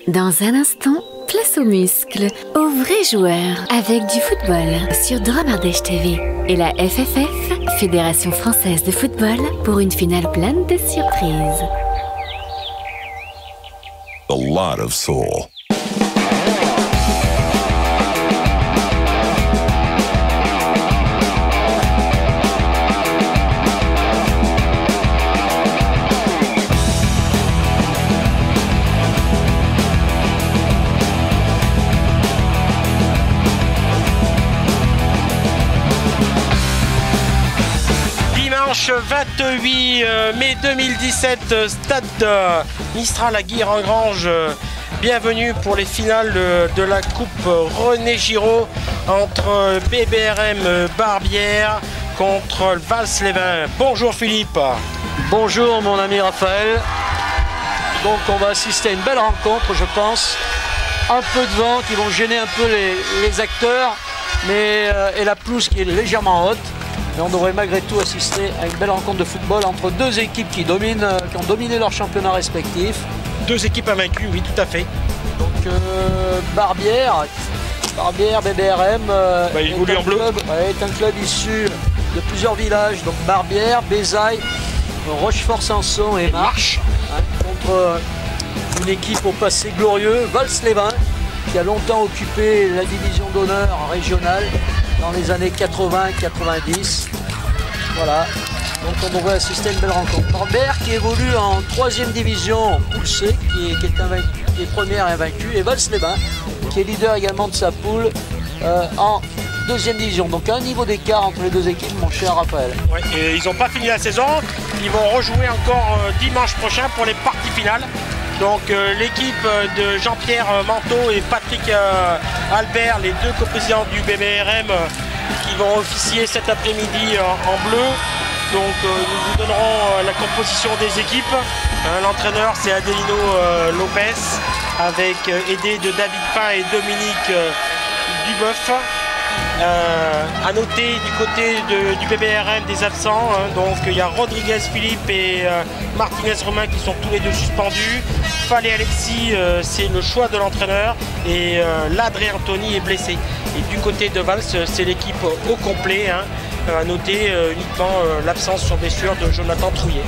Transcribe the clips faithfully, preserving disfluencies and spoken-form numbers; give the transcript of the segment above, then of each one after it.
Dans un instant, place aux muscles, aux vrais joueurs, avec du football sur Drum Ardèche T V et la F F F, Fédération Française de Football, pour une finale pleine de surprises. A lot of soul. vingt-huit mai deux mille dix-sept, stade Mistral à Guire-en-Grange. Bienvenue pour les finales de la Coupe René Giraud entre B B R M Barbière contre Vals-les-Bains. Bonjour Philippe. Bonjour mon ami Raphaël. Donc on va assister à une belle rencontre, je pense. Un peu de vent qui vont gêner un peu les, les acteurs, mais euh, et la pelouse qui est légèrement haute. Mais on devrait malgré tout assister à une belle rencontre de football entre deux équipes qui dominent, qui ont dominé leur championnat respectif. Deux équipes invaincues, oui, tout à fait. Donc euh, Barbière, Barbière, B B R M, euh, bah, il est, un en bleu. Club, ouais, est un club issu de plusieurs villages. Donc Barbière, Bézaille, Rochefort-Sanson et Marche. Hein, contre euh, une équipe au passé glorieux, Vals-les-Bains, qui a longtemps occupé la division d'honneur régionale dans les années quatre-vingt quatre-vingt-dix. Voilà, donc on devrait assister à une belle rencontre. Barbière qui évolue en troisième division poule C, qui est, qui est, invaincu, qui est première et invaincue, et Vals-les-Bains qui est leader également de sa poule euh, en deuxième division. Donc un niveau d'écart entre les deux équipes, mon cher Raphaël. Ouais, et ils n'ont pas fini la saison, ils vont rejouer encore euh, dimanche prochain pour les parties finales. Donc euh, l'équipe de Jean-Pierre Manteau et Patrick euh, Albert, les deux coprésidents du B B R M, euh, qui vont officier cet après-midi euh, en bleu. Donc euh, nous vous donnerons euh, la composition des équipes. Euh, L'entraîneur c'est Adelino euh, Lopez, avec euh, aidé de David Pain et Dominique euh, Duboeuf. Euh, à noter du côté de, du B B R M des absents, hein, donc il y a Rodriguez Philippe et euh, Martinez Romain qui sont tous les deux suspendus. Fallet Alexis, euh, c'est le choix de l'entraîneur, et euh, Ladré Anthony est blessé. Et du côté de Vals, c'est l'équipe au complet, hein, à noter euh, uniquement euh, l'absence sur blessure de Jonathan Trouillet.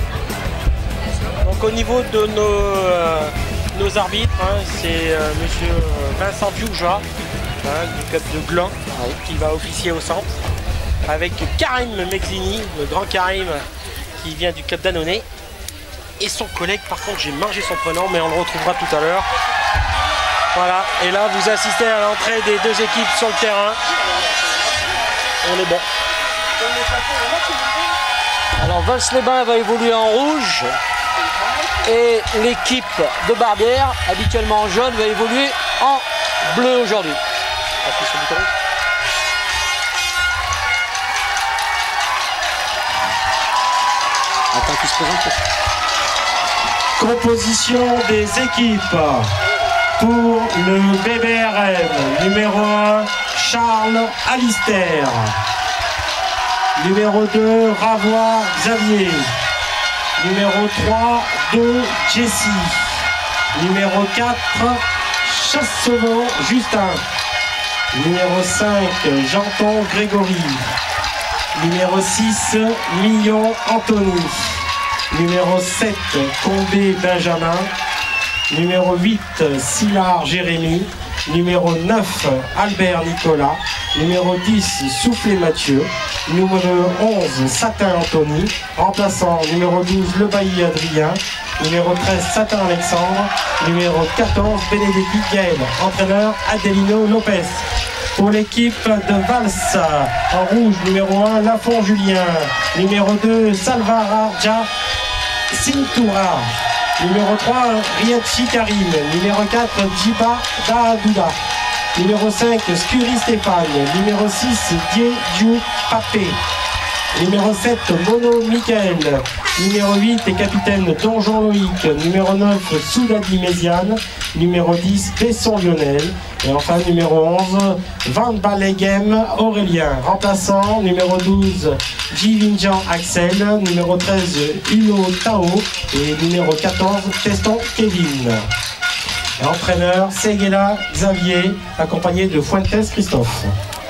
Donc au niveau de nos, euh, nos arbitres, hein, c'est euh, monsieur Vincent Viouja, hein, du club de Gland, qui va officier au centre, avec Karim Mexini, le grand Karim qui vient du club d'Annonay, et son collègue, par contre j'ai mangé son prénom mais on le retrouvera tout à l'heure. Voilà, et là vous assistez à l'entrée des deux équipes sur le terrain. On est bon. Alors Vals-les-Bains va évoluer en rouge, et l'équipe de Barbière, habituellement en jaune, va évoluer en bleu aujourd'hui. Attends qu'il se présente. Composition des équipes. Pour le B B R M, numéro un, Charles Alister. Numéro deux, Ravois Xavier. Numéro trois, deux, Jessie. Numéro quatre, Chasseveau Justin. Numéro cinq, Janton Grégory. Numéro six, Millon Anthony. Numéro sept, Combé Benjamin. Numéro huit, Sillard Jérémy. Numéro neuf, Albert Nicolas. Numéro dix, Soufflé Mathieu. Numéro onze, Satin Anthony. Remplaçant numéro douze, Le Bailly Adrien. Numéro treize, Satin Alexandre. Numéro quatorze, Bénédicte Gaël. Entraîneur, Adelino Lopez. Pour l'équipe de Vals, en rouge, numéro un, Lafont Julien. Numéro deux, Salvaraja Cintura. Numéro trois, Riachi Karim. Numéro quatre, Djiba Daadouda. Numéro cinq, Scuri Stéphane. Numéro six, Dieu Papé. Numéro sept, Mono Michael. Numéro huit et capitaine Donjon Loïc. Numéro neuf, Soudadi Méziane. Numéro dix, Besson Lionel. Et enfin numéro onze, Van Balegem Aurélien. Remplaçant, numéro douze, Jivinjan Axel. Numéro treize, Hulo Tao. Et numéro quatorze, Teston Kevin. Entraîneur, Seguela Xavier, accompagné de Fuentes Christophe.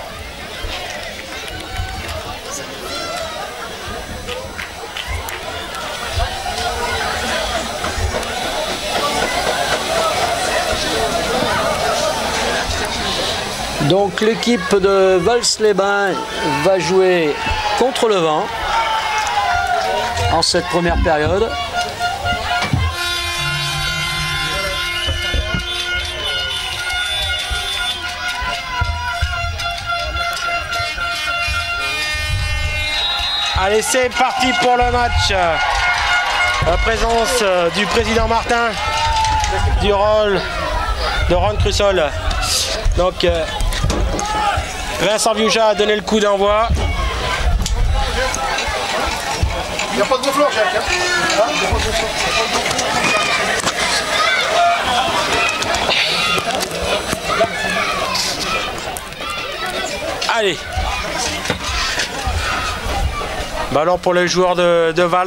Donc l'équipe de Vals-les-Bains va jouer contre le vent en cette première période. Allez, c'est parti pour le match. La présence du président Martin, du rôle de Ron Crussol. Donc, euh, Vincent Viouja a donné le coup d'envoi. Il n'y a pas de gonfleur, Jacques. Hein hein Il n'y a pas de gonfleur. Allez. Ballon pour les joueurs de, de Vals.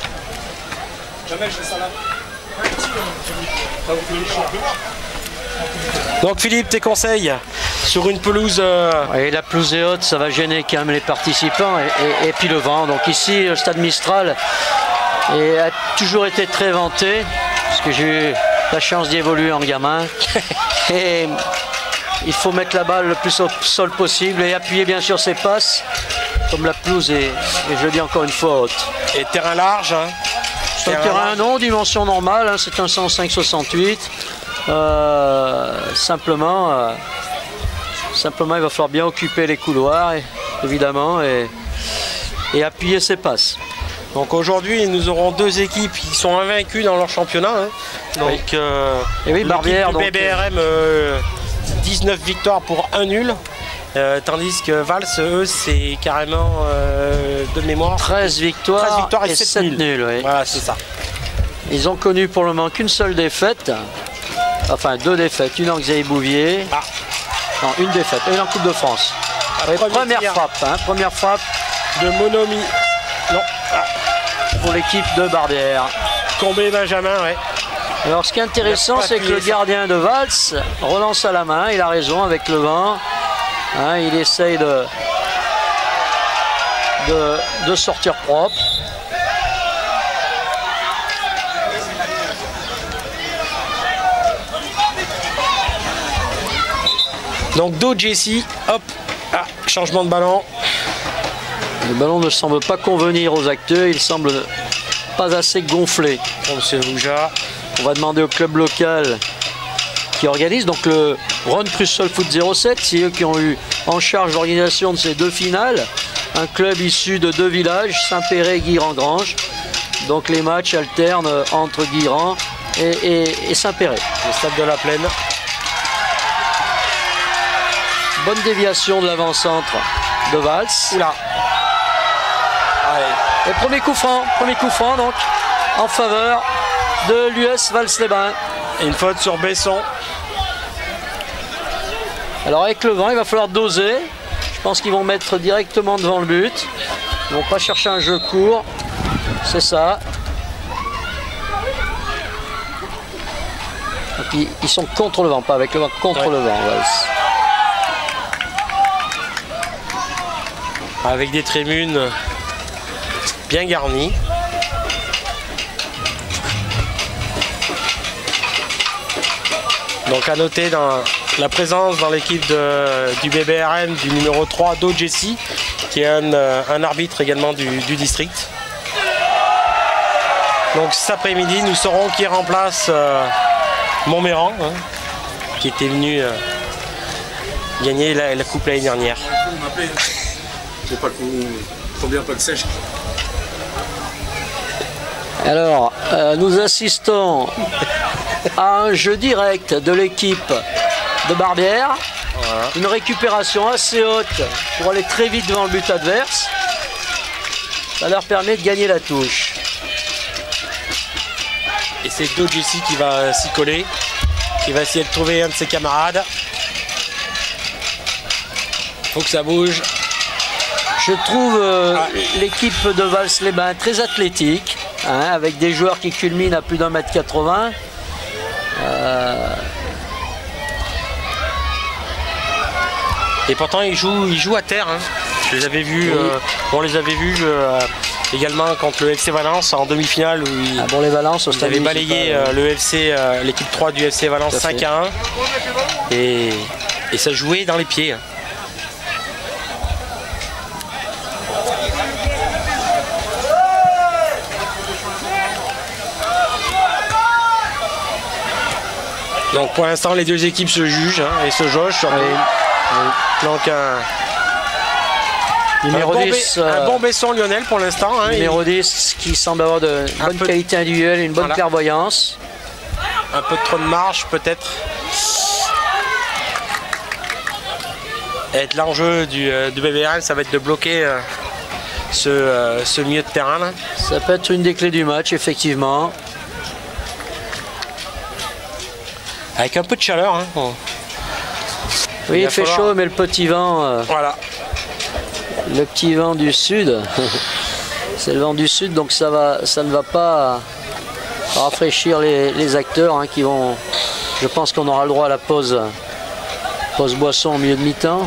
Donc Philippe, tes conseils sur une pelouse euh... Et la pelouse est haute, ça va gêner quand même les participants et, et, et puis le vent. Donc ici, le stade Mistral et a toujours été très vanté parce que j'ai eu la chance d'y évoluer en gamin. Et il faut mettre la balle le plus au sol possible et appuyer bien sûr ses passes. Comme la pelouse est, et je le dis encore une fois, haute. Et terrain large hein. C'est un terrain, terrain non, dimension normale, hein, c'est un cent cinq soixante-huit. Euh, simplement, euh, simplement, il va falloir bien occuper les couloirs, et, évidemment, et, et appuyer ses passes. Donc aujourd'hui, nous aurons deux équipes qui sont invaincues dans leur championnat. Hein. Donc, oui. Euh, et oui, Barbière, du B B R M, euh, dix-neuf victoires pour un nul. Euh, tandis que Vals, eux, c'est carrément euh, de mémoire treize victoires, treize victoires et, et sept nuls. nuls oui. Voilà, c'est ça. Ils ont connu pour le moment qu'une seule défaite, enfin deux défaites, une en Xavier Bouvier, ah. non, une défaite, une en Coupe de France. Oui, première tir. frappe, hein, première frappe de Monomi. Non. Ah. Pour l'équipe de Barbière. Combé Benjamin, ouais. Alors ce qui est intéressant, c'est que le gardien de Vals relance à la main, il a raison avec le vent. Hein, il essaye de, de, de sortir propre. Donc Do Jessie, hop, ah, changement de ballon. Le ballon ne semble pas convenir aux acteurs, il semble pas assez gonflé. Bon, monsieur Viouja. On va demander au club local qui organise, donc le Ron Crussol Foot zéro sept, c'est eux qui ont eu en charge l'organisation de ces deux finales. Un club issu de deux villages, Saint-Péret et Guiran-Grange. Donc les matchs alternent entre Guiran et, et, et Saint-Péret. Le stade de la Plaine. Bonne déviation de l'avant-centre de Vals. Oula. Allez. Et premier coup franc, premier coup franc donc en faveur de l'U S Vals-les-Bains. Et une faute sur Besson. Alors avec le vent, il va falloir doser. Je pense qu'ils vont mettre directement devant le but. Ils ne vont pas chercher un jeu court. C'est ça. Donc, ils, ils sont contre le vent, pas avec le vent, contre ouais. le vent. Vals. Avec des tribunes bien garnies. Donc à noter dans la présence dans l'équipe du B B R M du numéro trois, Do Jessie, qui est un, un arbitre également du, du district. Donc cet après-midi, nous saurons qui remplace euh, Montméran, hein, qui était venu euh, gagner la, la coupe l'année dernière. C'est pas le coup, combien pas de sèche. Alors, euh, nous assistons à un jeu direct de l'équipe de Barbière. Voilà. Une récupération assez haute pour aller très vite devant le but adverse. Ça leur permet de gagner la touche. Et c'est Do Jessie qui va s'y coller, qui va essayer de trouver un de ses camarades. Faut que ça bouge. Je trouve euh, ah. l'équipe de Vals-les-Bains très athlétique, hein, avec des joueurs qui culminent à plus d'un mètre quatre-vingts. Euh, Et pourtant ils jouent, ils jouent à terre. Hein. Je les avais vus, oui. euh, on les avait vus euh, également contre le F C Valence en demi-finale où ils, ah bon, les Valence, ils avaient balayé euh, le F C, euh, l'équipe trois du F C Valence cinq à un. Et, et ça jouait dans les pieds. Hein. Donc pour l'instant les deux équipes se jugent hein, et se jaugent sur les... oui. Donc un, numéro un, bon, dix, euh, un bon Besson Lionel pour l'instant. Hein, numéro il... dix qui semble avoir de bonne qualité individuelle et une bonne voilà. clairvoyance. Un peu de trop de marge peut-être. Et l'enjeu du, euh, du B B R M, ça va être de bloquer euh, ce, euh, ce milieu de terrain. Là. Ça peut être une des clés du match effectivement. Avec un peu de chaleur. Hein. Bon. Oui, il, il fait falloir... chaud, mais le petit vent. Euh, voilà. Le petit vent du sud. C'est le vent du sud, donc ça, va, ça ne va pas rafraîchir les, les acteurs hein, qui vont. Je pense qu'on aura le droit à la pause, pause boisson au milieu de mi-temps.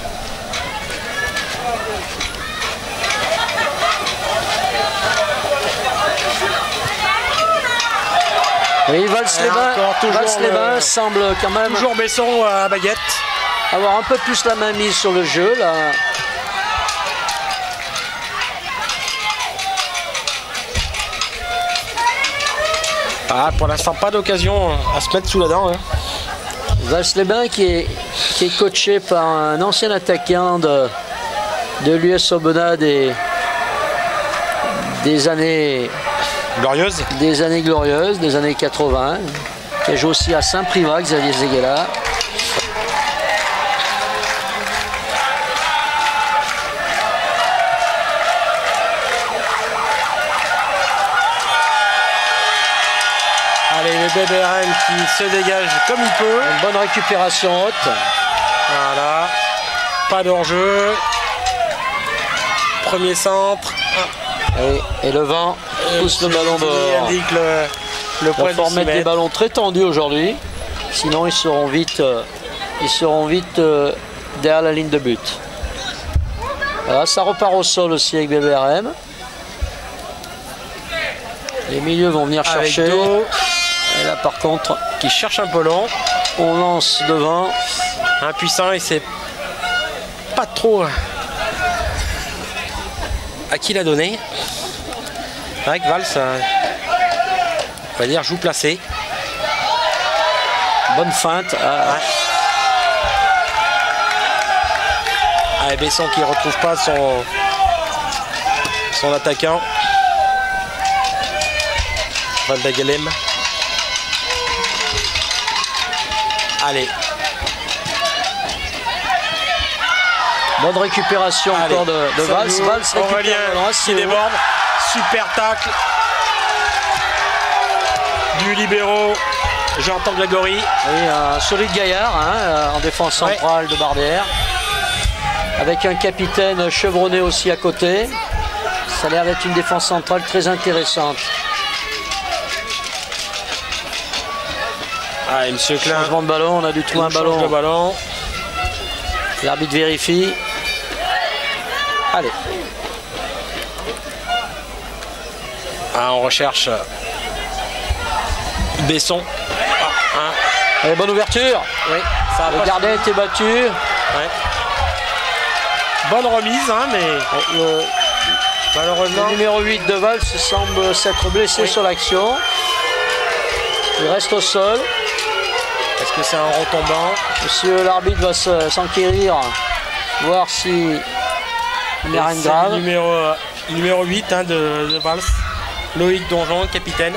Oui, Vals-les-Bains Vals semble quand même toujours Besson à baguette avoir un peu plus la main mise sur le jeu là. Ah, pour l'instant pas d'occasion à se mettre sous la dent. Hein. Vals-les-Bains qui est, qui est coaché par un ancien attaquant de, de l'U S Aubenas des, des années glorieuse. Des années glorieuses, des années quatre-vingts, qui a joué aussi à Saint-Privat, Xavier Zeguela. Allez, le B B R M qui se dégage comme il peut. Une bonne récupération haute. Voilà. Pas d'enjeu. Premier centre. Et, et le vent pousse le ballon dehors. Indique le, le point Il va falloir mettre des ballons très tendus aujourd'hui, sinon ils seront vite, euh, ils seront vite euh, derrière la ligne de but. Voilà, ça repart au sol aussi avec B B R M. Les milieux vont venir chercher. Et là par contre, qui cherche un peu long. On lance devant. Impuissant et c'est pas trop à qui l'a donné. Avec Valls, euh, on va dire joue placé. Bonne feinte. Ah. Ouais. Ah, Besson qui ne retrouve pas son, son attaquant. Valdagalem. Allez. Bonne récupération Allez. encore de, de Valls. Valls Aurélien qui déborde. Super tacle du libéro Jean-Tan Grégory. Oui, un solide gaillard hein, en défense centrale ouais. de Barbière. Avec un capitaine chevronné aussi à côté. Ça a l'air d'être une défense centrale très intéressante. Ah, et Monsieur Klein. Changement de ballon, on a du tout un ballon. ballon. L'arbitre vérifie. Allez. Ah, on recherche Besson. Ah, hein. Allez, bonne ouverture. Oui, ça le gardien a été battu. Ouais. Bonne remise, hein, mais le, malheureusement. Le numéro huit de Valls semble s'être blessé oui. sur l'action. Il reste au sol. Est-ce que c'est un retombant? Monsieur l'arbitre va s'enquérir, voir si il n'y a rien de grave. Le numéro, numéro huit hein, de, de Valls. Loïc Donjon, capitaine.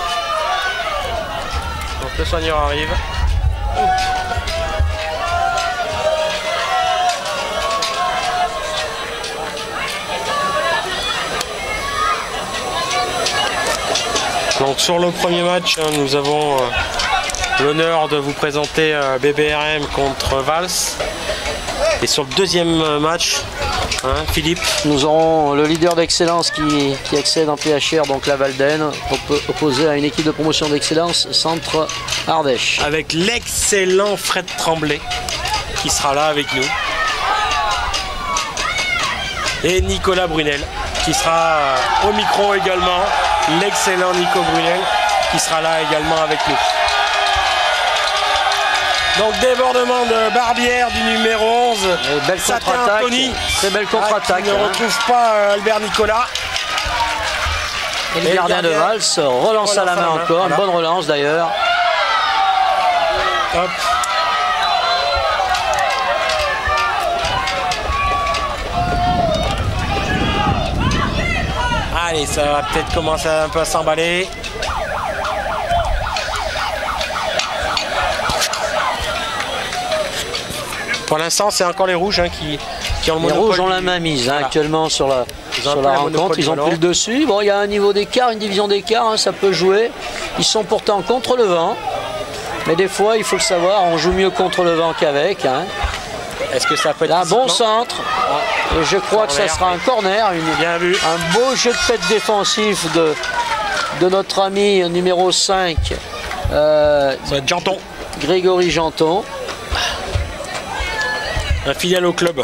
Donc le soigneur arrive. Donc sur le premier match, nous avons euh, l'honneur de vous présenter euh, B B R M contre Valls. Et sur le deuxième match, hein, Philippe, nous aurons le leader d'excellence qui, qui accède en P H R, donc la Valdaine, opposé à une équipe de promotion d'excellence, Centre Ardèche. Avec l'excellent Fred Tremblay qui sera là avec nous. Et Nicolas Brunel qui sera au micro également. L'excellent Nico Brunel qui sera là également avec nous. Donc débordement de Barbière du numéro onze. Et belle contre-attaque. Très belle contre-attaque. Ah, ne hein. retrouve pas euh, Albert Nicolas. Et le, Et gardien, le gardien de Valls relance, relance à la main, main encore. Voilà. Une bonne relance d'ailleurs. Hop. Allez, ça va peut-être commencer un peu à s'emballer. Pour l'instant, c'est encore les rouges hein, qui, qui ont le monopole. Les rouges ont la main mise hein, voilà. actuellement sur la, sur la rencontre. Ils ont pris le dessus. Bon, il y a un niveau d'écart, une division d'écart, hein, ça peut jouer. Ils sont pourtant contre le vent. Mais des fois, il faut le savoir, on joue mieux contre le vent qu'avec. Hein. Est-ce que ça peut être un bon centre? Et je crois corner, que ça sera un corner. Une, bien vu. Un beau jeu de tête défensif de, de notre ami numéro cinq. Euh, ça va être Janton. Grégory Janton. Un fidèle au club.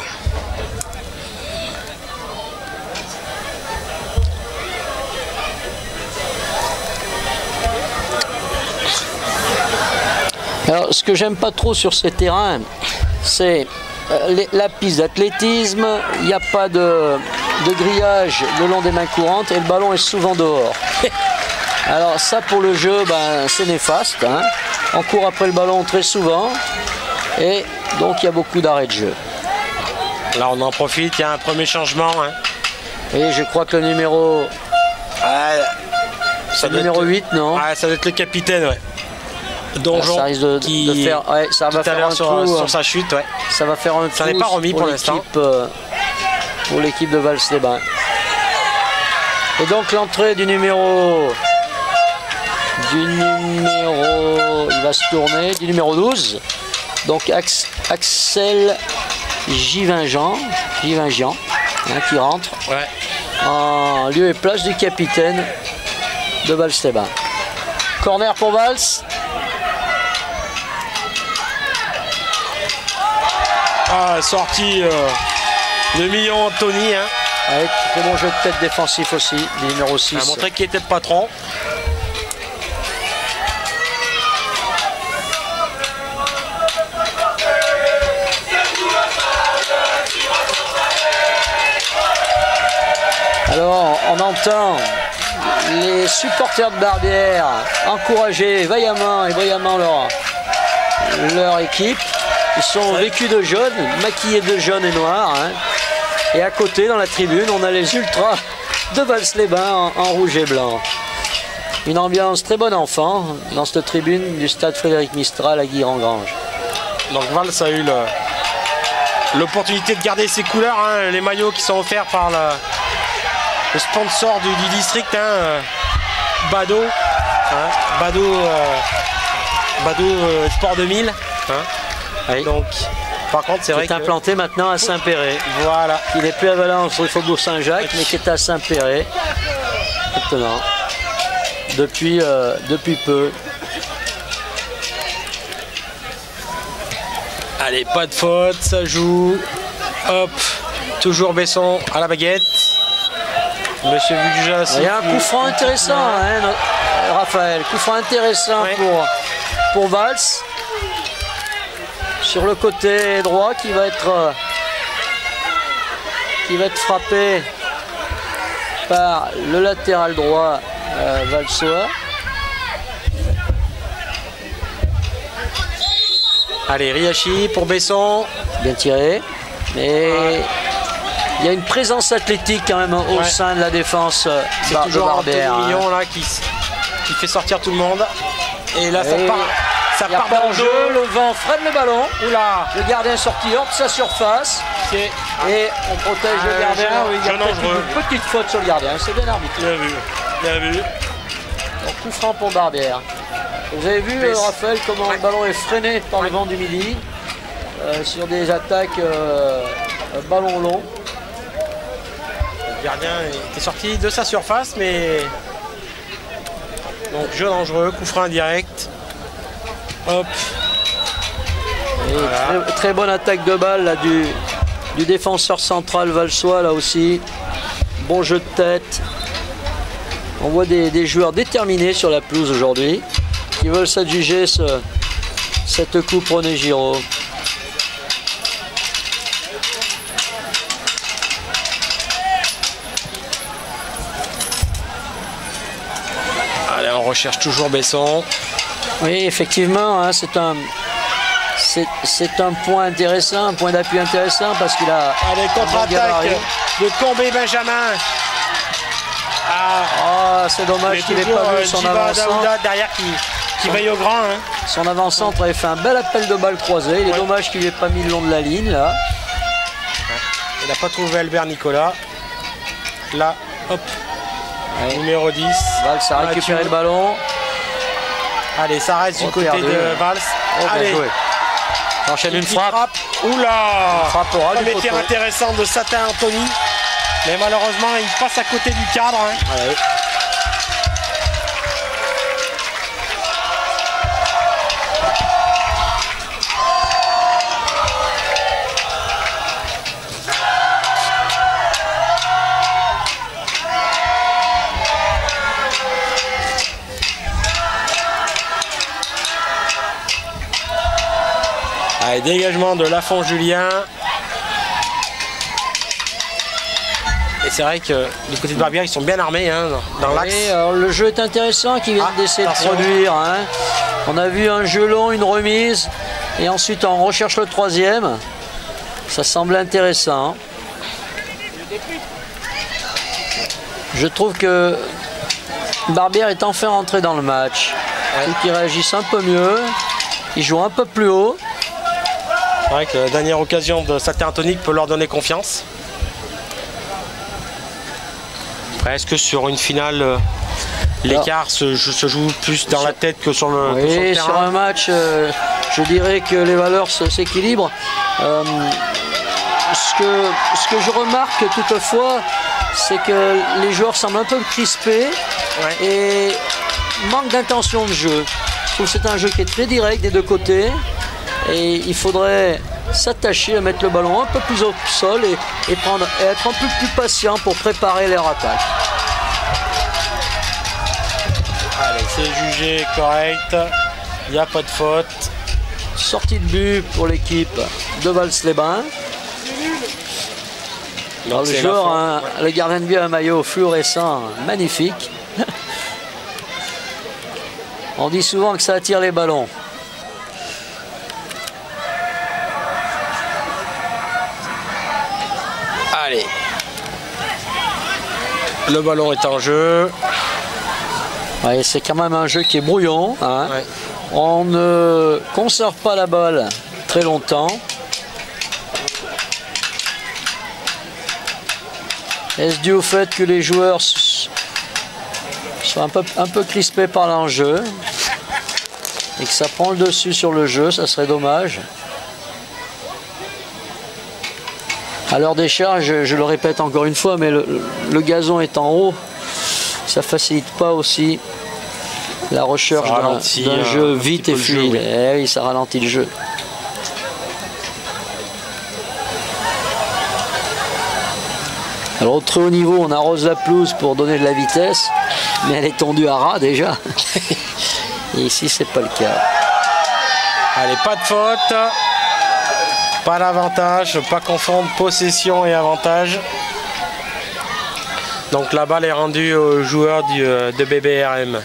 Alors, ce que j'aime pas trop sur ces terrains, c'est euh, la piste d'athlétisme. Il n'y a pas de, de grillage le long des mains courantes et le ballon est souvent dehors. Alors ça, pour le jeu, ben, c'est néfaste. Hein. On court après le ballon très souvent et donc il y a beaucoup d'arrêts de jeu. Là, on en profite. Il y a un premier changement. Hein. Et je crois que le numéro, euh, ça le numéro huit, non ah, ça doit être le capitaine, ouais. Donjon ça risque de, qui, de faire, ouais, ça va faire un sur, trou, sur sa chute, ouais. Ça va faire un ça n'est pas remis pour, pour l'instant. Euh, pour l'équipe de Valls-les-Bains. Et donc l'entrée du numéro, du numéro, il va se tourner, du numéro douze. Donc Axel Givingian, Givingian hein, qui rentre ouais. en lieu et place du capitaine de Valls-les-Bains. Corner pour Valls. Ah, sortie euh, de Million Anthony. Hein. Avec très bon jeu de tête défensif aussi, du numéro six. Il a montré qu'il était le patron. Alors, on entend les supporters de Barbière encourager vaillamment et brillamment leur, leur équipe. Ils sont vêtus de jaune, maquillés de jaune et noir. Hein. Et à côté, dans la tribune, on a les ultras de Valls-les-Bains en, en rouge et blanc. Une ambiance très bon enfant dans cette tribune du stade Frédéric Mistral à Guy-en-Grange. Donc Valls a eu l'opportunité de garder ses couleurs, hein, les maillots qui sont offerts par le, le sponsor du, du district, hein, Bado, hein, Bado, euh, Bado euh, Sport deux mille. Hein. Oui. Donc, par contre, c'est vrai qu'il est implanté que... maintenant à Saint-Péret. Voilà. Il n'est plus à Valence, rue Faubourg Saint-Jacques, mais qui est à Saint-Péret. Maintenant. Depuis, euh, depuis peu. Allez, pas de faute, ça joue. Hop, toujours Besson à la baguette. Monsieur Vujas. Il y a un coup franc intéressant, hein, Raphaël. Coup franc intéressant ouais. pour, pour Valls. Sur le côté droit qui va être euh, qui va être frappé par le latéral droit euh, valsois. Allez, Riachi pour Besson. Bien tiré. Mais ouais. il y a une présence athlétique quand même au ouais. sein de la défense. Euh, C'est toujours Barbière, Anthony Million hein. là qui, qui fait sortir tout le monde. Et là, Et... ça part. Ça part dans le jeu, le vent freine le ballon. Oula. Le gardien est sorti hors de sa surface. Et on protège euh, le gardien. Oui, il y a une petite faute sur le gardien. C'est bien arbitré. Bien vu. Bien vu. Donc, coup franc pour Barbière. Vous avez vu, euh, Raphaël, comment ouais. le ballon est freiné par ouais. le vent du midi euh, sur des attaques euh, euh, ballon long. Le gardien était sorti de sa surface, mais donc jeu dangereux, coup franc indirect. Hop. Voilà. Très, très bonne attaque de balle là, du, du défenseur central valsois là aussi. Bon jeu de tête. On voit des, des joueurs déterminés sur la pelouse aujourd'hui qui veulent s'adjuger ce, cette coupe René Giraud. Allez, on recherche toujours Besson. Oui, effectivement, hein, c'est un, c'est un point intéressant, un point d'appui intéressant parce qu'il a. Allez, contre-attaque de Combé Benjamin. Ah, oh, c'est dommage qu'il n'ait pas vu son avant-centre. Derrière qui, qui veille au grand. Hein. Son avant-centre avait fait un bel appel de balle croisée. Il est ouais. dommage qu'il n'ait pas mis le long de la ligne là. Ouais. Il n'a pas trouvé Albert Nicolas. Là, hop. Ouais. Numéro dix. Valls a récupéré le ballon. Allez, ça reste du côté de Valls. Oh, allez, enchaîne une, une frappe. frappe. Oula, une frappe aura du tir intéressant de Satin Anthony. Mais malheureusement, il passe à côté du cadre. Hein. Ouais. Allez, dégagement de Lafont Julien. Et c'est vrai que du côté de Barbière, ils sont bien armés hein, dans l'axe. Le jeu est intéressant qu'ils viennent ah, d'essayer de produire. Hein. On a vu un jeu long, une remise, et ensuite on recherche le troisième. Ça semble intéressant. Je trouve que Barbière est enfin rentré dans le match. Ouais. Ils réagissent un peu mieux, ils jouent un peu plus haut. C'est vrai que la dernière occasion de Satin Anthony peut leur donner confiance. Est-ce que sur une finale, l'écart se, se joue plus dans la tête que sur le, oui, que sur le terrain? Sur un match, euh, je dirais que les valeurs s'équilibrent. Euh, ce, que, ce que je remarque toutefois, c'est que les joueurs semblent un peu crispés ouais. et manquent d'intention de jeu. Je trouve que c'est un jeu qui est très direct des deux côtés et il faudrait s'attacher à mettre le ballon un peu plus au sol et, et, prendre, et être un peu plus patient pour préparer leur attaque. Allez, c'est jugé correct, il n'y a pas de faute. Sortie de but pour l'équipe de Vals-les-Bains. Le joueur, hein, le gardien de but a un maillot fluorescent magnifique. On dit souvent que ça attire les ballons. Allez. Le ballon est en jeu. Ouais, c'est quand même un jeu qui est brouillon. Hein. Ouais. On ne conserve pas la balle très longtemps. Est-ce dû au fait que les joueurs sont un peu, un peu crispés par l'enjeu et que ça prend le dessus sur le jeu, ça serait dommage. À l'heure des charges, je, je le répète encore une fois, mais le, le gazon est en haut, ça facilite pas aussi la recherche d'un jeu vite et fluide. Jeu, oui. Eh oui, ça ralentit le jeu. Alors au très haut niveau, on arrose la pelouse pour donner de la vitesse, mais elle est tendue à ras déjà. Et ici, c'est pas le cas. Allez, pas de faute. Pas d'avantage, pas confondre possession et avantage. Donc la balle est rendue aux joueurs du, de B B R M.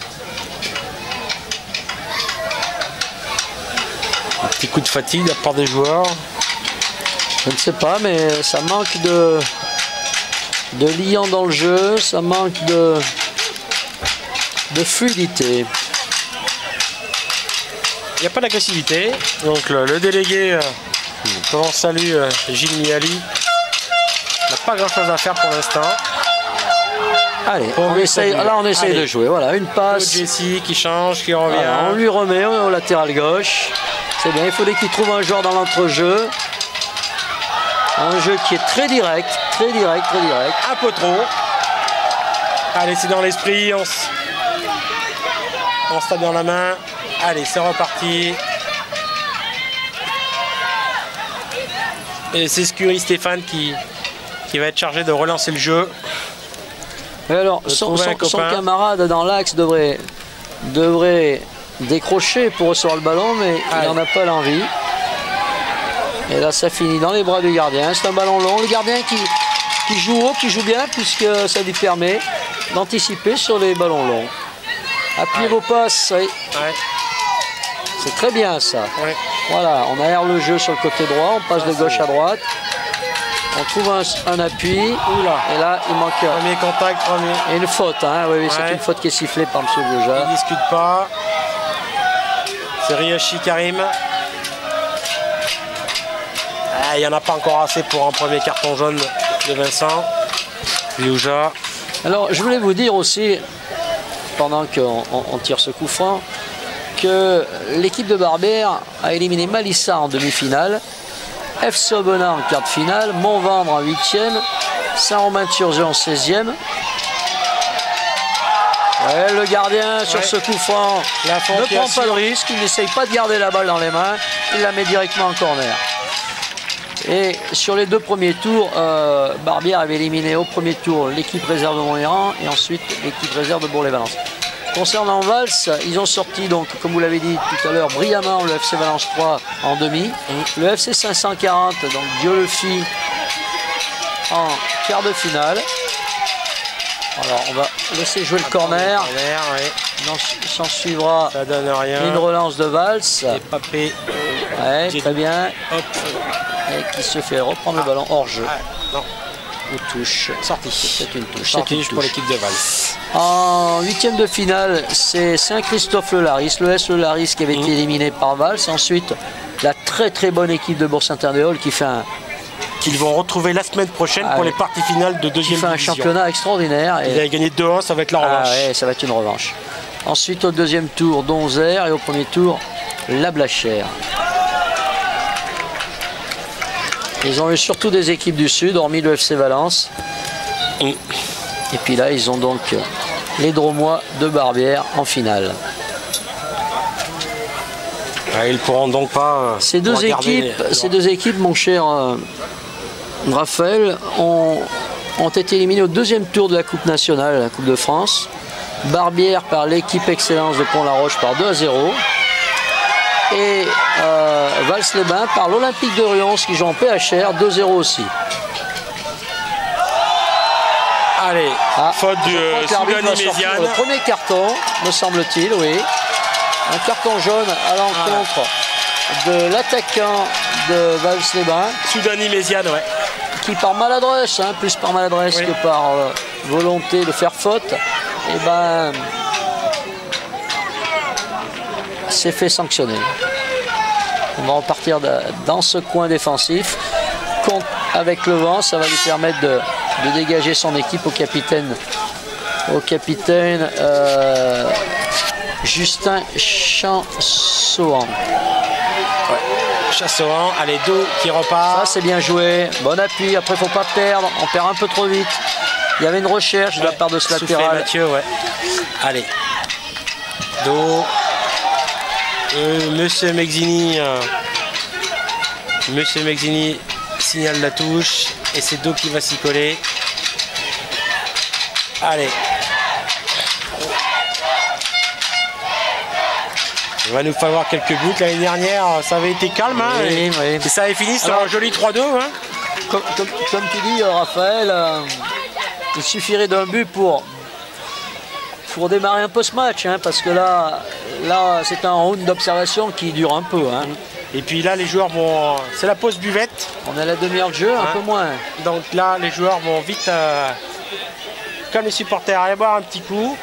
Un petit coup de fatigue de la part des joueurs. Je ne sais pas, mais ça manque de, de liant dans le jeu, ça manque de, de fluidité. Il n'y a pas d'agressivité. Donc le, le délégué... On salue Gilles Miali. n'a pas grand chose à faire pour l'instant. Allez, on essaye, là on essaye Allez. de jouer. Voilà, une passe. Jesse qui change, qui revient. Voilà, on lui remet au latéral gauche. C'est bien, il faudrait qu'il trouve un joueur dans l'entrejeu. Un jeu qui est très direct, très direct, très direct. Un peu trop. Allez, c'est dans l'esprit. On, s... on se tape dans la main. Allez, c'est reparti. Et c'est Scuri Stéphane qui, qui va être chargé de relancer le jeu. Et alors, son, son, son camarade dans l'axe devrait, devrait décrocher pour recevoir le ballon, mais ah, il n'en a pas l'envie. Et là, ça finit dans les bras du gardien. C'est un ballon long. Le gardien qui, qui joue haut, qui joue bien, puisque ça lui permet d'anticiper sur les ballons longs. Appuyez ouais. vos passes. Oui. Ouais. C'est très bien ça. Ouais. Voilà, on aère le jeu sur le côté droit, on passe ah, de gauche à droite. On trouve un, un appui. Oula. Et là, il manque premier contact, premier. Et une faute. Hein. Oui, oui, ouais. C'est une faute qui est sifflée par M. Boja. Il ne discute pas. C'est Ryoshi Karim. Ah, il n'y en a pas encore assez pour un premier carton jaune de Vincent. Boja. Alors, je voulais vous dire aussi, pendant qu'on on, on tire ce coup franc, que l'équipe de Barbère a éliminé Malissa en demi-finale, F C Aubenas en quart de finale, Montvendre en huitième, Saint-Romain-de-Surzé en seizième. Ouais, le gardien sur ouais. ce coup franc ne prend pas de risque, il n'essaye pas de garder la balle dans les mains, il la met directement en corner. Et sur les deux premiers tours, euh, Barbière avait éliminé au premier tour l'équipe réserve de Monthéran et ensuite l'équipe réserve de Bourg-les-Valence. Concernant Vals, ils ont sorti, donc, comme vous l'avez dit tout à l'heure, brillamment le F C Valence trois en demi, mmh. le F C cinq cent quarante, donc Dieu le fit, en quart de finale. Alors on va laisser jouer le corner. corner oui. S'en suivra ça donne rien. Une relance de Vals. Et Papé. Ouais, très bien. Hop. Et qui se fait reprendre ah. le ballon hors jeu. Ah, non. Ou touche. Sortie. C'est une touche. Sortie une touche. pour l'équipe de Vals. En huitième de finale, c'est Saint-Christophe-le-Laris, le S Le-Laris qui avait mmh. été éliminé par Vals. Ensuite, la très très bonne équipe de Bourg-Saint-Andéol qui fait un... qu'ils vont retrouver la semaine prochaine ah, pour les parties finales de deuxième division. Qui fait un championnat extraordinaire. Et... il a gagné deux un, ça va être la revanche. Ah, ouais, ça va être une revanche. Ensuite, au deuxième tour, Donzère et au premier tour, La Blachère. Ils ont eu surtout des équipes du Sud, hormis le F C Valence. Mm. Et puis là, ils ont donc les Dromois de Barbière en finale. Ah, ils ne pourront donc pas... Ces deux, équipes, les... ces deux équipes, mon cher euh, Raphaël, ont, ont été éliminées au deuxième tour de la Coupe nationale, la Coupe de France. Barbière par l'équipe Excellence de Pont-la-Roche par deux à zéro. Et euh, Vals-les-Bains par l'Olympique de Rions qui joue en P H R deux zéro aussi. Allez, ah, faute du Soudani Méziane. Le premier carton, me semble-t-il, oui. Un carton jaune à l'encontre ah. de l'attaquant de Vals-les-Bains. Soudani Méziane, ouais. Qui par maladresse, hein, plus par maladresse oui. que par euh, volonté de faire faute, et ben s'est fait sanctionner. On va repartir de, dans ce coin défensif. Contre, avec le vent, ça va lui permettre de, de dégager son équipe au capitaine, au capitaine euh, Justin Chassouan. Ouais. Chassouan, allez, dos qui repart. Ça c'est bien joué, bon appui, après faut pas perdre, on perd un peu trop vite. Il y avait une recherche ouais. de la part de ce latéral. Mathieu, ouais. Allez, dos. Euh, Monsieur Mezzini, euh, Monsieur Mezzini signale la touche et c'est Do qui va s'y coller. Allez. Il va nous falloir quelques buts. L'année dernière, ça avait été calme. Hein, oui, et, oui. et ça avait fini sur Alors, un joli trois deux. Hein. Comme, comme, comme tu dis, Raphaël, euh, il suffirait d'un but pour... pour démarrer un peu ce match, hein, parce que là, là c'est un round d'observation qui dure un peu. Hein. Et puis là, les joueurs vont... c'est la pause buvette. On a la demi-heure de jeu, hein. un peu moins. Donc là, les joueurs vont vite, euh, comme les supporters, aller boire un petit coup.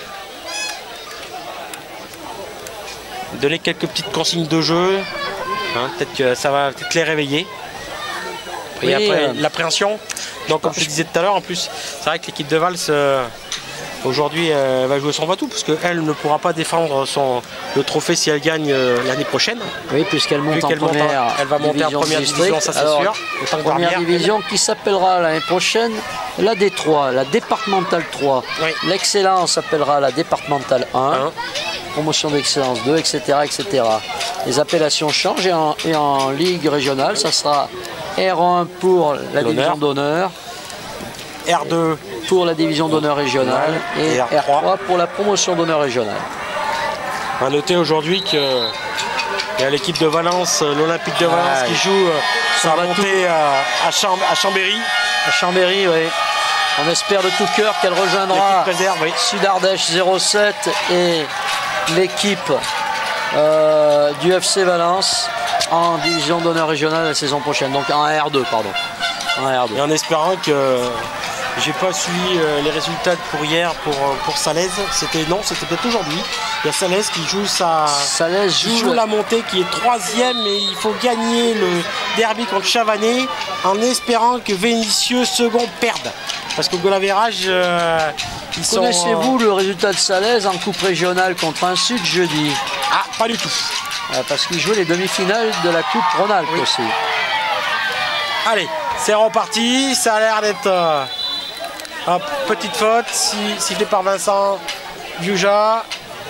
Donner quelques petites consignes de jeu. Hein, peut-être que ça va peut-être les réveiller. Et oui, après, euh... l'appréhension. Donc comme je disais tout à l'heure, en plus, c'est vrai que l'équipe de Vals... Euh, aujourd'hui, elle va jouer son va-tout parce qu'elle ne pourra pas défendre son, le trophée si elle gagne euh, l'année prochaine. Oui, puisqu'elle monte en première Elle va monter en première division, ça c'est sûr. Première division qui s'appellera l'année prochaine la D trois, la départementale trois. Oui. L'excellence s'appellera la départementale un. un. Promotion d'excellence deux, et cetera, et cetera. Les appellations changent et en, et en ligue régionale, ça sera R un pour la division d'honneur. R deux pour la division d'honneur régionale. Et, et R trois pour la promotion d'honneur régionale. On va noter aujourd'hui que il y a l'équipe de Valence, l'Olympique de Valence, ouais, qui joue sa montée à, à, Cham à Chambéry. À Chambéry, oui. On espère de tout cœur qu'elle rejoindra oui. Sud-Ardèche zéro sept et l'équipe euh, du F C Valence en division d'honneur régionale la saison prochaine. Donc en R deux, pardon. En R deux. Et en espérant que j'ai pas suivi euh, les résultats pour hier pour, pour Salaise. C'était non, c'était peut-être aujourd'hui. Il y a Salaise qui joue sa Salaise joue, joue la montée, qui est troisième, et il faut gagner le derby contre Chavanais en espérant que Vénissieux second perde. Parce qu'au goal average, euh, ils sont. Connaissez-vous euh... le résultat de Salaise en coupe régionale contre un Sud jeudi? Ah, pas du tout. Euh, parce qu'ils jouent les demi-finales de la coupe Rhône-Alpes oui. aussi. Allez, c'est reparti. Ça a l'air d'être. Euh... Hop, petite faute, si, sifflée par Vincent Biouja.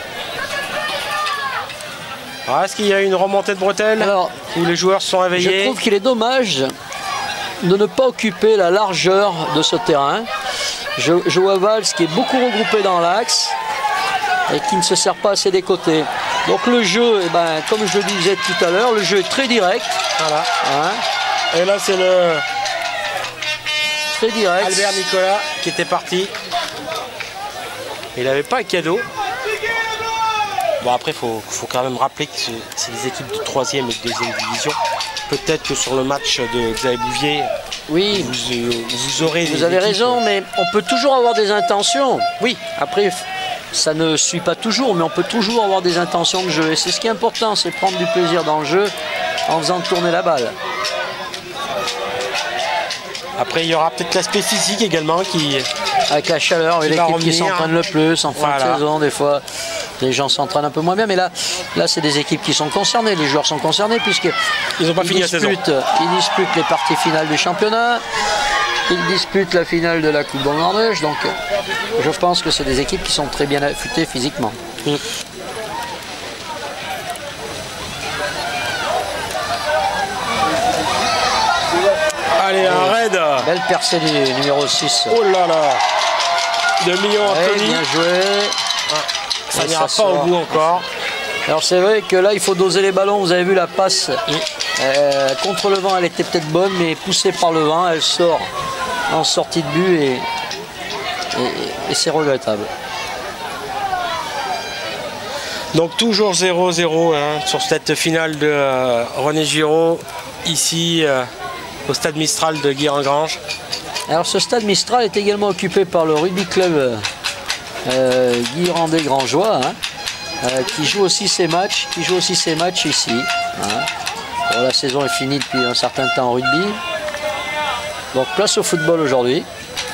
Est-ce qu'il y a une remontée de bretelles Alors, où les joueurs se sont réveillés? Je trouve qu'il est dommage de ne pas occuper la largeur de ce terrain. Je, je vois Valls qui est beaucoup regroupé dans l'axe et qui ne se sert pas assez des côtés. Donc le jeu, eh ben, comme je le disais tout à l'heure, le jeu est très direct. Voilà. Hein? Et là c'est le... direct. Albert Nicolas qui était parti. Il n'avait pas un cadeau. Bon après il faut, faut quand même rappeler que c'est des équipes de troisième et de deuxième division. Peut-être que sur le match de Xavier Bouvier, oui, vous, vous aurez. Vous avez raison, mais on peut toujours avoir des intentions. Oui. Après, ça ne suit pas toujours, mais on peut toujours avoir des intentions de jeu. Et c'est ce qui est important, c'est prendre du plaisir dans le jeu en faisant tourner la balle. Après, il y aura peut-être l'aspect physique également qui... Avec la chaleur, et l'équipe qui s'entraîne le plus en fin voilà. de saison, des fois, les gens s'entraînent un peu moins bien. Mais là, là c'est des équipes qui sont concernées, les joueurs sont concernés, puisqu'ils n'ont pas fini la saison. Ils disputent les parties finales du championnat, ils disputent la finale de la Coupe de Nordège. Donc, je pense que c'est des équipes qui sont très bien affûtées physiquement. Mmh. Allez, un raid. Belle percée du numéro six. Oh là là. De Million Anthony. Bien joué. Ah, ça n'ira pas au bout encore. Alors c'est vrai que là, il faut doser les ballons. Vous avez vu la passe. Mmh. Euh, contre le vent, elle était peut-être bonne, mais poussée par le vent, elle sort en sortie de but et, et, et c'est regrettable. Donc toujours zéro zéro hein, sur cette finale de euh, René Giraud, ici euh, au stade Mistral de Guy-en-Grange. Alors ce stade Mistral est également occupé par le rugby club euh, Guy-Rendais-Grangeois, hein, euh, qui joue aussi ses matchs, qui joue aussi ses matchs ici. Hein. Bon, la saison est finie depuis un certain temps en rugby. Donc place au football aujourd'hui.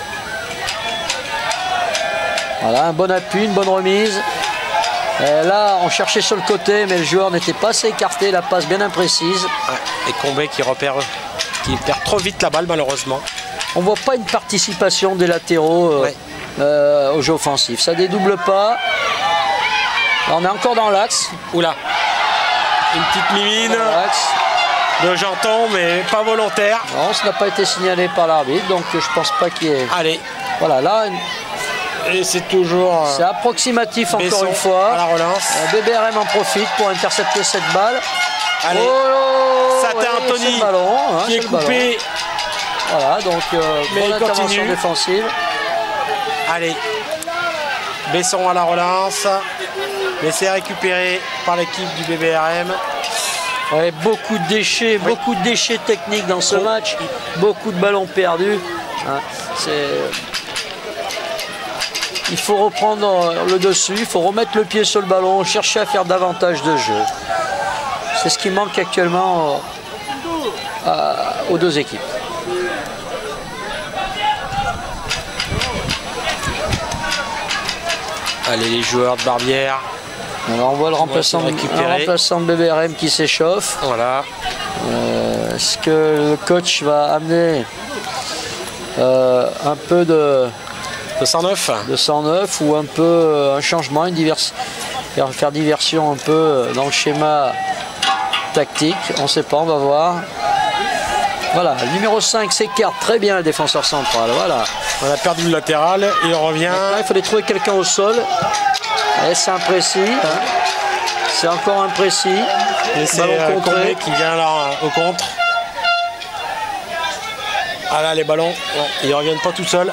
Voilà, un bon appui, une bonne remise. Et là, on cherchait sur le côté, mais le joueur n'était pas assez écarté, la passe bien imprécise. Et Combé qui repère, qui perd trop vite la balle malheureusement. On ne voit pas une participation des latéraux euh, ouais. euh, au jeu offensif. Ça dédouble pas. Là, on est encore dans l'axe. Oula, une petite mimine de Janton, mais pas volontaire. Non, ça n'a pas été signalé par l'arbitre, donc je pense pas qu'il y ait... Allez. Voilà, là... Une... Et c'est toujours... C'est approximatif encore Besson une fois. À la relance. B B R M en profite pour intercepter cette balle. Allez. Oh, Satin ouais, Anthony est ballon, hein, qui est, est coupé. Voilà, donc euh, mais bonne il intervention continue. défensive. Allez. Besson à la relance. Mais c'est récupéré par l'équipe du B B R M. Ouais, beaucoup de déchets, oui. beaucoup de déchets techniques dans ce oh. match. Beaucoup de ballons perdus. Hein, c'est... Il faut reprendre le dessus, il faut remettre le pied sur le ballon, chercher à faire davantage de jeu. C'est ce qui manque actuellement euh, aux deux équipes. Allez, les joueurs de Barbière. Alors on voit le remplaçant, le remplaçant de B B R M qui s'échauffe. Voilà. Euh, Est-ce que le coach va amener euh, un peu de... De cent neuf. De cent neuf ou un peu un changement, une diversion, faire, faire diversion un peu dans le schéma tactique. On ne sait pas, on va voir. Voilà, le numéro cinq s'écarte très bien, le défenseur central. Voilà. On a perdu le latéral, il revient. Maintenant, il fallait trouver quelqu'un au sol. Et c'est imprécis. Hein. C'est encore imprécis. Et c'est euh, Combé qui vient là au contre. Ah là, les ballons, ouais, ils ne reviennent pas tout seuls.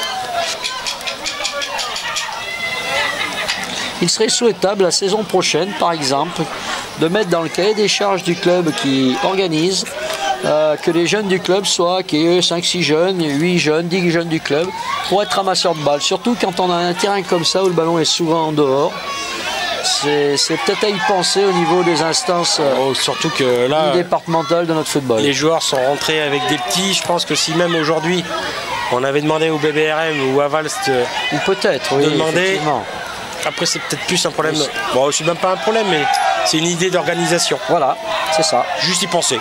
Il serait souhaitable la saison prochaine, par exemple, de mettre dans le cahier des charges du club qui organise euh, que les jeunes du club soient qu'il y ait cinq six jeunes, huit jeunes, dix jeunes du club pour être ramasseurs de balles. Surtout quand on a un terrain comme ça où le ballon est souvent en dehors. C'est peut-être à y penser au niveau des instances euh, oh, surtout que là, départementales de notre football. Les joueurs sont rentrés avec des petits. Je pense que si même aujourd'hui on avait demandé au B B R M ou à Vals de, ou peut-être oui, de demander. Après, c'est peut-être plus un problème. Oui. Bon, c'est même pas un problème, mais c'est une idée d'organisation. Voilà, c'est ça. Juste y penser.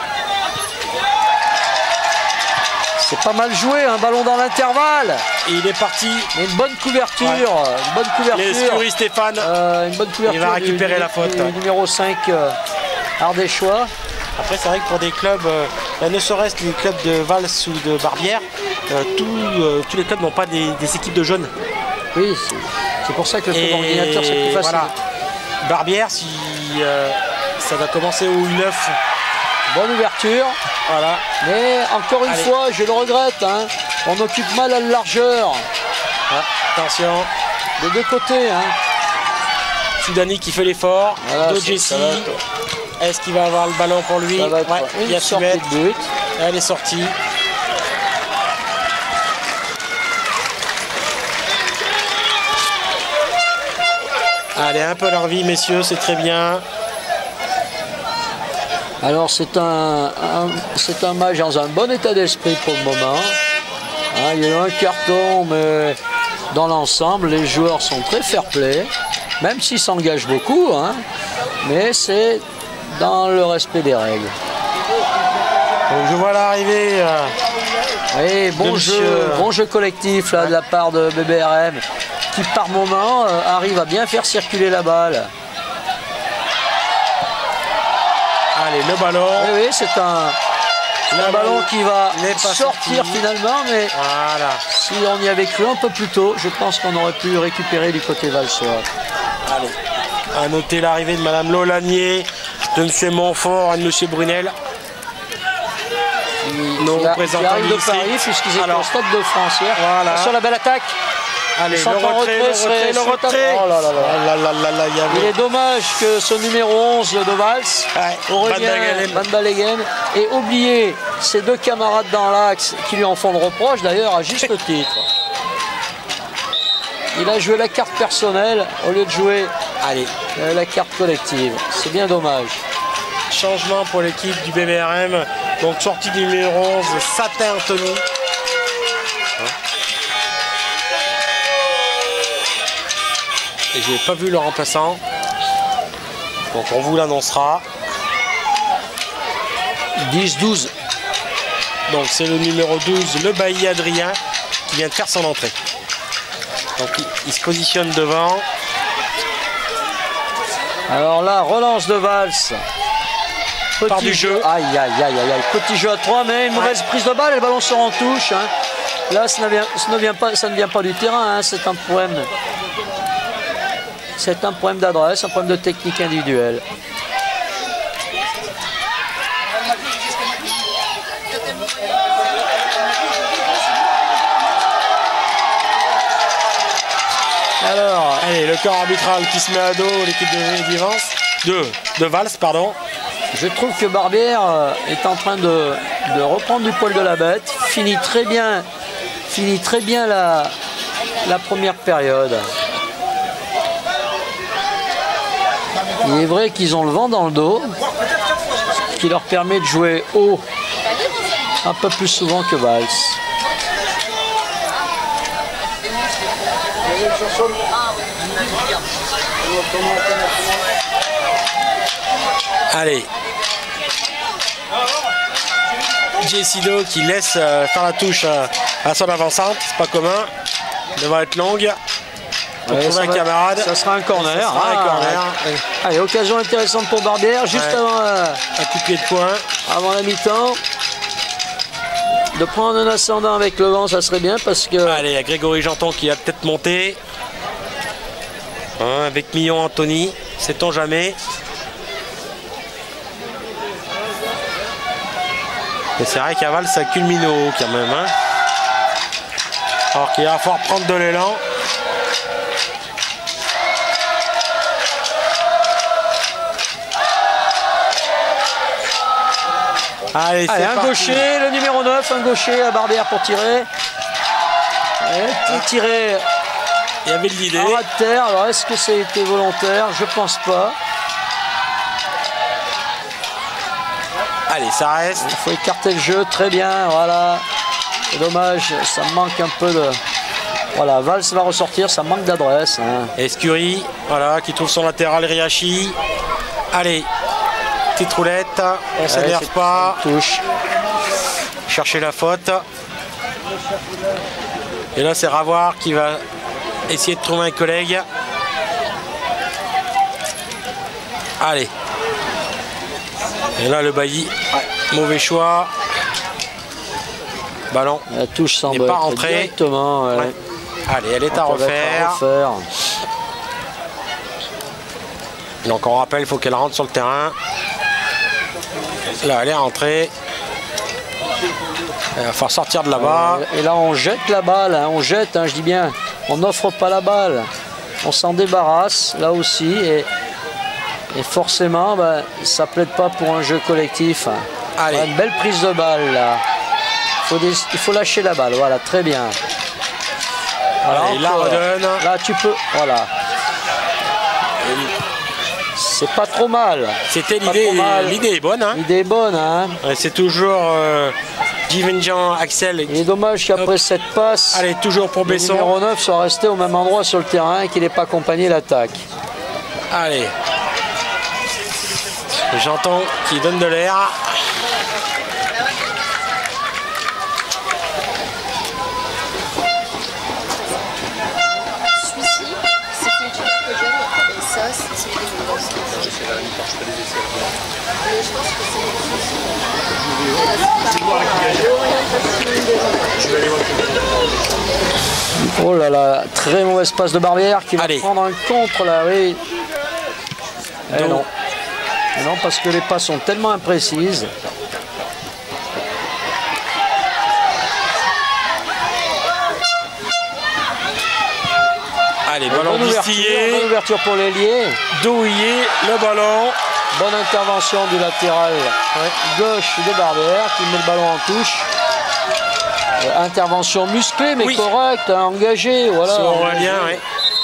C'est pas mal joué, un ballon dans l'intervalle. Et il est parti. Mais une bonne couverture. Ouais. Une bonne couverture. L'escurie Stéphane. Euh, une bonne couverture. Il va récupérer du, la faute. Du numéro cinq, euh, Ardéchois. Après, c'est vrai que pour des clubs, euh, ne serait-ce que les clubs de Vals ou de Barbière, euh, tout, euh, tous les clubs n'ont pas des, des équipes de jeunes. Oui, c'est pour ça que le club ordinateur, c'est plus facile. Voilà. Barbière, si euh, ça va commencer au U neuf. Bonne ouverture. Voilà. Mais encore une Allez. fois, je le regrette, hein, on occupe mal à la largeur. Ah, attention. Des deux côtés. Hein. Soudani qui fait l'effort. Voilà, Jessie. Est-ce qu'il va avoir le ballon pour lui? Ouais, il y a sortie de but. Elle est sortie. Allez, un peu leur vie, messieurs, c'est très bien. Alors c'est un, un, c'est un match dans un bon état d'esprit pour le moment. Hein, il y a eu un carton, mais dans l'ensemble, les joueurs sont très fair-play, même s'ils s'engagent beaucoup, hein, mais c'est dans le respect des règles. Donc je vois l'arrivée. Euh, oui, bon jeu, bon jeu collectif là, de la part de B B R M, qui par moment euh, arrive à bien faire circuler la balle. Allez, le ballon. Oui, oui, c'est un, un ballon qui va sortir sorti. finalement, mais voilà. Si on y avait cru un peu plus tôt, je pense qu'on aurait pu récupérer du côté valsois. Allez, à noter l'arrivée de Madame Lolanier, de M. Montfort et de M. Brunel. Nos représentants de Paris, puisqu'ils étaient au Stade de France hier. Voilà. Sur la belle attaque. Allez, le retrait, retrait, le retrait, le retrait. Oh là là là. Oh là là là là, il, y avait... il est dommage que ce numéro onze de Vals, ouais, Aurélien Van Ballegen, ait oublié ses deux camarades dans l'axe qui lui en font le reproche, d'ailleurs à juste titre. Il a joué la carte personnelle au lieu de jouer Allez. la carte collective. C'est bien dommage. Changement pour l'équipe du B B R M. Donc sortie du numéro onze, Satin Anthony. Et j'ai pas vu le remplaçant. Donc on vous l'annoncera. dix douze. Donc c'est le numéro douze, le Bailly Adrien, qui vient de faire son entrée. Donc il, il se positionne devant. Alors là, relance de Vals. Petit Part du jeu. Aïe, aïe, aïe, aïe, aïe. Petit jeu à trois, mais une mauvaise ouais. prise de balle et le ballon sort en touche. Hein. Là, ça ne, vient, ça, ne vient pas, ça ne vient pas du terrain, hein. C'est un problème. C'est un problème d'adresse, un problème de technique individuelle. Alors, allez, le corps arbitral qui se met à dos, l'équipe de Vivance, de, de Vals, pardon. Je trouve que Barbière est en train de, de reprendre du poil de la bête, finit très bien, finit très bien la, la première période. Il est vrai qu'ils ont le vent dans le dos, ce qui leur permet de jouer haut un peu plus souvent que Vals. Allez. Jessido qui laisse euh, faire la touche euh, à son avançante, c'est pas commun. Elle devrait être longue. Pour ouais, trouver un va, camarade. Ça sera un corner. Ça sera ah, un corner. Ouais. Allez, occasion intéressante pour Barbière, juste ouais. avant, euh, un coup de pied de poing. Avant la mi-temps. de prendre un ascendant avec le vent, ça serait bien parce que... Allez, il y a Grégory Janton qui va peut-être monter. Hein, avec Millon Anthony, sait-on jamais. Mais c'est vrai qu'à Val, ça culmine au haut quand même. Hein. Alors qu'il va falloir prendre de l'élan. Allez, Allez, c'est un parti. gaucher, le numéro neuf, un gaucher à Barbière pour tirer. Et tirer Il y avait de l'idée. en ras de terre. Alors est-ce que ça a été volontaire? Je pense pas. Allez, ça reste. Il faut écarter le jeu, très bien, voilà. C'est dommage, ça manque un peu de... Voilà, Valls va ressortir, ça manque d'adresse. Hein. Escurie, voilà, qui trouve son latéral Riachi. Allez, petite roulette, on s'énerve pas. Touche. Chercher la faute. Et là, c'est Ravoir qui va essayer de trouver un collègue. Allez. Et là, le Bailly, mauvais choix. Ballon. La touche semble n'est pas être rentrée. directement. Ouais. Ouais. Allez, elle est à On va refaire. à refaire. Donc on rappelle, il faut qu'elle rentre sur le terrain. Là, elle est rentrée. Il va falloir sortir de là-bas. Et là, on jette la balle, hein, on jette, hein, je dis bien. On n'offre pas la balle. On s'en débarrasse, là aussi. Et, et forcément, ben, ça plaide pas pour un jeu collectif. Hein. Allez. Voilà, une belle prise de balle, là. Faut des, il faut lâcher la balle, voilà, très bien. Voilà, Allez, il la encore. redonne. Là, tu peux, voilà. C'est pas trop mal. C'était Pas l'idée, trop mal. l'idée est bonne. Hein. L'idée est bonne, hein. Ouais, c'est toujours euh, Jivenjan Axel. Il est dommage qu'après cette passe, Allez, toujours pour le Besson. numéro neuf soit resté au même endroit sur le terrain et qu'il n'ait pas accompagné l'attaque. Allez. J'entends qui donne de l'air. Celui-ci, c'était une carte jeune, et ça, c'est une grosse. Mais je pense que c'est Oh là là, très mauvaise passe de Barbière qui va Allez. prendre un contre là, oui. Eh Non. non. Eh non, parce que les passes sont tellement imprécises. Allez, ballon Bonne ouverture, distillé. bonne ouverture pour l'ailier. Douillet, le ballon. Bonne intervention du latéral gauche de Barbière qui met le ballon en touche. Euh, intervention musclée mais Oui. correcte, hein, engagée. Voilà, Sur engagée. Aurélien, oui.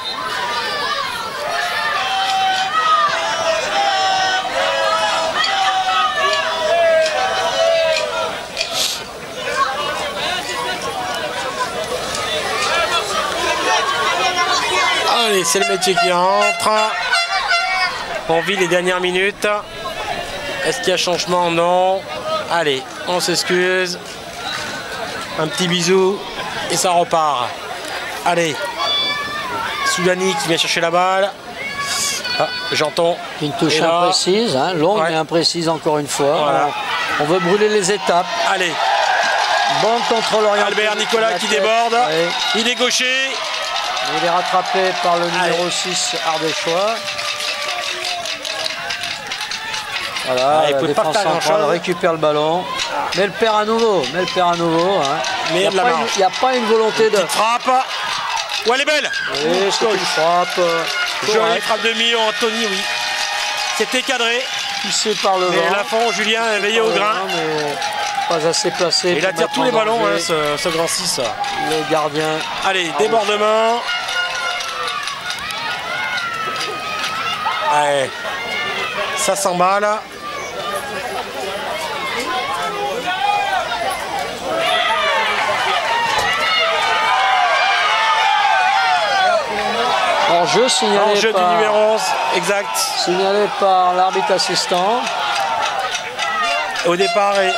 Allez, c'est le métier qui rentre. On vit les dernières minutes. Est-ce qu'il y a changement? Non. Allez, on s'excuse. Un petit bisou et ça repart. Allez. Soudani qui vient chercher la balle. Ah, j'entends. Une touche Et là, imprécise, hein, longue Ouais. mais imprécise encore une fois. Voilà. On, on veut brûler les étapes. Allez, Bon contrôle orienté. Albert Nicolas La qui tête. déborde. Ouais. Il est gaucher. Il est rattrapé par le numéro Allez. six Ardéchois. Voilà, Ah, il la peut pas défense faire centrale grand-chose. récupère le ballon. Mais le perd à nouveau, mais le perd à nouveau. Hein. Mais il y a de la pas marge. une- il n'y a pas une volonté de... Petite frappe. Oh, elle est belle. Oui, c'est une frappe. euh, Jolie correcte, frappe de Millon, Anthony, oui. C'était cadré. poussée par le Mais vent. Lafont, Julien est veillé au grain. Mais pas assez placé. Il pour attire mettre tous en les ballons, danger hein, ce, ce grand six. Le gardien. Allez, débordement. Allez, ça s'emballe. En jeu signalé, En jeu du par, numéro onze, exact. signalé par l'arbitre assistant. Au départ, et...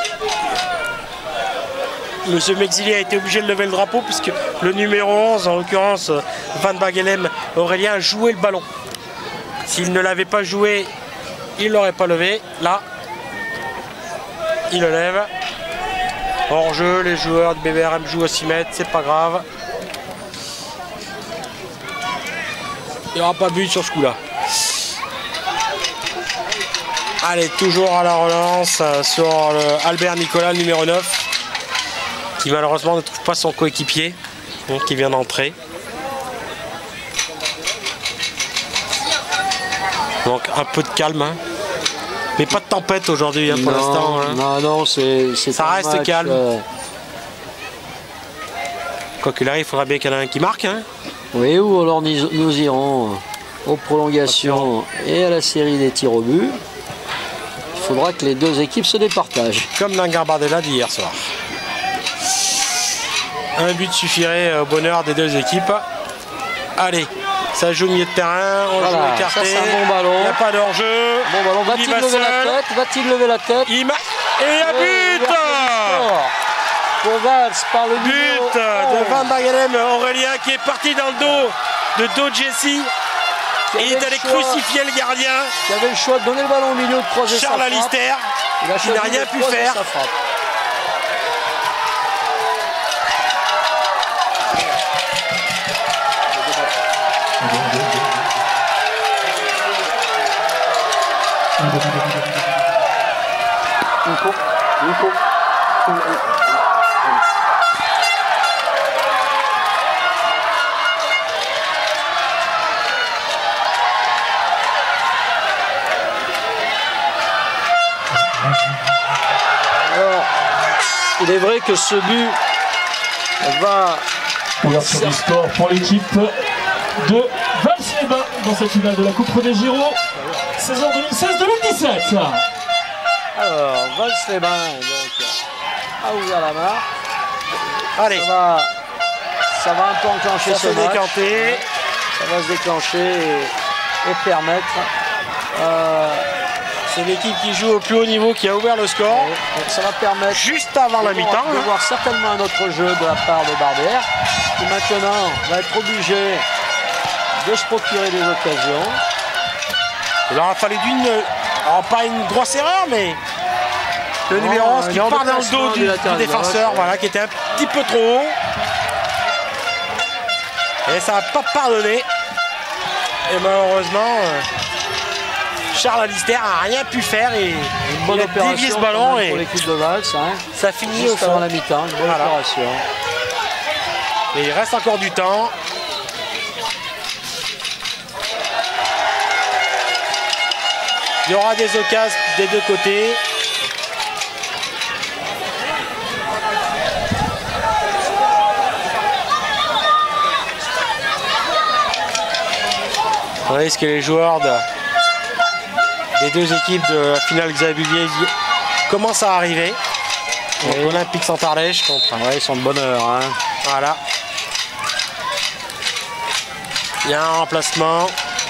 Monsieur Mexili a été obligé de lever le drapeau puisque le numéro onze, en l'occurrence Van Bagelem Aurélien, a joué le ballon. S'il ne l'avait pas joué, il ne l'aurait pas levé. Là, il le lève. Hors jeu, les joueurs de B B R M jouent à six mètres, c'est pas grave. Il n'y aura pas but sur ce coup-là. Allez, toujours à la relance sur le Albert Nicolas, le numéro neuf, qui malheureusement ne trouve pas son coéquipier, donc qui vient d'entrer. Donc un peu de calme, hein. Mais pas de tempête aujourd'hui hein, pour l'instant. Hein. Non, non, c'est ça reste match, calme. Euh... Quoi qu'il arrive, il faudra bien qu'il y en ait un qui marque. Hein. Oui, ou alors nous, nous irons aux prolongations et à la série des tirs au but. Il faudra que les deux équipes se départagent. Comme dans Garbardella d'hier soir. Un but suffirait au bonheur des deux équipes. Allez, ça joue au milieu de terrain, on voilà, joue écarté. C'est un bon ballon. Il n'y a pas d'enjeu. Bon ballon. Va-t-il lever seul. la tête Va-t-il lever la tête il ma... Et il y a but pour Valls par le but de Van Bagelem, Aurélien qui est parti dans le dos de Do Jesse. Et il est allé crucifier le gardien. Qui avait le choix de donner le ballon au milieu de croiser sa frappe. Charles Alister, qui n'a rien pu faire. Alors, il est vrai que ce but va... Ouverture du score pour l'équipe de Valls-les-Bains dans cette finale de la Coupe des Giro, saison deux mille seize deux mille dix-sept. Alors, Valls-les-Bains donc a ouvert la marque. Allez, ça va, ça va un peu enclencher ça ce se match. décanter. Ça va se déclencher et, et permettre. Euh, C'est l'équipe qui joue au plus haut niveau qui a ouvert le score. Et, ça va permettre juste avant la mi-temps de voir certainement un autre jeu de la part de Barbière, qui maintenant va être obligé de se procurer des occasions. Il aura fallu d'une, alors pas une grosse erreur, mais le non, numéro onze qui part dans le dos du, du, du défenseur, voilà, qui était un petit peu trop haut. Et ça n'a pas pardonné. Et malheureusement, Charles Alister n'a rien pu faire et une bonne il a opération dévié ce ballon et pour l'équipe de Valls. Hein. Ça finit juste au fond. avant la mi-temps, une bonne voilà. opération. Et il reste encore du temps. Il y aura des occasions des deux côtés. Vous voyez ce que les joueurs de, des deux équipes de la finale Xavier commencent à arriver. Donc oui. Olympique Centardèche contre. Ouais, ils sont de bonne heure. Hein. Voilà. Il y a un remplacement.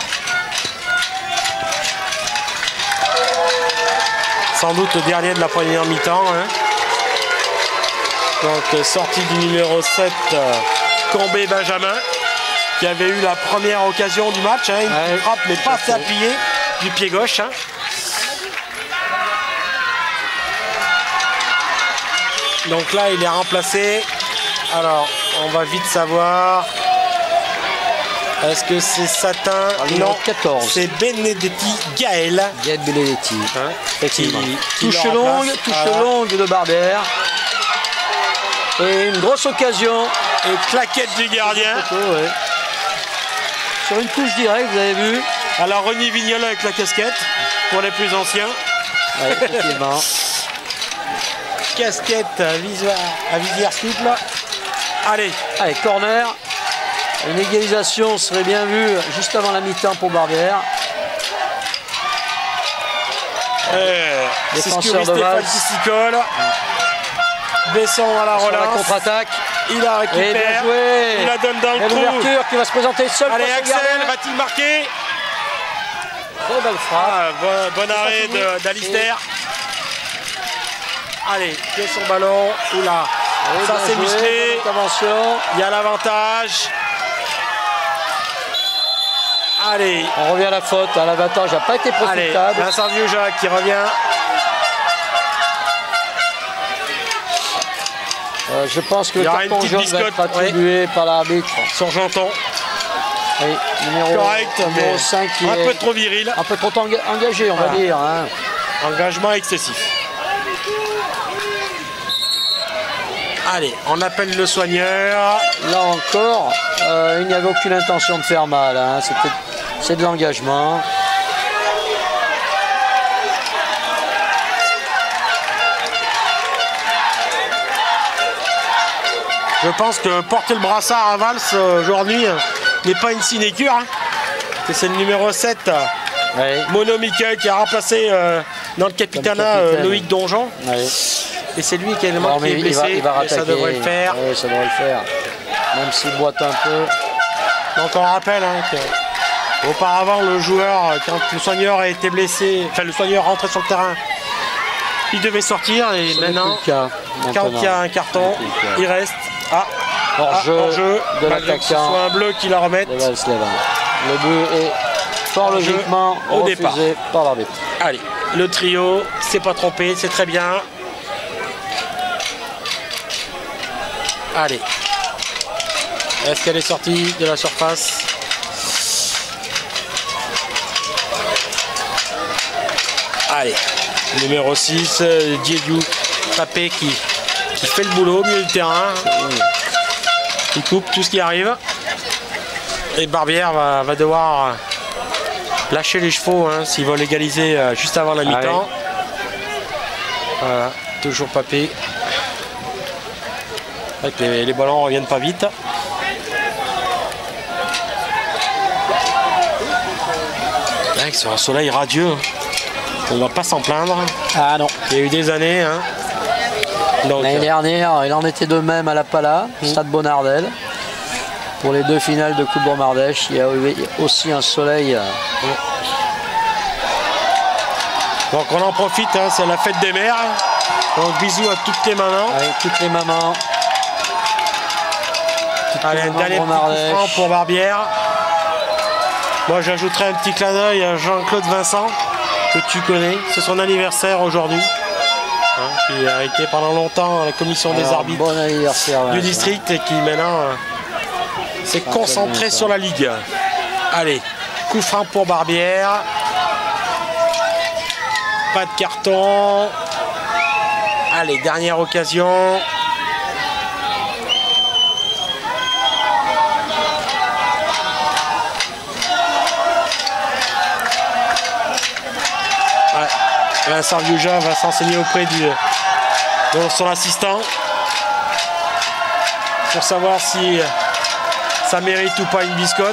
Sans doute le dernier de la première mi-temps. Hein. Donc sortie du numéro sept, euh, Combé Benjamin, qui avait eu la première occasion du match. Hein. Une ouais, frappe mais pas assez appuyée du pied gauche. Hein. Donc là il est remplacé. Alors on va vite savoir. Est-ce que c'est Satin? Non, quatorze. C'est Benedetti Gaël. Gaël Benedetti. Hein, effectivement. Qui, qui touche longue, touche voilà. longue de Barbière. Et une grosse occasion. Et claquette du gardien. Photo, ouais. Sur une touche directe, vous avez vu. Alors René Vignol avec la casquette, pour les plus anciens. Ouais, effectivement. Casquette à visière, à visière souple. Allez. Allez, corner. Une égalisation serait bien vue juste avant la mi-temps pour Barbière. Euh, c'est ce que Stéphane qui s'y colle. Besson à la relance. La contre-attaque. Il la récupère. Il la donne dans le trou. L'ouverture qui va se présenter seul. Allez, Axel, va-t-il marquer? Très belle frappe. Ah, bon, bon arrêt d'Alister. Allez, qui est son ballon? Oula. Et ça c'est musclé. Il y a l'avantage. Allez. On revient à la faute. L'avantage n'a pas été profitable. Allez, Vincent Vieux-Jacques qui revient. Euh, je pense que il le y aura une carton petite jaune va être biscotte, attribué ouais. par l'arbitre. Sur Janton. Oui, numéro, correct, numéro mais cinq qui un est peu trop viril. Un peu trop enga engagé, on ah. va dire. Hein. Engagement excessif. Allez, on appelle le soigneur. Là encore, euh, il n'y avait aucune intention de faire mal. Hein. C'est de l'engagement. Je pense que porter le brassard à Vals aujourd'hui n'est pas une sinécure. Hein. C'est le numéro sept, oui. Mono Miquel, qui a remplacé euh, dans le capitanat euh, Loïc Donjon. Oui. Et c'est lui qui est le bon, qui est blessé. Il va, il va et ça devrait le faire. Oui, ça devrait le faire. Même s'il boite un peu. Donc on rappelle hein, qu'auparavant le joueur, quand le soigneur a été blessé, enfin le soigneur rentrait sur le terrain, il devait sortir et ce maintenant, quand il y a un carton, il reste. Ah, hors jeu, ah, jeu de l'attaquant. Ce soit un bleu qui la remette. Le but est fort logiquement au refusé départ par l'arbitre. Allez, le trio s'est pas trompé, c'est très bien. Allez. Est-ce qu'elle est sortie de la surface? Allez. Numéro six, Diédiou Papé qui, qui fait le boulot au milieu du terrain. Il coupe tout ce qui arrive. Et Barbière va, va devoir lâcher les chevaux hein, s'il va légaliser euh, juste avant la mi-temps. Voilà, toujours Papé. Les, les ballons ne reviennent pas vite. Avec sur un soleil radieux, on ne va pas s'en plaindre. Ah non. Il y a eu des années. Hein. L'année dernière, il en était de même à la Pala, mmh. Stade Bonnardel. Pour les deux finales de Coupe Bord-Mardèche, il y a eu aussi un soleil. Mmh. Donc on en profite, hein, c'est la fête des mères. Donc bisous à toutes les mamans. Avec toutes les mamans. Allez, un dernier petit coup franc pour Barbière. Moi j'ajouterai un petit clin d'œil à Jean-Claude Vincent, que tu connais. C'est son anniversaire aujourd'hui. Hein, qui a été pendant longtemps à la commission Alors, des arbitres bon anniversaire, du district et qui maintenant euh, s'est concentré bien, sur la Ligue. Allez, coup franc pour Barbière. Pas de carton. Allez, dernière occasion. Vincent Viouja va s'enseigner auprès du, de son assistant pour savoir si ça mérite ou pas une biscotte.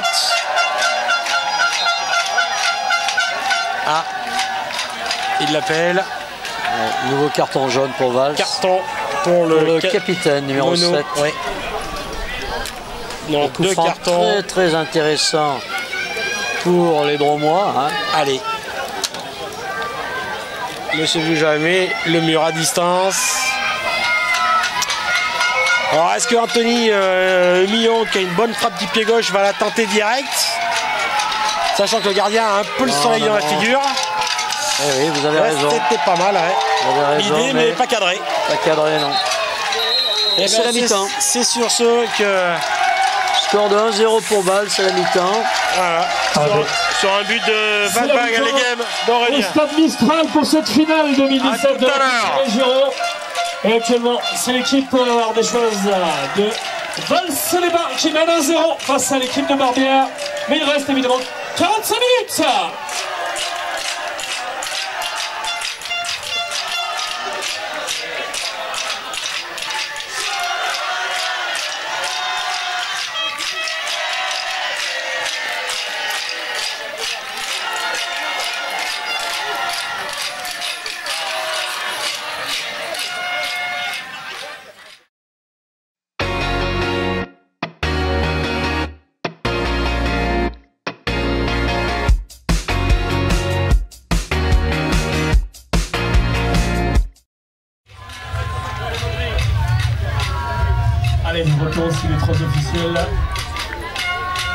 Ah, il l'appelle. Ouais, nouveau carton jaune pour Vals. Carton pour le, pour le ca capitaine numéro Mono. sept. Ouais. Donc deux cartons. Très très intéressant pour les Dromois. Hein. Allez. Monsieur Vujamé, le mur à distance. Alors est-ce que Anthony euh, Millon, qui a une bonne frappe du pied gauche, va la tenter direct, sachant que le gardien a un peu le soleil non, dans non. la figure. Eh oui, vous avez ouais, raison. C'était pas mal, ouais. L'idée, mais, mais pas cadré. Pas cadré, non. Et c'est la mi-temps. C'est sur ce que... Score de un zéro pour Vals, c'est la mi-temps. Voilà. Ah, sur, sur un but de Valbag à l'Egem d'Aurélien. Au stade Mistral pour cette finale deux mille dix-sept de la Giro. Et actuellement, c'est l'équipe ardéchoise de Vals-les-Bains qui mène un zéro face à l'équipe de Barbière. Mais il reste évidemment quarante-cinq minutes. Allez, retour sur les trois officiels.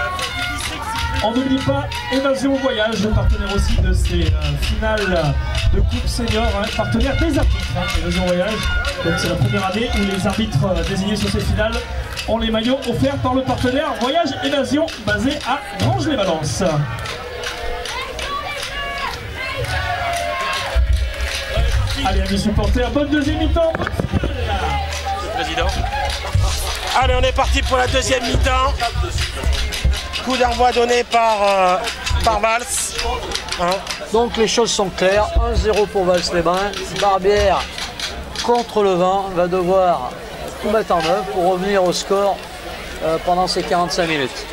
On n'oublie pas Emma Zéro Voyage, partenaire aussi de ces euh, finales de Coupe Senior, hein, partenaire des arbitres, hein, Évasion Voyage. Donc c'est la première année où les arbitres euh, désignés sur ces finales ont les maillots offerts par le partenaire Voyage Évasion basé à Granges-les-Valences. Allez, amis supporters, bonne deuxième mi-temps. Président. Allez, on est parti pour la deuxième mi-temps. Coup d'envoi donné par, euh, par Vals. Hein. Donc les choses sont claires. un zéro pour Vals-les-Bains. Barbière contre le vent va devoir tout mettre en œuvre pour revenir au score euh, pendant ces quarante-cinq minutes.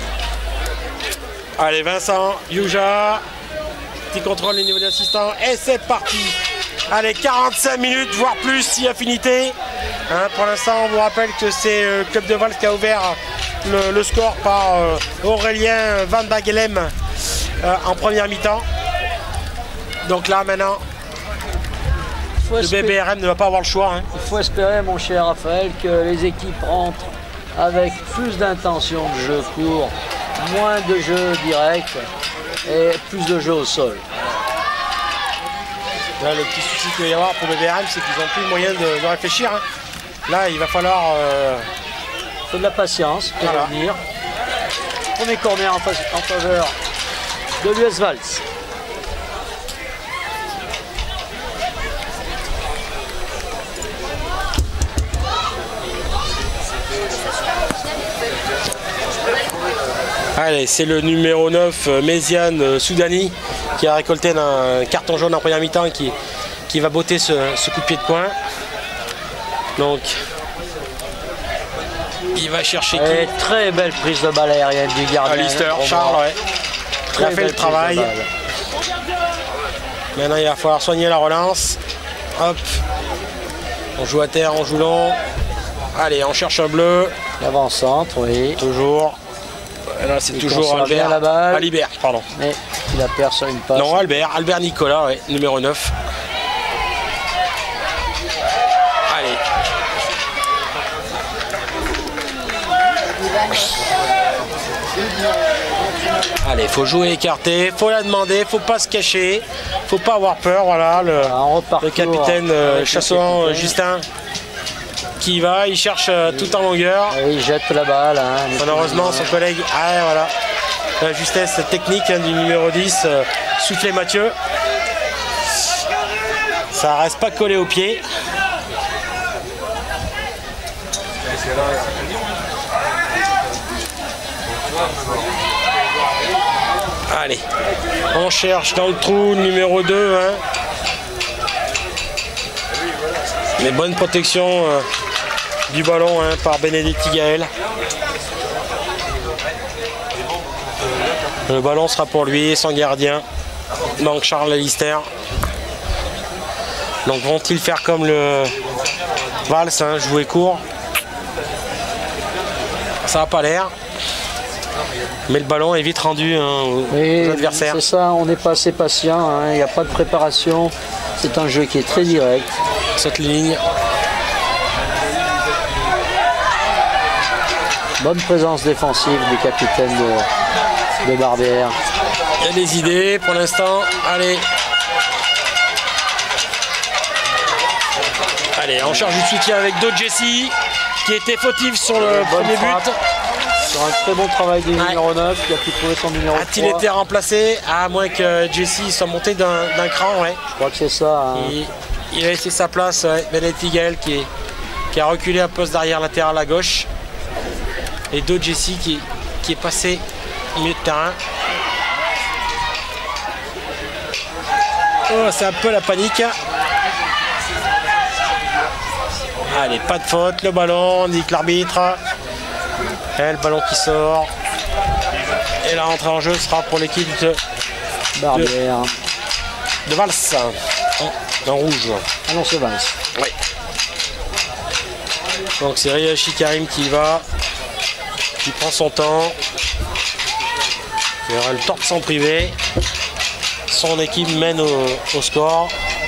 Allez, Vincent, Yuja. Petit contrôle au niveau de l'assistant. Et c'est parti. Allez, quarante-cinq minutes, voire plus, si affinité. Hein, pour l'instant, on vous rappelle que c'est le club de Vals qui a ouvert le, le score par euh, Aurélien Van Bagelem euh, en première mi-temps. Donc là, maintenant, le B B R M ne va pas avoir le choix. Hein. Il faut espérer, mon cher Raphaël, que les équipes rentrent avec plus d'intention de jeu court, moins de jeu direct et plus de jeu au sol. Là, le petit souci qu'il va y avoir pour le B B R M, c'est qu'ils n'ont plus le moyen de, de réfléchir. Hein. Là, il va falloir... Euh... faut de la patience pour voilà. revenir. Premier corner en, en faveur de l'U S Vals. Allez, c'est le numéro neuf, Méziane Soudani, qui a récolté un carton jaune en première mi-temps, qui, qui va botter ce, ce coup de pied de coin. Donc, il va chercher et qui très belle prise de balle aérienne du gardien. Alistair, Charles, ouais. Il a fait le travail. Maintenant, il va falloir soigner la relance. Hop. On joue à terre, on joue long. Allez, on cherche un bleu. L'avant-centre, oui. Toujours. Là, c'est toujours Albert. La balle. Albert, pardon. Mais il a perdu sur une passe. Non, Albert. Albert Nicolas, ouais, numéro neuf. Allez. Allez, faut jouer écarté, faut la demander, faut pas se cacher, faut pas avoir peur. Voilà, le, le capitaine euh, Chassouan euh, Justin qui y va, il cherche euh, tout en longueur. Et il jette la balle. Hein, Malheureusement, son collègue, ah, voilà, la justesse technique hein, du numéro dix, euh, Soufflé Mathieu. Ça reste pas collé au pied. Allez, on cherche dans le trou numéro deux. Hein. Les bonnes protections euh, du ballon hein, par Bénédicte Gaël. Le ballon sera pour lui, son gardien. Donc Charles Alistair. Donc vont-ils faire comme le Vals, hein, jouer court? Ça n'a pas l'air. Mais le ballon est vite rendu hein, aux, oui, aux adversaires. C'est ça, on n'est pas assez patient, hein, il n'y a pas de préparation. C'est un jeu qui est très direct. Cette ligne. Bonne présence défensive du capitaine de, de Barbière. Il y a des idées pour l'instant. Allez. Allez, on charge du soutien avec Do Jessie qui était fautif sur le Bonne premier frappe. but. Sur un très bon travail du ouais. numéro neuf qui a pu trouver son numéro trois. A-t-il été remplacé? À moins que Jessie soit monté d'un cran, ouais. Je crois que c'est ça. Hein. Il, il a laissé sa place, ouais. Bénédicte Gaël qui, qui a reculé à poste d'arrière latéral à gauche. Et Do Jessie qui, qui est passé au milieu de terrain. Oh, c'est un peu la panique. Allez, pas de faute, le ballon, on dit que l'arbitre. Et le ballon qui sort. Et la rentrée en jeu sera pour l'équipe de Barbière. De, de Vals. En, en rouge. Ah non, c'est Vals. Oui. Donc c'est Riachi Karim qui y va. Qui prend son temps. Il aura le temps de s'en priver. Son équipe mène au, au score.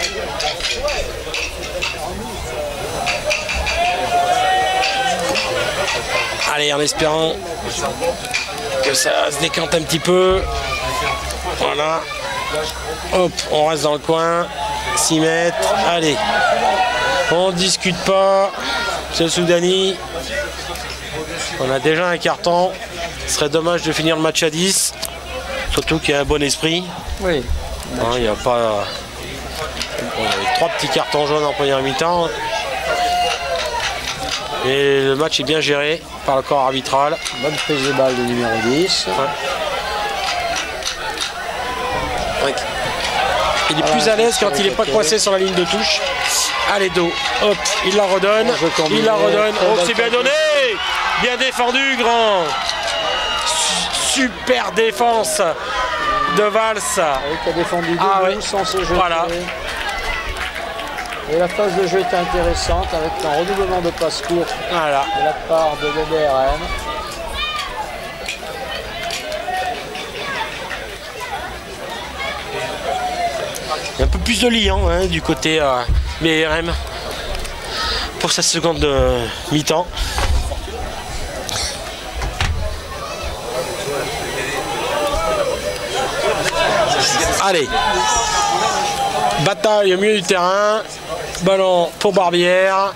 Allez, en espérant que ça se décante un petit peu. Voilà. Hop, on reste dans le coin. six mètres. Allez. On ne discute pas. C'est le Soudani. On a déjà un carton. Ce serait dommage de finir le match à dix. Surtout qu'il y a un bon esprit. Oui. Hein, il n'y a pas... On a eu trois petits cartons jaunes en première mi-temps. Et le match est bien géré par le corps arbitral. Bonne prise de balle du numéro dix. Ouais. Ouais. Il est plus à l'aise quand il n'est pas coincé sur la ligne de touche. Allez, dos. Hop, il la redonne. Il la redonne. Oh, c'est bien donné. Bien défendu, grand. Super défense de Valls. Oui, qui a défendu ah, deux ouais. sans se jeter. Voilà. Et la phase de jeu était intéressante avec un renouvellement de passe courte voilà. de la part de B B R M. Il y a un peu plus de liant hein, du côté euh, B R M pour sa seconde euh, mi-temps. Allez, bataille au milieu du terrain, ballon pour Barbière.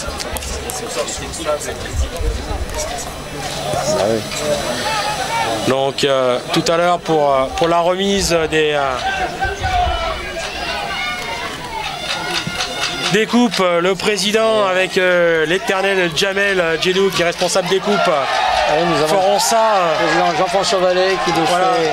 Donc euh, tout à l'heure pour, euh, pour la remise des, euh, des coupes, le président avec euh, l'éternel Jamel Djelou qui est responsable des coupes, Allez, nous avons feront ça. Euh, le président Jean-François Vallée qui nous voilà. fait...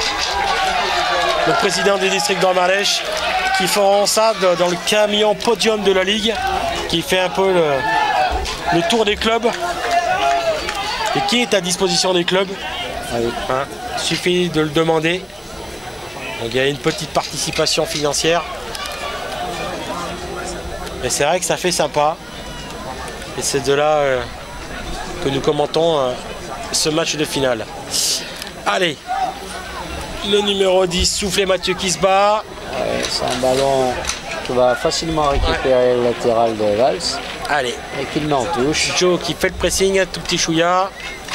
Le président du district d'Ormalèche qui feront ça dans le camion podium de la Ligue qui fait un peu le, le tour des clubs et qui est à disposition des clubs. Oui. Hein, il suffit de le demander. Donc il y a une petite participation financière. Et c'est vrai que ça fait sympa. Et c'est de là euh, que nous commentons euh, ce match de finale. Allez. Le numéro dix, Soufflé Mathieu qui se bat. Ouais, c'est un ballon qui va facilement récupérer ouais. le latéral de Valls. Allez. Et qu'il met en touche. Joe qui fait le pressing, un tout petit chouïa.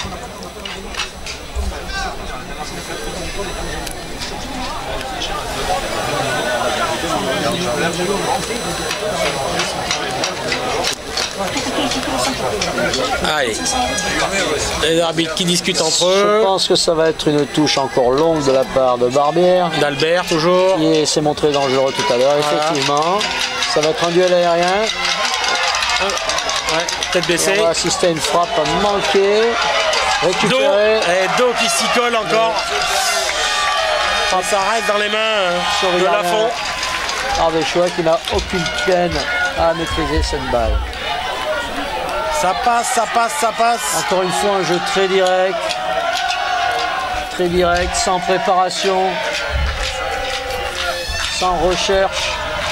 Allez, les arbitres qui discutent entre eux. Je pense que ça va être une touche encore longue de la part de Barbière. D'Albert toujours. Qui s'est montré dangereux tout à l'heure, voilà. Effectivement. Ça va être un duel aérien. Ouais, tête baissée. On va assister à une frappe manquée. Récupérée. Do, et Do qui s'y colle encore. Ouais. Ça reste dans les mains sur de Lafont. Ardéchois qui n'a aucune peine à maîtriser cette balle. Ça passe, ça passe, ça passe. Encore une fois, un jeu très direct. Très direct, sans préparation. Sans recherche.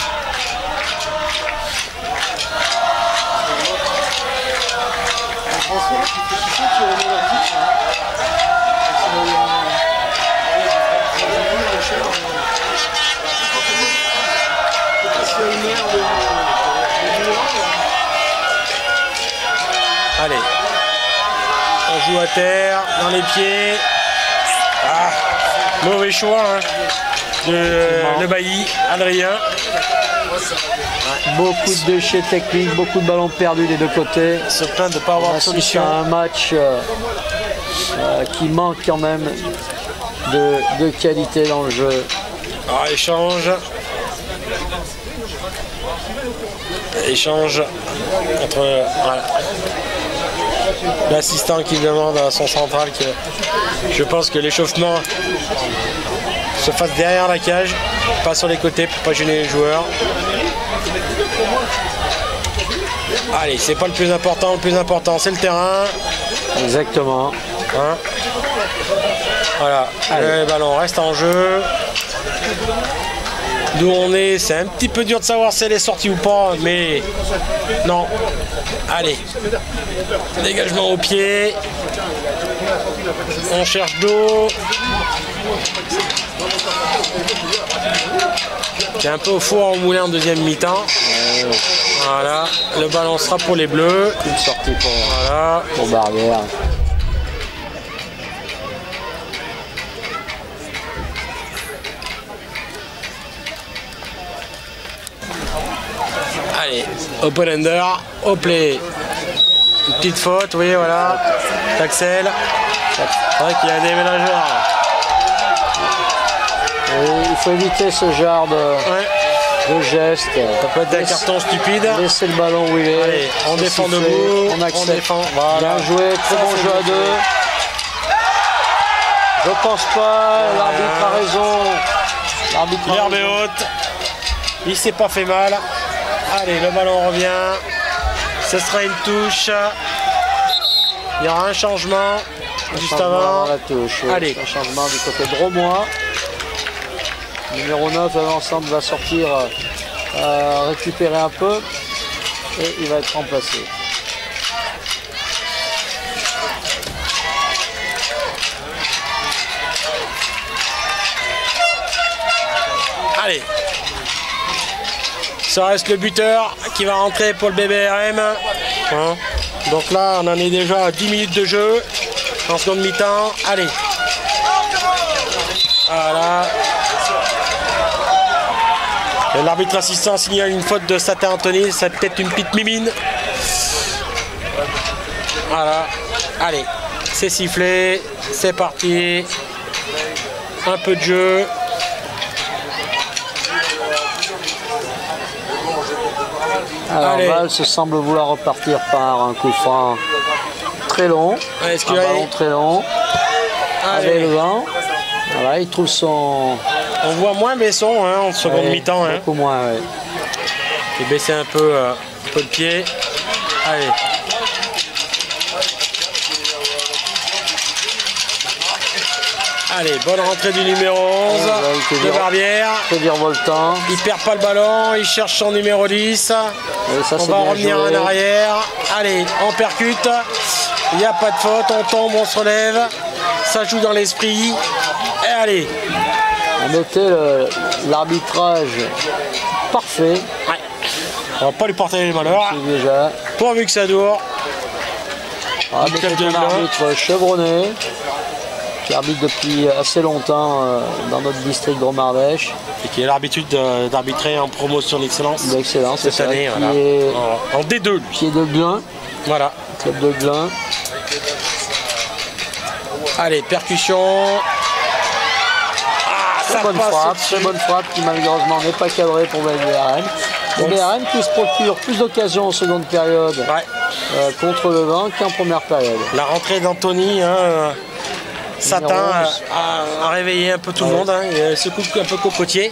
Allez, on joue à terre, dans les pieds. Ah, mauvais choix hein, de le bailli, Adrien. Beaucoup de déchets techniques, beaucoup de ballons perdus des deux côtés. Il se plaint de ne pas avoir de solution. C'est un match euh, euh, qui manque quand même de, de qualité dans le jeu. Ah, échange. Échange entre voilà, l'assistant qui demande à son central que je pense que l'échauffement se fasse derrière la cage, pas sur les côtés pour pas gêner les joueurs. Allez, c'est pas le plus important, le plus important c'est le terrain. Exactement. Hein, voilà, allez. Le ballon reste en jeu. D'où on est, c'est un petit peu dur de savoir si elle est sortie ou pas, mais non. Allez, dégagement au pied. On cherche d'eau. C'est un peu au four au moulin en deuxième mi-temps. Voilà, le ballon sera pour les Bleus. Une sortie pour, voilà. pour Barbière. Open under, au play. Une petite faute, oui, voilà. Axel. C'est vrai qu'il y a des ménageurs. Et il faut éviter ce genre de, ouais. de geste. Ça peut être un carton stupide. Laissez le ballon où il est. Allez, on défend siffler, debout. On accepte. On défend. Voilà. Bien joué, très Ça, bon jeu à bien deux. Je pense pas, l'arbitre a raison. L'arbitre a L'herbe est raison. haute. Il s'est pas fait mal. Allez, le ballon revient. Ce sera une touche. Il y aura un changement Un juste changement avant. dans la touche. Allez. Un changement du côté de Romois. Numéro neuf, l'ensemble va sortir, euh, récupérer un peu. Et il va être remplacé. Allez. Ça reste le buteur qui va rentrer pour le B B R M. Hein. Donc là, on en est déjà à dix minutes de jeu. En seconde mi-temps. Allez. Voilà. L'arbitre assistant signale une faute de Satin Anthony. C'est peut-être une petite mimine. Voilà. Allez. C'est sifflé. C'est parti. Un peu de jeu. Alors Val se semble vouloir repartir par un coup franc très long. Allez, un ballon très long. Avec le vent. Voilà, il trouve son... On voit moins Besson hein, en seconde ouais, mi-temps. Hein. Beaucoup moins, oui. Il baissait un peu, euh, un peu le pied. Allez. Allez, bonne rentrée du numéro onze ouais, de Barbière. Que dire Voltan. Il perd pas le ballon, il cherche son numéro dix. Ça, on va revenir joué. en arrière. Allez, on percute. Il n'y a pas de faute, on tombe, on se relève. Ça joue dans l'esprit. Et allez. On notait l'arbitrage parfait. Ouais. On va pas lui porter les malheurs. Déjà. Pourvu que ça dure. Ah, mais c'est un arbitre chevronné, qui arbitre depuis assez longtemps euh, dans notre district de Drôme-Ardèche. Et qui a l'habitude d'arbitrer en promotion d'excellence. D'excellence, cette année. Qui voilà. est, en, en D deux. Qui est de Glun. Voilà. Club de Glun. Allez, percussion. Ah, très bonne frappe, très bonne frappe qui malheureusement n'est pas cadrée pour le B B R M. Le B B R M qui se procure plus d'occasions en seconde période ouais. euh, contre le vent qu'en première période. La rentrée d'Anthony, hein, euh, Satin a, a réveillé un peu tout ouais. le monde. Hein, il se coupe un peu cocotier.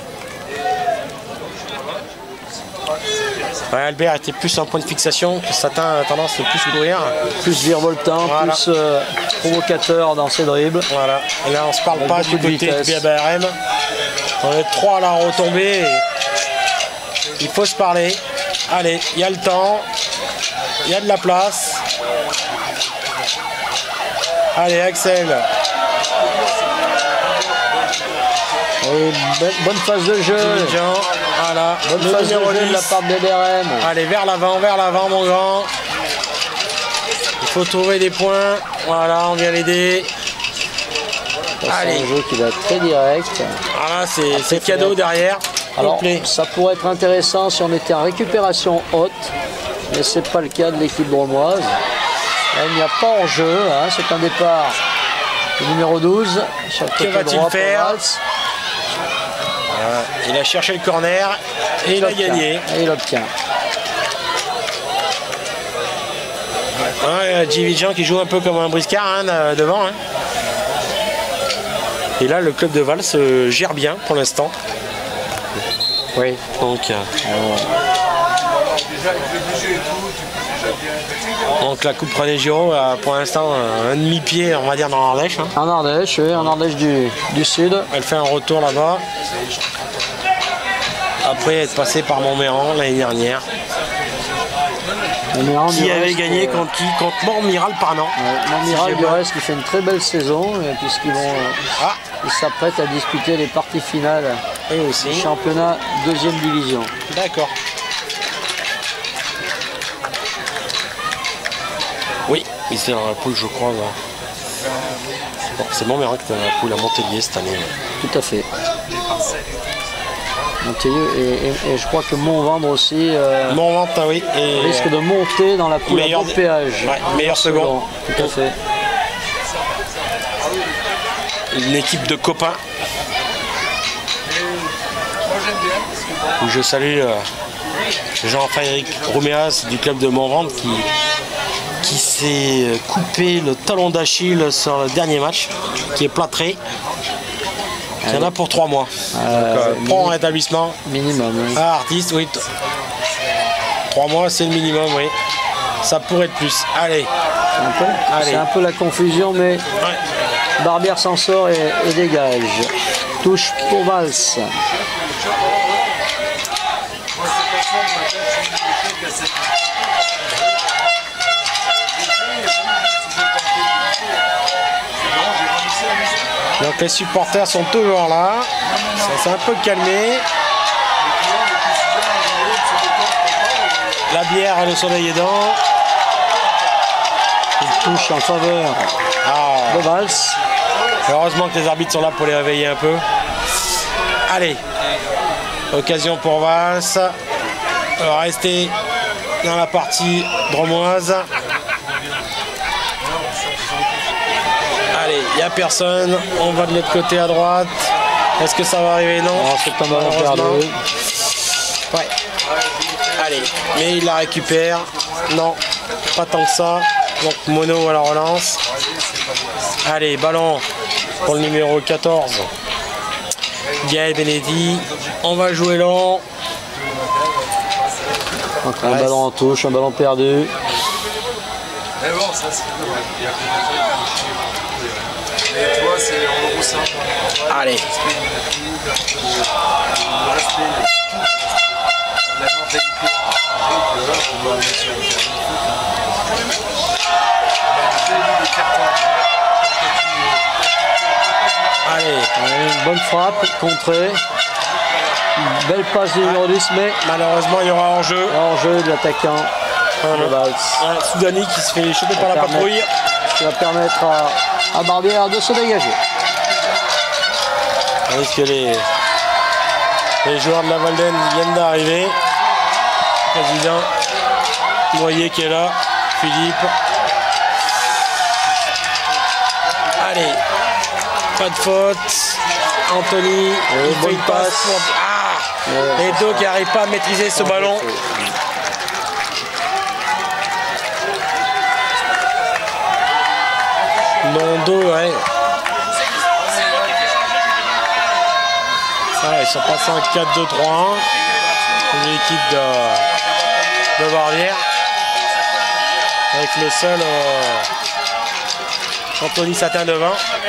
Ouais, Albert était plus en point de fixation, que Satin a tendance à plus courir. Plus virevoltant, voilà. plus euh, provocateur dans ses dribbles. Voilà. Et là on se parle pas du côté du B B R M. On est trois à la retombée. Et il faut se parler. Allez, il y a le temps. Il y a de la place. Allez, Axel. Et bonne phase de jeu. Voilà. Bonne le phase de jeu dix. de la part de B B R M. Allez, vers l'avant, vers l'avant, mon grand. Il faut trouver des points. Voilà, on vient l'aider. C'est un jeu qui va être très direct. Voilà, c'est cadeau derrière. Alors, ça pourrait être intéressant si on était en récupération haute, mais c'est pas le cas de l'équipe dromoise. Là, il n'y a pas en jeu, hein, c'est un départ du numéro douze. Que va-t-il faire? Voilà. Il a cherché le corner et il, il a gagné. Et il obtient. Ouais, Djividjian qui joue un peu comme un briscard hein, devant. Hein. Et là, le club de Val se gère bien pour l'instant. Oui. Donc, euh, donc la Coupe René Giraud a pour l'instant un demi-pied, on va dire, dans l'Ardèche. Hein. En Ardèche, oui, en Ardèche du, du Sud. Elle fait un retour là-bas. Après être passée par Montméran l'année dernière. Montméran, qui avait reste, gagné contre qui? Contre Montmiral par an. Ouais, Montmiral si du reste qui fait une très belle saison puisqu'ils vont ah. ils s'apprêtent à disputer les parties finales et aussi. du championnat deuxième division. D'accord. Oui, ils étaient dans la poule je crois. Bon, c'est Montmiral qui était dans la poule à Montpellier cette année. Tout à fait. Montaigu et, et, et je crois que Montvendre aussi euh, Montvendre, ah oui, et risque de monter dans la poule à beau péage. Ouais, meilleur second. Tout à fait. Une équipe de copains. Où je salue euh, Jean-Frédéric Rouméas du club de Montvendre qui, qui s'est coupé le talon d'Achille sur le dernier match, qui est plâtré. Il y en a pour trois mois. Euh, Donc, euh, prends un rétablissement. Minimum. Oui. Ah, artiste, oui. Trois mois, c'est le minimum, oui. Ça pourrait être plus. Allez. C'est un, un peu la confusion, mais ouais. Barbière s'en sort et, et dégage. Touche pour Valls. Donc les supporters sont toujours là. Ça s'est un peu calmé. La bière et le soleil aidant. Il touche en faveur ah. de Valls. Heureusement que les arbitres sont là pour les réveiller un peu. Allez. Occasion pour Valls. Rester dans la partie dromoise. Allez, il n'y a personne. On va de l'autre côté à droite. Est-ce que ça va arriver? Non. Oh, c'est un ballon perdu. Ouais. Allez, mais il la récupère. Non, pas tant que ça. Donc Mono à la relance. Allez, ballon pour le numéro quatorze. Gaël Benetti. On va jouer long. Un ouais. ballon en touche, un ballon perdu. Allez. Allez, une bonne frappe, contrée. Une belle passe du numéro dix, mais malheureusement il y aura hors-jeu. Hors-jeu de l'attaquant. Voilà. Soudani qui se fait choper par la patrouille. Qui va permettre à, à Barbière de se dégager. Est-ce que les, les joueurs de la Valden viennent d'arriver? Président Noyer qui est là, Philippe. Allez, pas de faute. Anthony, et il fait une passe. passe. Pour... Ah ouais, et Do qui n'arrive pas à maîtriser ce ballon. Non, Do, ouais. Ah, ils sont passés en quatre deux trois un. Une équipe de, de Barbière. Avec le seul euh, Anthony Satin devant.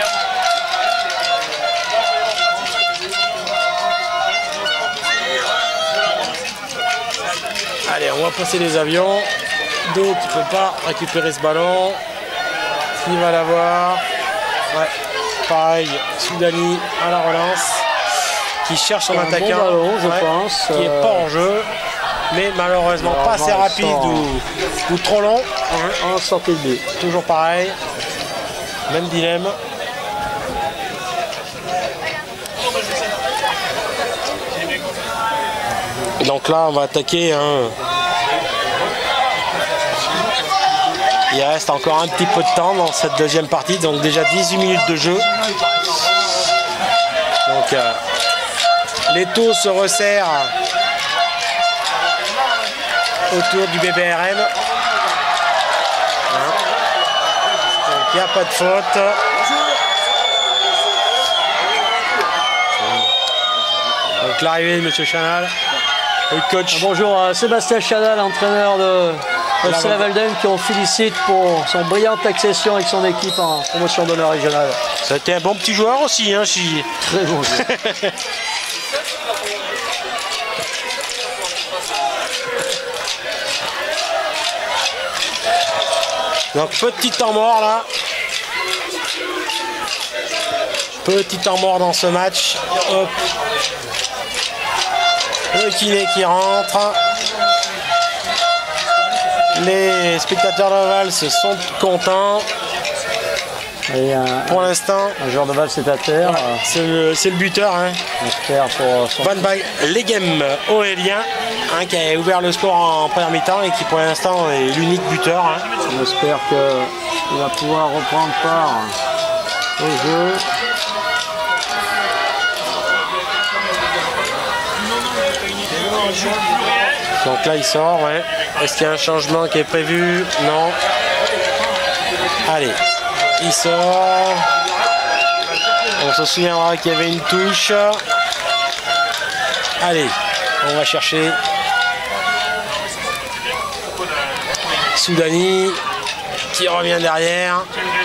Allez, on va passer les avions. Do qui ne peut pas récupérer ce ballon. Qui va l'avoir? Ouais, pareil, Soudani à la relance. Qui cherche son attaquant, bon ballon, je ouais, pense. Qui n'est pas en jeu, mais malheureusement pas assez rapide ou, ou trop long. En sortie de but. Toujours pareil, même dilemme. Et donc là, on va attaquer. Hein. Il reste encore un petit peu de temps dans cette deuxième partie, donc déjà dix-huit minutes de jeu. Donc euh, les taux se resserrent autour du B B R M. Hein. Donc il n'y a pas de faute. Donc l'arrivée de M. Chanal, le coach. Bonjour à Sébastien Chanal, entraîneur de la Valden, qui on félicite pour son brillante accession avec son équipe en promotion d'honneur régionale. C'était un bon petit joueur aussi, hein, Chi. Très bon joueur. Donc petit temps mort là. Petit temps mort dans ce match. Hop. Le kiné qui rentre. Les spectateurs de Valls sont contents. Et un, pour l'instant, un joueur de Vals est à terre. Ouais, c'est le, le buteur. Hein. Pour son... Van Legem Aurélien, hein, qui a ouvert le score en première mi-temps et qui pour l'instant est l'unique buteur. Hein. On espère qu'il va pouvoir reprendre part au jeu. Donc là il sort, ouais. Est-ce qu'il y a un changement qui est prévu? Non. Allez, il sort. On se souviendra qu'il y avait une touche. Allez, on va chercher Soudani qui revient derrière.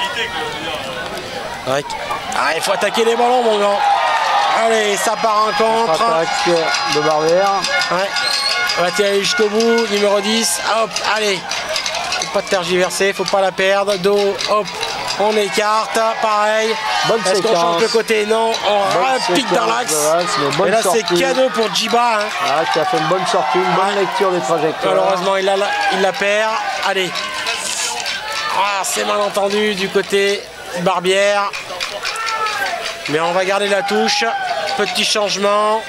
Ouais. Ah, il faut attaquer les ballons, mon grand. Allez, ça part en contre. Attaque de Barbière. Ouais. On va tirer jusqu'au bout. Numéro dix. Hop, allez. Faut pas tergiverser, faut pas la perdre. Dos, hop. On écarte. Pareil. Bonne Est-ce qu'on change de côté? Non. On repique dans l'axe. Et là, c'est cadeau pour Djiba. Hein. Ah, qui a fait une bonne sortie, une bonne ouais. lecture des trajectoires. Malheureusement, il la, il la perd. Allez. Ah, c'est mal entendu du côté Barbière. Mais on va garder la touche. Petit changement.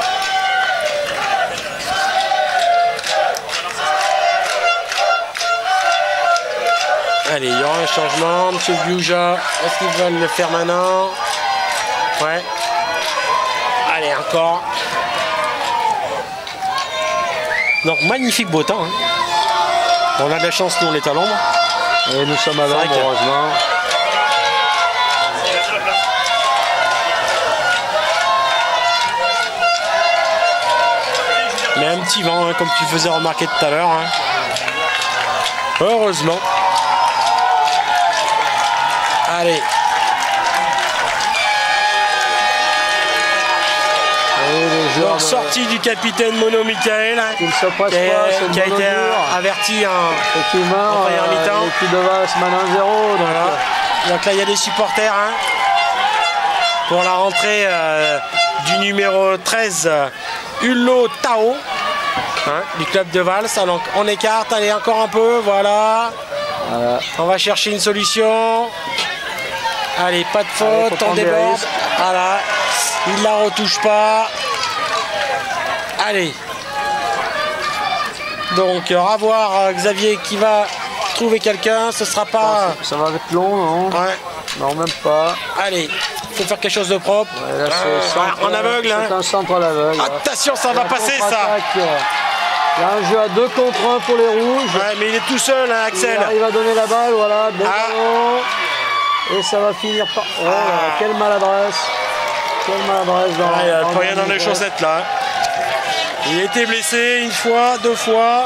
Allez, il y aura un changement. Monsieur Biouja, est-ce qu'ils veulent le faire maintenant? Ouais. Allez, encore. Donc, magnifique beau temps. Hein. On a de la chance, nous, on est à l'ombre. Et nous sommes à l'ombre, heureusement. Mais un petit vent, hein, comme tu faisais remarquer tout à l'heure. Hein. Heureusement. Allez. Donc, sortie du capitaine Mono Michael, hein, qui, se passe qui, a, pas, qui a été averti en, Effectivement, en première mi-temps. L'équipe de Vals mène un zéro. Donc, voilà. Donc là, il y a des supporters hein, pour la rentrée euh, du numéro treize, Hulot Tao, hein, du club de Vals. Donc on écarte, allez, encore un peu, voilà. voilà. On va chercher une solution. Allez, pas de faute, allez, on déborde. Voilà, il la retouche pas. Allez. Donc, à voir Xavier qui va trouver quelqu'un. Ce sera pas. Ça, ça va être long, non? Ouais. Non, même pas. Allez, il faut faire quelque chose de propre. Ouais, là, euh, en aveugle. C'est hein. un centre à l'aveugle. Attention, ça va passer ça. Il y a un jeu à deux contre un pour les rouges. Ouais, mais il est tout seul, hein, Axel. Il va donner la balle, voilà. Bon ah. Et ça va finir par. Oh, ah. Quelle maladresse. Quelle maladresse dans. Ah, il n'y a dans pas rien dans les chaussettes là. Il a été blessé une fois, deux fois.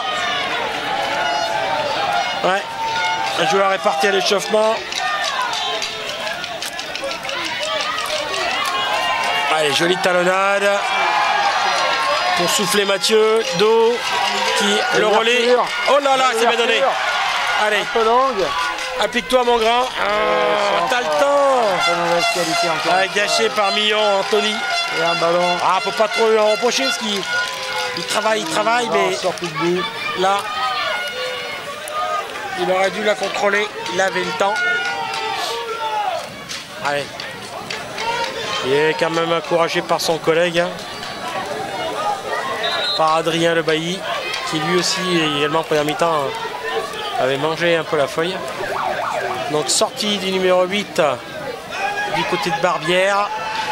Ouais. Un joueur est parti à l'échauffement. Allez, jolie talonnade. Pour souffler Mathieu. Do qui le relais. Oh là là, c'est bien donné. Allez. Un peu longue. Applique-toi mon grand. Ah, t'as le temps. Ah, gâché par Millon, Anthony. Et un ballon. Ah, faut pas trop lui en reprocher parce qu'il il travaille, il travaille, mais là, il aurait dû la contrôler. Il avait le temps. Allez. Il est quand même encouragé par son collègue. Par Adrien Le Bailly, qui lui aussi, également en première mi-temps, avait mangé un peu la feuille. Donc sortie du numéro huit du côté de Barbière.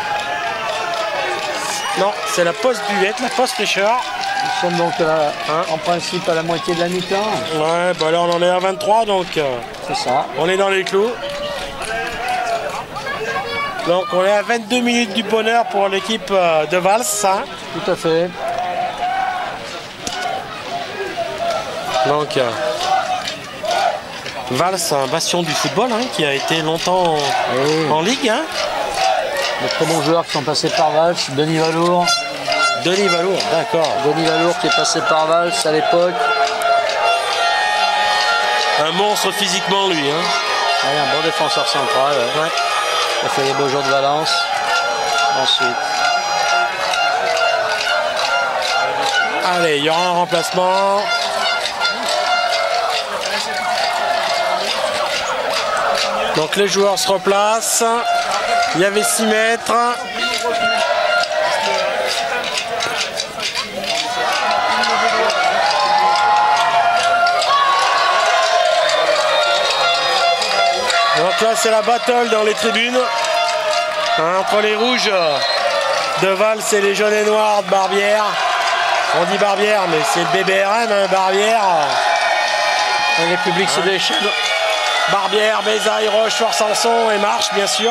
Non, c'est la poste buvette, la poste fraîcheur. Nous sommes donc à, hein, en principe à la moitié de la mi-temps. Ouais, bah là on en est à vingt-trois, donc euh, c'est ça. On est dans les clous. Donc on est à vingt-deux minutes du bonheur pour l'équipe de Vals. Hein. Tout à fait. Donc, euh, Vals, un bastion du football hein, qui a été longtemps oui. en Ligue. Hein. Les très bons joueurs qui sont passés par Vals, Denis Valour. Denis Valour, d'accord. Denis Valour qui est passé par Vals à l'époque. Un monstre physiquement, lui. Hein. Oui, un bon défenseur central. Ouais. Ouais. Il a fait les beaux jours de Valence. Ensuite. Allez, il y aura un remplacement. Donc les joueurs se replacent. Il y avait six mètres. Donc là c'est la battle dans les tribunes, hein, entre les rouges de Vals et les jaunes et noirs de Barbière. On dit Barbière mais c'est le B B R M, hein, Barbière. Les publics se déchaînent. Barbière, Bézaille, Rochefort, Sanson et Marche bien sûr.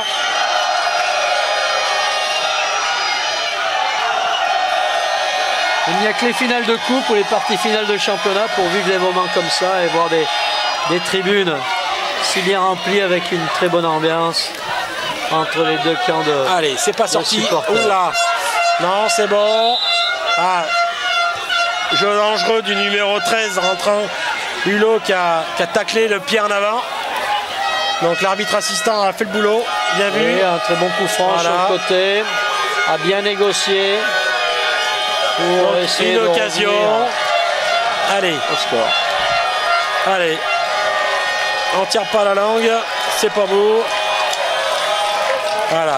Il n'y a que les finales de coupe ou les parties finales de championnat pour vivre des moments comme ça et voir des, des tribunes si bien remplies avec une très bonne ambiance entre les deux camps de. Allez, c'est pas sorti. Oula. Non, c'est bon. Ah. Jeu dangereux du numéro treize rentrant. Hulot qui a, qui a taclé le pied en avant. Donc l'arbitre assistant a fait le boulot. Bien vu. Et un très bon coup franc voilà. Sur le côté. A bien négocié. Pour donc, essayer une de occasion. Allez. Au score. Allez. On tire pas la langue. C'est pas beau. Voilà.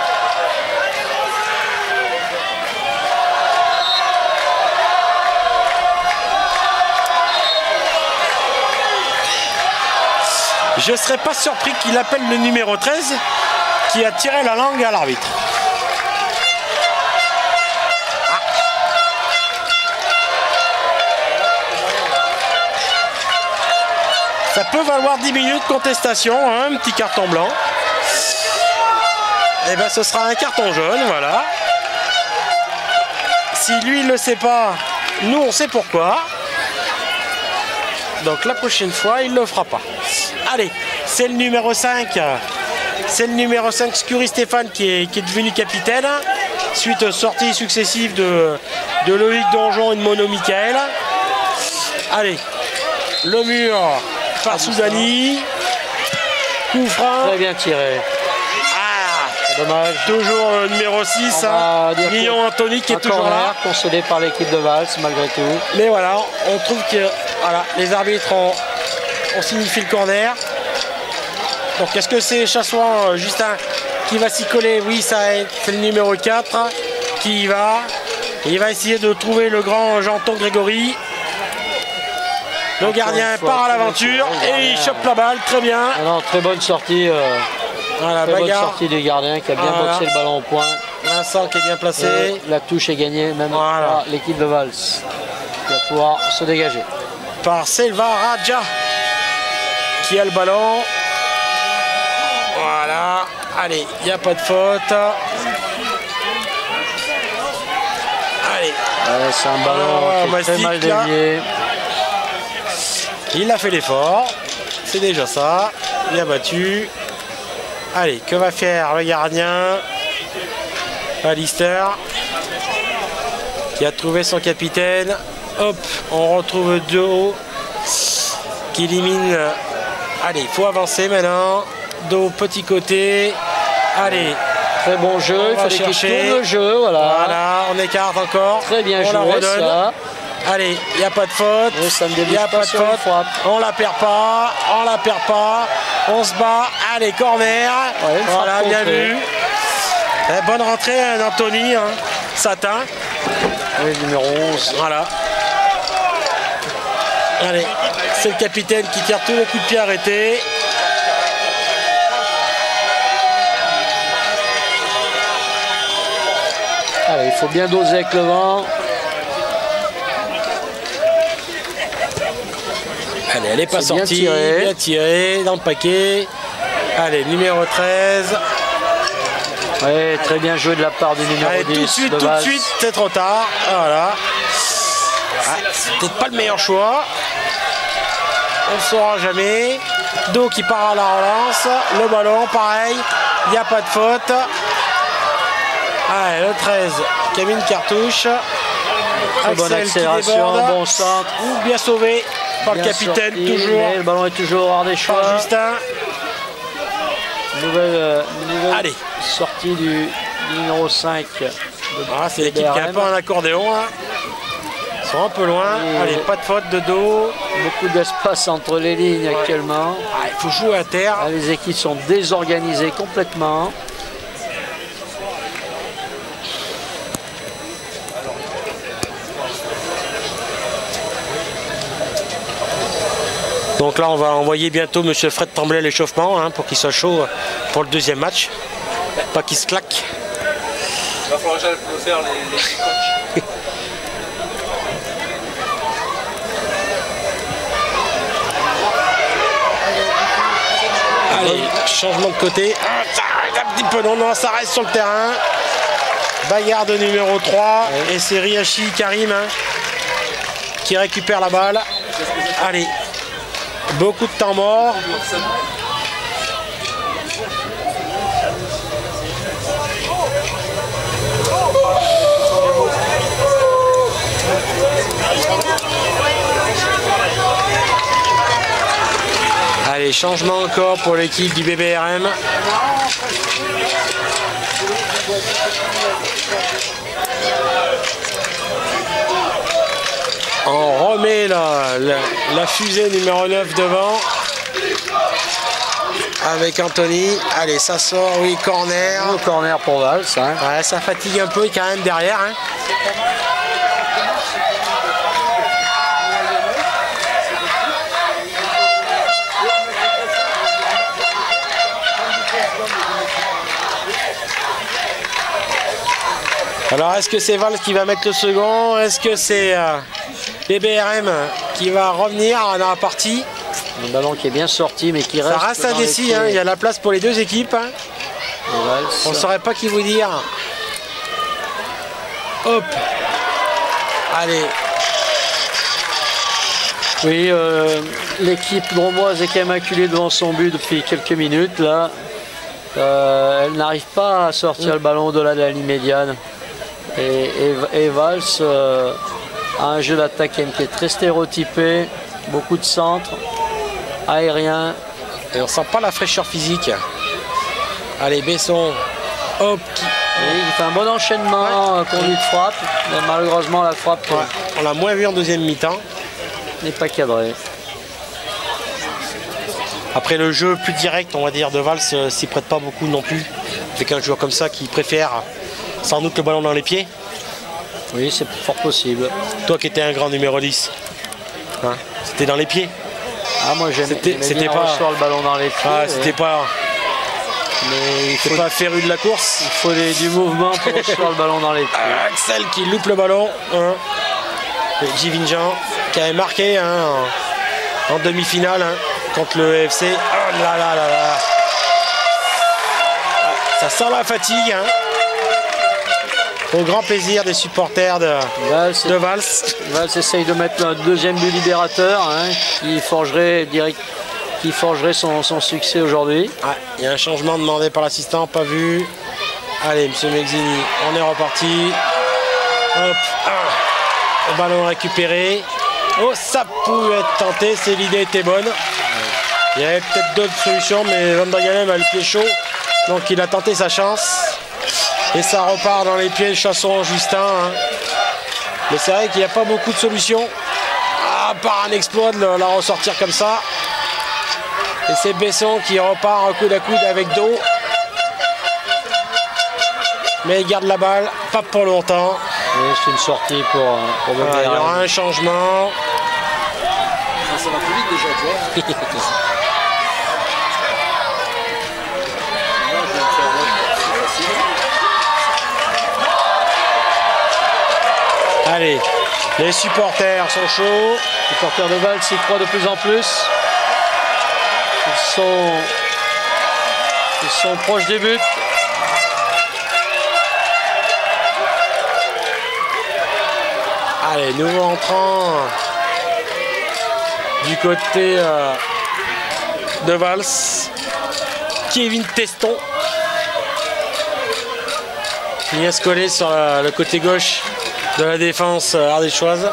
Je ne serais pas surpris qu'il appelle le numéro treize qui a tiré la langue à l'arbitre. Ah. Ça peut valoir dix minutes de contestation, hein, un petit carton blanc. Et bien ce sera un carton jaune, voilà. Si lui il ne le sait pas, nous on sait pourquoi. Donc la prochaine fois il ne le fera pas. Allez, c'est le numéro cinq. C'est le numéro cinq, Scuri Stéphane, qui est, qui est devenu capitaine. Suite aux sorties successives de, de Loïc Donjon et de Mono Michael. Allez, le mur par Soudani. Coup franc. Très bien tiré. Ah, dommage. Toujours le numéro six, hein, Guillaume Anthony qui est toujours là. Concédé par l'équipe de Vals malgré tout. Mais voilà, on trouve que voilà, les arbitres ont, ont signifié le corner. Donc est-ce que c'est Chassois, euh, Justin, qui va s'y coller? Oui, c'est le numéro quatre qui y va. Et il va essayer de trouver le grand Janton Grégory. Le gardien part à l'aventure et il chope la balle, très bien. Ah non, très bonne sortie. Euh, voilà, très bagarre. bonne sortie du gardien qui a bien voilà. boxé le ballon au point. Vincent qui est bien placé. Et la touche est gagnée même voilà. par l'équipe de Vals qui va pouvoir se dégager. Par Selva Raja qui a le ballon. Voilà, allez, il n'y a pas de faute. Allez. Ouais, c'est un ballon ah, qui est Mastic, très mal dévié. Il a fait l'effort, c'est déjà ça. Il a battu. Allez, que va faire le gardien? Alistair qui a trouvé son capitaine. Hop, on retrouve Do qui élimine. Allez, il faut avancer maintenant. Do, petit côté. Allez. Très bon jeu, il fallait qu'il tourne le jeu. Voilà. Voilà, on écarte encore. Très bien on joué, la redonne. Ça. Allez, il n'y a pas de faute. Il n'y a pas de faute. On la perd pas. On la perd pas. On se bat. Allez, corner. Ouais, voilà, bien vu. Eh, bonne rentrée d'Anthony. Hein. Satin. Oui, numéro onze. Voilà. Allez, c'est le capitaine qui tire tous les coups de pied arrêtés. Allez, il faut bien doser avec le vent. Allez, elle n'est pas sortie. Bien tiré. bien tiré dans le paquet. Allez, numéro treize. Oui, très bien joué de la part du numéro Allez, dix. Tout de suite, de tout de suite, c'est trop tard. Voilà. Ah, c'est peut-être pas le meilleur choix. On ne saura jamais. Do qui part à la relance. Le ballon, pareil. Il n'y a pas de faute. Allez, le treize qui a mis une cartouche. Très bonne accélération, bon centre. Bien sauvé par bien le capitaine, sorti, toujours. Le ballon est toujours hors des choix. Par Justin. Nouvelle, euh, nouvelle Allez. sortie du, du numéro cinq. Ah, c'est l'équipe qui est un peu en accordéon. Hein. Ils sont un peu loin. Et allez, pas de faute de dos. Beaucoup d'espace entre les lignes ouais. actuellement. Ah, il faut jouer à terre. Ah, les équipes sont désorganisées complètement. Donc là, on va envoyer bientôt M. Fred Tremblay à l'échauffement hein, pour qu'il soit chaud pour le deuxième match. Pas qu'il se claque. Il va falloir que j'aille faire les, les coachs. Allez, changement de côté. Ça arrête un petit peu, non, non, ça reste sur le terrain. Bagarre de numéro trois. Ouais. Et c'est Riachi Karim hein, qui récupère la balle. Allez. Beaucoup de temps mort. Allez, changement encore pour l'équipe du B B R M. On remet la, la, la fusée numéro neuf devant avec Anthony. Allez, ça sort, oui, corner. Le corner pour Valls. Hein. Ouais, ça fatigue un peu quand même derrière. Hein. Alors, est-ce que c'est Valls qui va mettre le second? Est-ce que c'est euh, B B R M qui va revenir dans la partie? Le ballon qui est bien sorti, mais qui reste. Ça reste indécis, hein. Il y a la place pour les deux équipes. Hein. On ne saurait pas qui vous dire. Hop. Allez. Oui, euh, l'équipe dromoise est quand même acculée devant son but depuis quelques minutes. Là, euh, elle n'arrive pas à sortir mmh. le ballon au-delà de la ligne médiane. Et, et, et Valls euh, a un jeu d'attaque qui est très stéréotypé, beaucoup de centres, aériens. Et on sent pas la fraîcheur physique. Allez, Besson, hop. Oui, il fait un bon enchaînement, ouais. Conduit de frappe, mais malheureusement la frappe, ouais. On l'a moins vu en deuxième mi-temps. N'est pas cadré. Après le jeu plus direct, on va dire, de Valls euh, s'y prête pas beaucoup non plus. Avec un joueur comme ça qui préfère sans doute le ballon dans les pieds. Oui, c'est fort possible. Toi qui étais un grand numéro dix, hein, c'était dans les pieds. Ah, moi j'aime c'était pas recevoir le ballon dans les pieds. Ah, c'était pas. Mais il faut pas féru de la course. Il faut des, du mouvement pour recevoir le ballon dans les pieds. Ah, Axel qui loupe le ballon. Hein. Jivinjan qui avait marqué hein, en, en demi-finale hein, contre le F C. Oh là là là là. Ça sent la fatigue. Hein. Au grand plaisir des supporters de Valls. De Valls. Valls essaye de mettre un deuxième but libérateur hein, qui forgerait, direct, qui forgerait son, son succès aujourd'hui. Ah, il y a un changement demandé par l'assistant, pas vu. Allez, monsieur Mezzini, on est reparti. Hop, ah, le ballon récupéré. Oh, ça pouvait être tenté, c'est l'idée était bonne. Il y avait peut-être d'autres solutions, mais Van der Galem a le pied chaud, donc il a tenté sa chance. Et ça repart dans les pieds de Chasson Justin. Hein. Mais c'est vrai qu'il n'y a pas beaucoup de solutions. À part un exploit de la ressortir comme ça. Et c'est Besson qui repart coude à coude avec Do. Mais il garde la balle, pas pour longtemps. C'est une sortie pour, pour voilà, il y aura un changement. Ça, ça va plus vite déjà, tu vois. Allez, les supporters sont chauds. Les supporters de Valls s'y croient de plus en plus. Ils sont, ils sont proches des buts. Allez, nouveau entrant du côté euh, de Valls. Kevin Teston. Il vient se coller sur la, le côté gauche de la défense ardéchoise.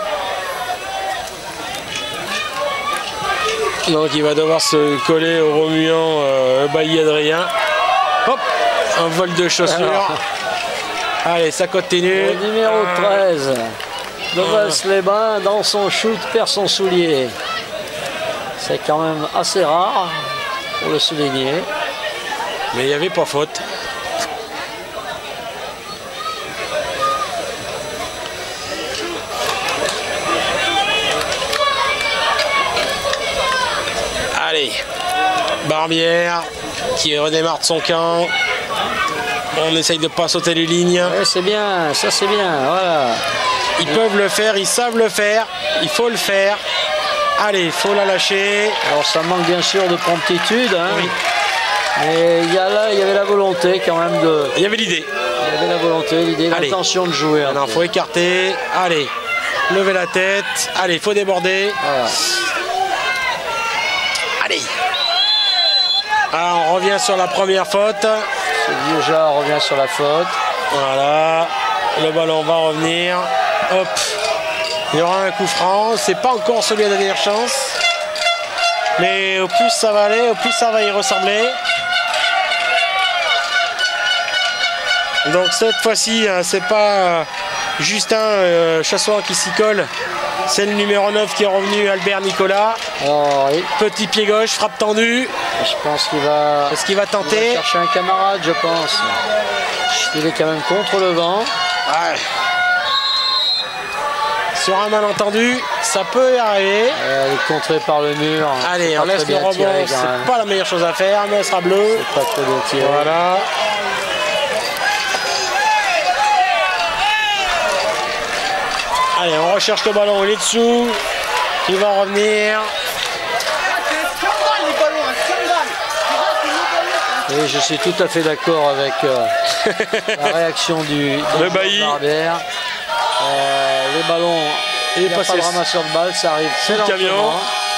Donc il va devoir se coller au remuant euh, Bailly Adrien. Hop, un vol de chaussures. Alors. Allez, ça continue. Le numéro treize. de Vals-les-Bains dans son shoot perd son soulier. C'est quand même assez rare pour le souligner. Mais il n'y avait pas faute. Allez, Barbière qui redémarre de son camp. On essaye de ne pas sauter les lignes. Ouais, c'est bien, ça c'est bien, voilà. Ils peuvent le faire, ils savent le faire, il faut le faire. Allez, il faut la lâcher. Alors ça manque bien sûr de promptitude, hein. Oui. Mais il y, a là, il y avait la volonté quand même de... Il y avait l'idée. Il y avait la volonté, l'idée, l'intention de jouer. Il faut écarter. Allez, lever la tête. Allez, il faut déborder. Voilà. Allez. Alors, on revient sur la première faute. Ce vieux Jar revient sur la faute. Voilà. Le ballon va revenir. Hop. Il y aura un coup franc. C'est pas encore celui de la dernière chance. Mais au plus ça va aller, au plus ça va y ressembler. Donc cette fois-ci, c'est pas Justin euh, Chassois qui s'y colle. C'est le numéro neuf qui est revenu, Albert Nicolas. Oh, oui. Petit pied gauche, frappe tendue. Je pense qu'il va... Est-ce qu'il va tenter? Il va chercher un camarade, je pense. Il est quand même contre le vent. Ouais. Sur un malentendu, ça peut y arriver. Euh, il est contré par le mur. Allez, on laisse le rebond. C'est pas la meilleure chose à faire, mais elle sera bleue. C'est pas trop bien tiré. Voilà. Allez, on recherche le ballon, il est dessous. Il va revenir. Et je suis tout à fait d'accord avec euh, la réaction du, du Barbière. Euh, les ballons, il n'y a pas de ramasseur de balles, ça arrive très lentement.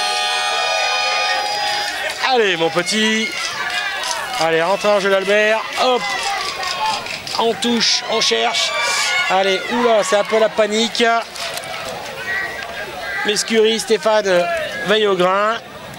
Allez, mon petit. Allez, rentre en jeu d'Albert. Hop. On touche, on cherche. Allez, oula, c'est un peu la panique. Mescurie, Stéphane veille au grain.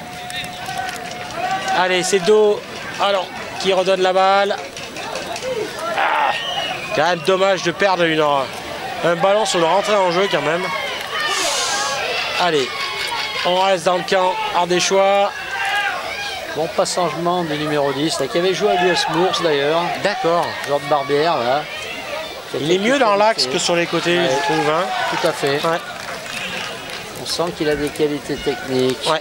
Allez, c'est Do. Alors, qui redonne la balle. Ah, quand même dommage de perdre une, un ballon sur le rentrée en jeu quand même. Allez, on reste dans le camp ardéchois. Bon passagement du numéro dix, là, qui avait joué à l'U S Mours d'ailleurs. D'accord. Genre de Barbière, là. Il est mieux dans l'axe que sur les côtés, ouais, je trouve. Hein. Tout à fait. Ouais. On sent qu'il a des qualités techniques. Ouais.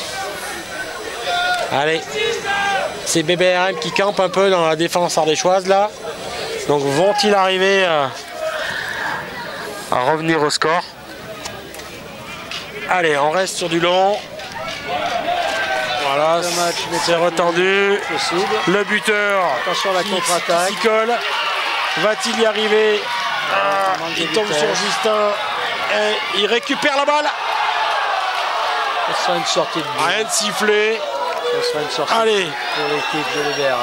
Allez. C'est B B R M qui campe un peu dans la défense ardéchoise là. Donc vont-ils arriver à, à revenir au score? Allez, on reste sur du long. Voilà, c'est retendu. Possible. Le buteur. Attention à la contre-attaque. S'y colle. Va-t-il y arriver? ah, Il tombe vitesse. sur Justin. Et il récupère la balle. Ce sera une sortie de but. Rien de sifflé. Ce sera une sortie Allez. pour l'équipe de l'U B R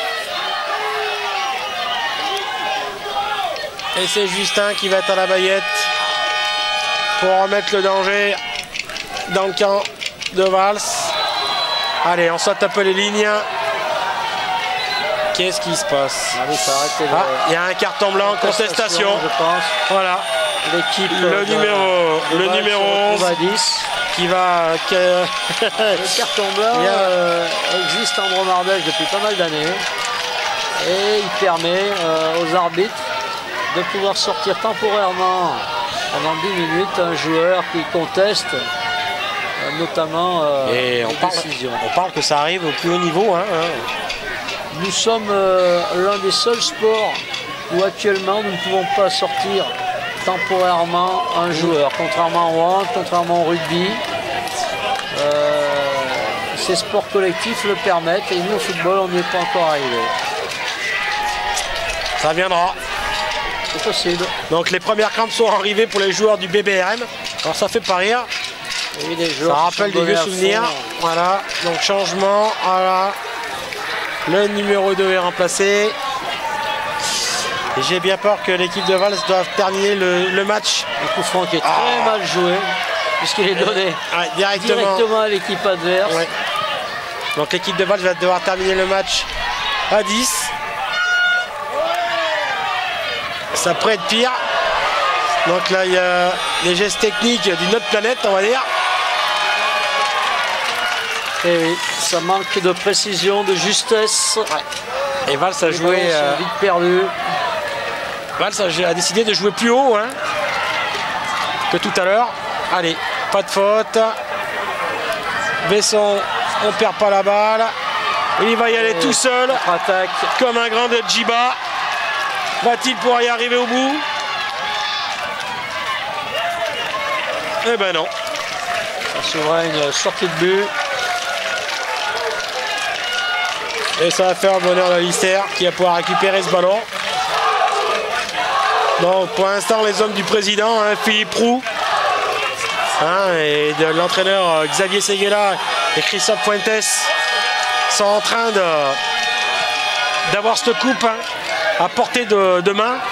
M. Et c'est Justin qui va être à la baguette pour remettre le danger dans le camp de Vals. Allez, on saute un peu les lignes. Qu'est-ce qui se passe? Allez, ça arrête ah, il y a un carton blanc, contestation. Je pense. Voilà. L'équipe. Le numéro, le numéro onze qui va. Que... le carton blanc a... euh, existe en Dromardèche depuis pas mal d'années et il permet euh, aux arbitres de pouvoir sortir temporairement pendant dix minutes un joueur qui conteste. Notamment euh, et on parle, on parle que ça arrive au plus haut niveau. Hein, hein. Nous sommes euh, l'un des seuls sports où actuellement nous ne pouvons pas sortir temporairement un joueur. Contrairement au hand, contrairement au rugby, euh, ces sports collectifs le permettent et nous au football on n'y est pas encore arrivé. Ça viendra. C'est possible. Donc les premières crampes sont arrivées pour les joueurs du B B R M. Alors ça fait pas rire. Oui, les ça rappelle des vieux souvenirs. Voilà, donc changement. Voilà. Le numéro deux est remplacé. Et j'ai bien peur que l'équipe de Vals doive terminer le, le match. Le coup franc qui est très ah. mal joué, puisqu'il est donné ouais, directement. directement à l'équipe adverse. Ouais. Donc l'équipe de Vals va devoir terminer le match à dix. Ça pourrait être pire. Donc là, il y a des gestes techniques d'une autre planète, on va dire. Et oui, ça manque de précision, de justesse. Ouais. Et Valls a joué. Euh, vite perdu. Valls a, a décidé de jouer plus haut hein, que tout à l'heure. Allez, pas de faute. Besson, on perd pas la balle. Il va y aller tout seul. Attaque. Comme un grand de Djiba. Va-t-il pouvoir y arriver au bout? Eh ben non. Ça s'ouvre une sortie de but. Et ça va faire le bonheur de Lister qui va pouvoir récupérer ce ballon. Donc pour l'instant les hommes du président, hein, Philippe Roux hein, et de l'entraîneur Xavier Seguela et Christophe Fuentes sont en train de d'avoir cette coupe hein, à portée de, de main.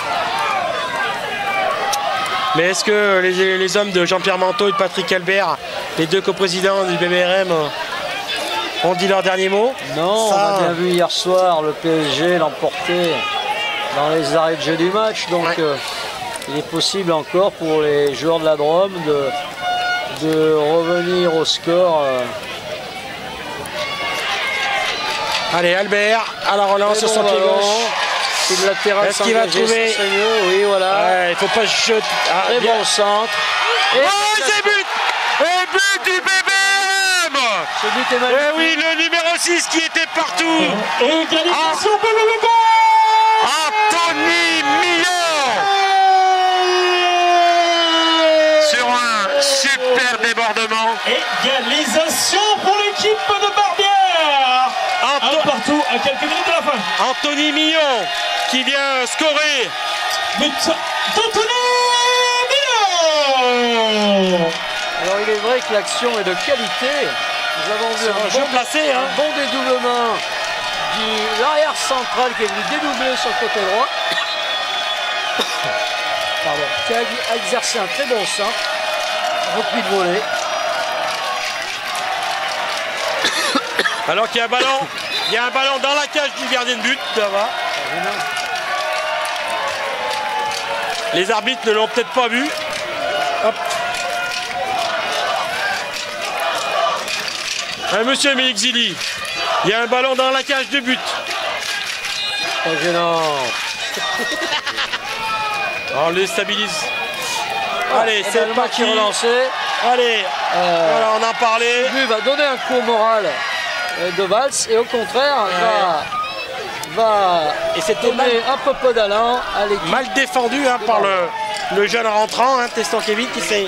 Mais est-ce que les, les hommes de Jean-Pierre Manteau et de Patrick Albert, les deux coprésidents du B B R M, ont dit leur dernier mot? Non, ça... on a bien vu hier soir le P S G l'emporter dans les arrêts de jeu du match. Donc ouais. euh, il est possible encore pour les joueurs de la Drôme de, de revenir au score. Euh... Allez, Albert à la relance sur son pied gauche. C'est le latéral. Est-ce qu'il va trouver? Oui, voilà. Ouais, il ne faut pas jeter. Ah, très bien. Bon centre. Et oh, c'est but! Et but du B B M! Ce but est magnifique. Et oui, le numéro six qui était partout. Et égalisation pour le goal! Anthony Millon! Sur un super débordement. Égalisation pour l'équipe de Barbière. Anto... Un partout à quelques minutes de la fin. Anthony Millon qui vient scorer. But d'Anthony Millon. Alors il est vrai que l'action est de qualité. Nous avons vu un, un, bon, placé, hein. un bon dédoublement de l'arrière central qui est venu dédoubler sur le côté droit. Pardon. Qui a exercé un très bon centre. Repris de volée. Alors qu'il y a un ballon, il y a un ballon dans la cage du gardien de but. Ça va. Les arbitres ne l'ont peut-être pas vu. Hop. Ah, monsieur Mélixili, il y a un ballon dans la cage de but. Pas gênant. On le stabilise. Ah, allez, c'est le match qui est relancé. Allez, euh, voilà, on en parlait. Le but va donner un coup au moral de Valls et au contraire ouais. va, va et c'était donner un peu peu d'allant à l'équipe. Mal défendu hein, par le, le jeune rentrant, hein, Teston Kevin qui s'est...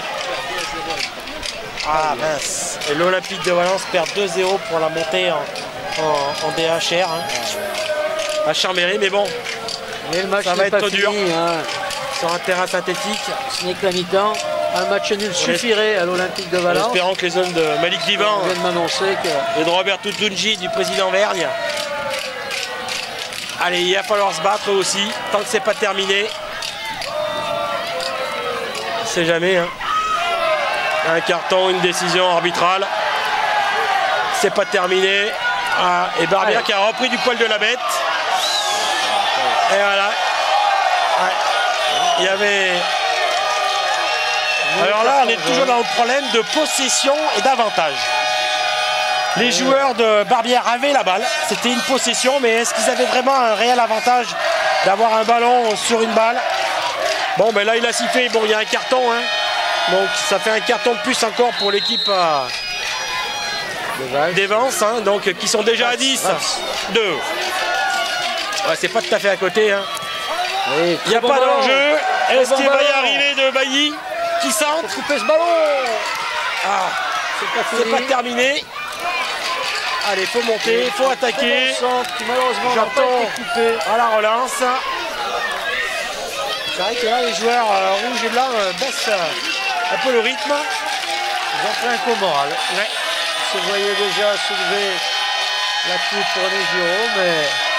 Ah mince. Et l'Olympique de Valence perd deux zéro pour la montée en, en, en D H R hein, à Chambéry, mais bon, et le match ça va être fini, dur hein. Sur un terrain synthétique. Ce n'est que la mi-temps. Un match nul suffirait à l'Olympique de Valence. En espérant que les hommes de Malik Vivant de m'annoncer que... et de Robert Toutounji du président Vergne. Allez, il va falloir se battre aussi, tant que c'est pas terminé. C'est jamais. Hein. Un carton, une décision arbitrale. C'est pas terminé. Ah, et Barbière Allez. qui a repris du poil de la bête. Et voilà. Ouais. Il y avait... Alors là, on est toujours dans le problème de possession et d'avantage. Les joueurs de Barbière avaient la balle, c'était une possession, mais est-ce qu'ils avaient vraiment un réel avantage d'avoir un ballon sur une balle? Bon, ben là, il a sifflé, bon, il y a un carton, hein. Donc ça fait un carton de plus encore pour l'équipe euh, d'Evans, hein, donc qui sont déjà à dix. deux. Ouais, c'est pas tout à fait à côté. Hein. Oui, il n'y a bon pas d'enjeu. Est-ce qu'il va y arriver de Bailly qui centre? Couper ce ballon. Ah, c'est pas, pas terminé. Allez, faut monter, il faut attaquer. Bon centre, qui malheureusement n'a pas été coupé à la relance. C'est vrai que là, les joueurs euh, rouges et blancs euh, baissent euh, un peu le rythme. Ils ont pris un coup moral. Ouais. Ils se voyaient déjà soulever la coupe pour les Giraud, mais...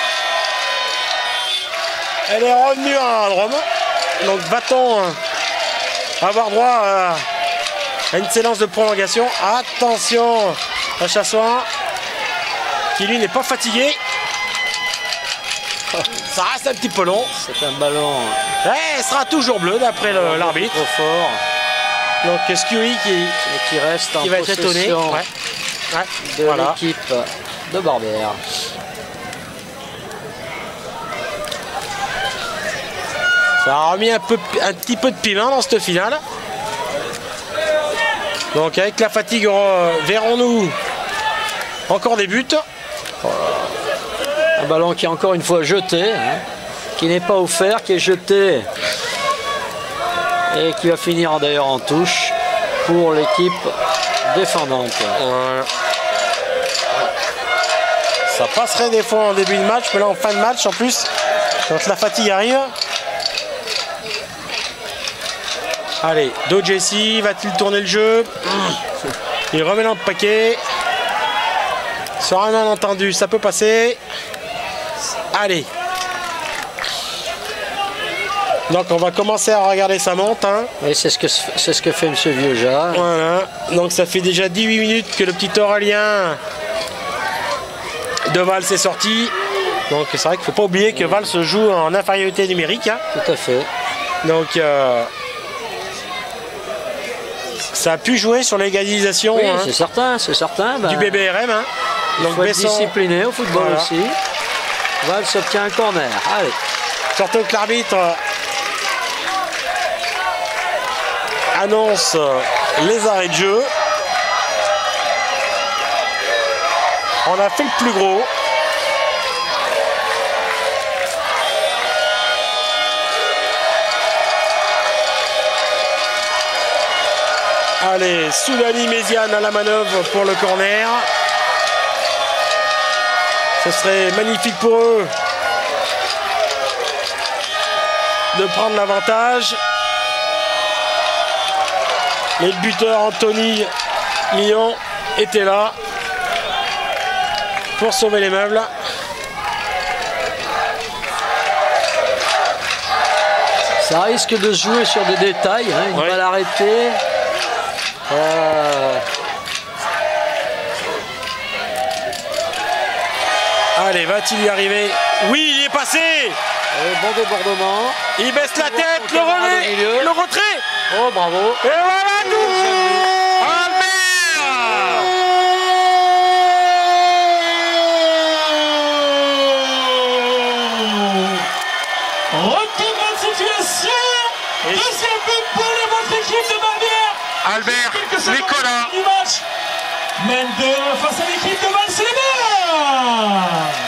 Elle est revenue à Rome. Donc va-t-on euh, avoir droit euh, à une séance de prolongation? Attention à Chassoin, qui lui n'est pas fatigué. Ça reste un petit peu long. C'est un ballon. Eh, elle sera toujours bleu d'après l'arbitre. Trop fort. Donc Scuy qui, et qui reste en qui va être étonné. Ouais. Ouais. De Voilà. l'équipe de Barbière. Ça a remis un, peu, un petit peu de piment dans cette finale. Donc avec la fatigue, verrons-nous encore des buts. Un ballon qui est encore une fois jeté, hein, qui n'est pas offert, qui est jeté et qui va finir d'ailleurs en touche pour l'équipe défendante. Voilà. Ça passerait des fois en début de match, mais là en fin de match en plus, quand la fatigue arrive. Allez, Do Jesse, va-t-il tourner le jeu? Il remet dans le paquet. Sur un malentendu, ça peut passer. Allez. Donc on va commencer à regarder sa monte. Hein. Oui, c'est ce que c'est ce que fait M. Vieuxja. Voilà. Donc ça fait déjà dix-huit minutes que le petit Aurélien de Valls est sorti. Donc c'est vrai qu'il ne faut pas oublier que Valls se joue en infériorité numérique. Hein. Tout à fait. Donc euh, ça a pu jouer sur l'égalisation. Oui, hein, c'est certain, c'est certain. Du Ben, B B R M. Hein. Il Donc faut être Besson, discipliné au football voilà. aussi. Valls obtient un corner. Allez. Surtout que l'arbitre annonce les arrêts de jeu. On a fait le plus gros. Allez, Soulani Méziane à la manœuvre pour le corner. Ce serait magnifique pour eux de prendre l'avantage. Les buteurs Anthony Millon étaient là pour sauver les meubles. Ça risque de se jouer sur des détails. Hein, une ouais. balle arrêtée. Euh... Allez, va-t-il y arriver? Oui, il est passé. Et bon débordement. Il baisse la tête, le relais, le retrait. Oh, bravo. Et voilà tout. Albert. Retour de situation. Deuxième but pour les votre équipe de Barbière. Albert Nicolas. Du match. Mène deux face à l'équipe de Valls-les-Bains.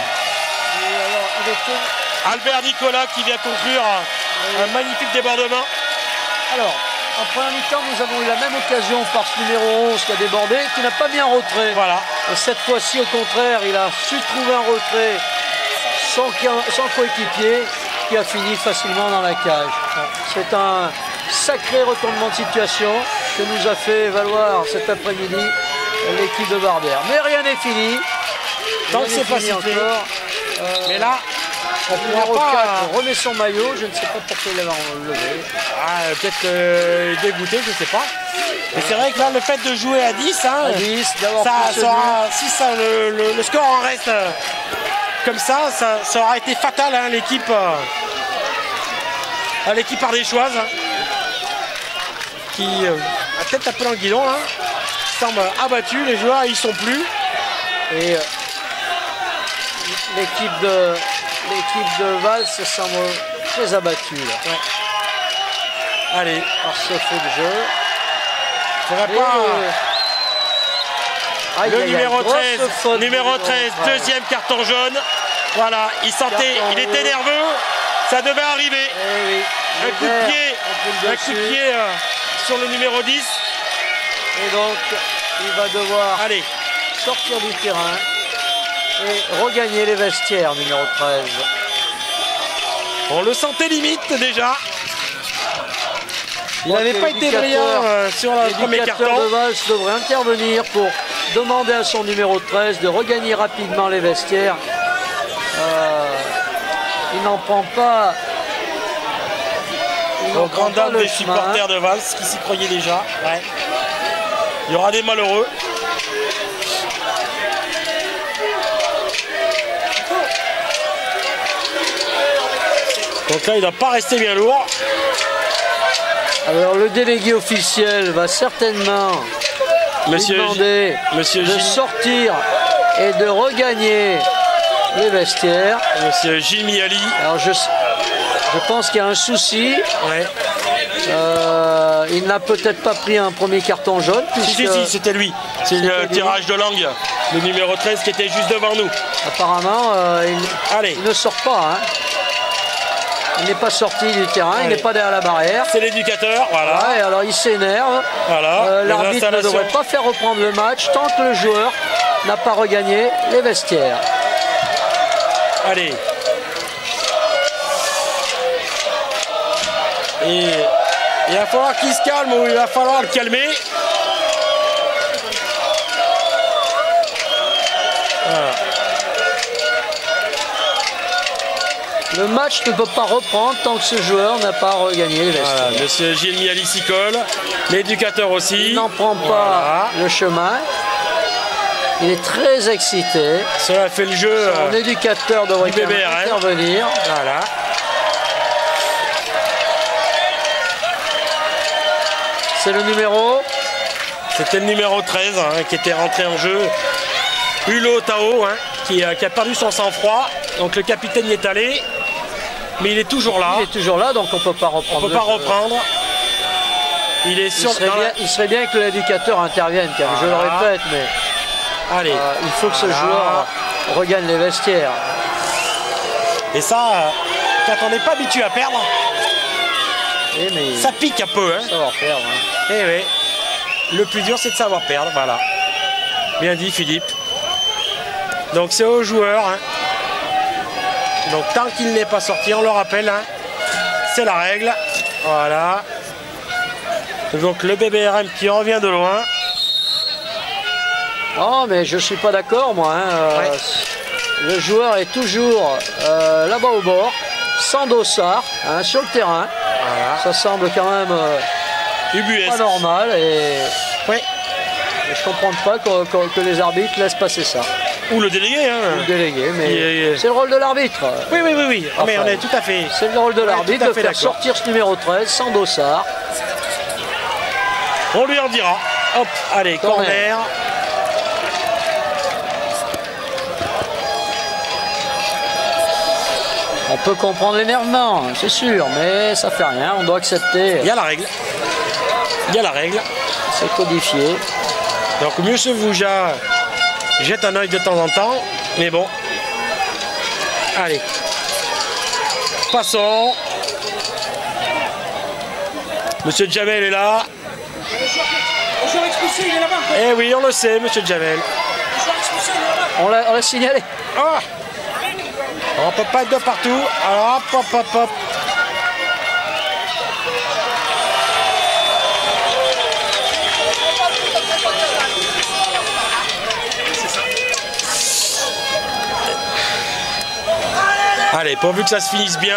Albert Nicolas qui vient conclure un, un magnifique débordement. Alors, en première mi-temps, nous avons eu la même occasion par ce numéro onze qui a débordé, qui n'a pas mis un retrait. Voilà. Et cette fois-ci, au contraire, il a su trouver un retrait sans, sans coéquipier, qui a fini facilement dans la cage. C'est un sacré retournement de situation que nous a fait valoir cet après-midi l'équipe de Barbière. Mais rien n'est fini. Tant que c'est pas sifflé. Euh, Mais là, on le numéro pourra pas... quatre remet son maillot. Je ne sais pas pourquoi il l'avait enlevé. Ah, peut-être euh, dégoûté, je ne sais pas. Mais c'est vrai que là, le fait de jouer à dix, hein, à dix, d'avoir ça sera, si ça, le, le, le score en reste euh, comme ça, ça, ça aura été fatal à hein, l'équipe euh, à l'équipe ardéchoise hein, qui euh, a peut-être un peu dans le guidon, hein, semble abattu, les joueurs ils y sont plus. Et euh, l'équipe de l'équipe de Valls se semble très abattue là. Ouais. Allez, par ce fait de jeu. Faudrait Et pas. Euh... Aïe, Le aïe, numéro aïe, treize, faute, numéro treize, deuxième carton jaune. Voilà, il sentait, il était nerveux, ça devait arriver. Eh oui, un coup de pied, un coup de pied euh, sur le numéro dix. Et donc, il va devoir Allez. sortir du terrain et regagner les vestiaires, numéro treize. On le sentait limite déjà. Il n'avait pas été brillant euh, sur le premier carton. L'éducateur de Valls devrait intervenir pour demander à son numéro treize de regagner rapidement les vestiaires. Euh, il n'en prend pas. Au grand dame des supporters de Valls qui s'y croyaient déjà. Ouais. Il y aura des malheureux. Donc là, il ne doit pas rester bien lourd. Alors le délégué officiel va certainement Monsieur lui demander G... Monsieur de Gilles... sortir et de regagner les vestiaires. Monsieur Gilles Miali. Alors je, je pense qu'il y a un souci. Ouais. Euh, il n'a peut-être pas pris un premier carton jaune. Puisque... Si, si, si, c'était lui. C'est le lui. tirage de langue, le numéro treize qui était juste devant nous. Apparemment, euh, il, Allez. il ne sort pas. Hein. Il n'est pas sorti du terrain, Allez. il n'est pas derrière la barrière. C'est l'éducateur, voilà. Ouais, alors il s'énerve. Voilà. Euh, L'arbitre ne devrait pas faire reprendre le match tant que le joueur n'a pas regagné les vestiaires. Allez. Et il va falloir qu'il se calme ou il va falloir le calmer. Voilà. Le match ne peut pas reprendre tant que ce joueur n'a pas regagné les vestiaires. Voilà, monsieur Gilles Miali s'y colle, l'éducateur aussi. Il n'en prend pas voilà. le chemin. Il est très excité. Cela fait le jeu. Son euh, éducateur devrait intervenir. Voilà. C'est le numéro. C'était le numéro treize hein, qui était rentré en jeu. Hulot Tao hein, qui, euh, qui a perdu son sang-froid. Donc le capitaine y est allé. Mais il est toujours là. Il est toujours là, donc on ne peut pas reprendre. On ne peut pas reprendre. Il est sur. Il serait, bien, la... il serait bien que l'éducateur intervienne, car voilà. je le répète, mais Allez. Euh, il faut que voilà. ce joueur regagne les vestiaires. Et ça, euh, quand on n'est pas habitué à perdre, Et mais ça pique un peu. Hein. Savoir perdre. Hein. Et oui. Le plus dur, c'est de savoir perdre. Voilà. Bien dit, Philippe. Donc c'est aux joueurs. Hein. Donc tant qu'il n'est pas sorti, on le rappelle, hein, c'est la règle. Voilà. Donc le B B R M qui revient de loin. Oh mais je suis pas d'accord moi. Hein. Euh, ouais. Le joueur est toujours euh, là-bas au bord, sans dossard, hein, sur le terrain. Voilà. Ça semble quand même euh, pas normal. Et, ouais. et je comprends pas que, que, que les arbitres laissent passer ça. Ou le délégué. Hein. Ou le délégué, mais yeah. c'est le rôle de l'arbitre. Oui, oui, oui, oui. Enfin, mais on est tout à fait. C'est le rôle de l'arbitre de faire sortir ce numéro treize sans dossard. On lui en dira. Hop, allez, corner. corner. On peut comprendre l'énervement, c'est sûr, mais ça fait rien, on doit accepter. Il y a la règle. Il y a la règle. C'est codifié. Donc Monsieur Vouja jette un œil de temps en temps, mais bon. Allez. Passons. Monsieur Jamel est là. Eh oui, on le sait, Monsieur Jamel. On l'a signalé. Ah, on peut pas être de partout. Alors, hop, hop, hop, hop. Allez, pourvu que ça se finisse bien.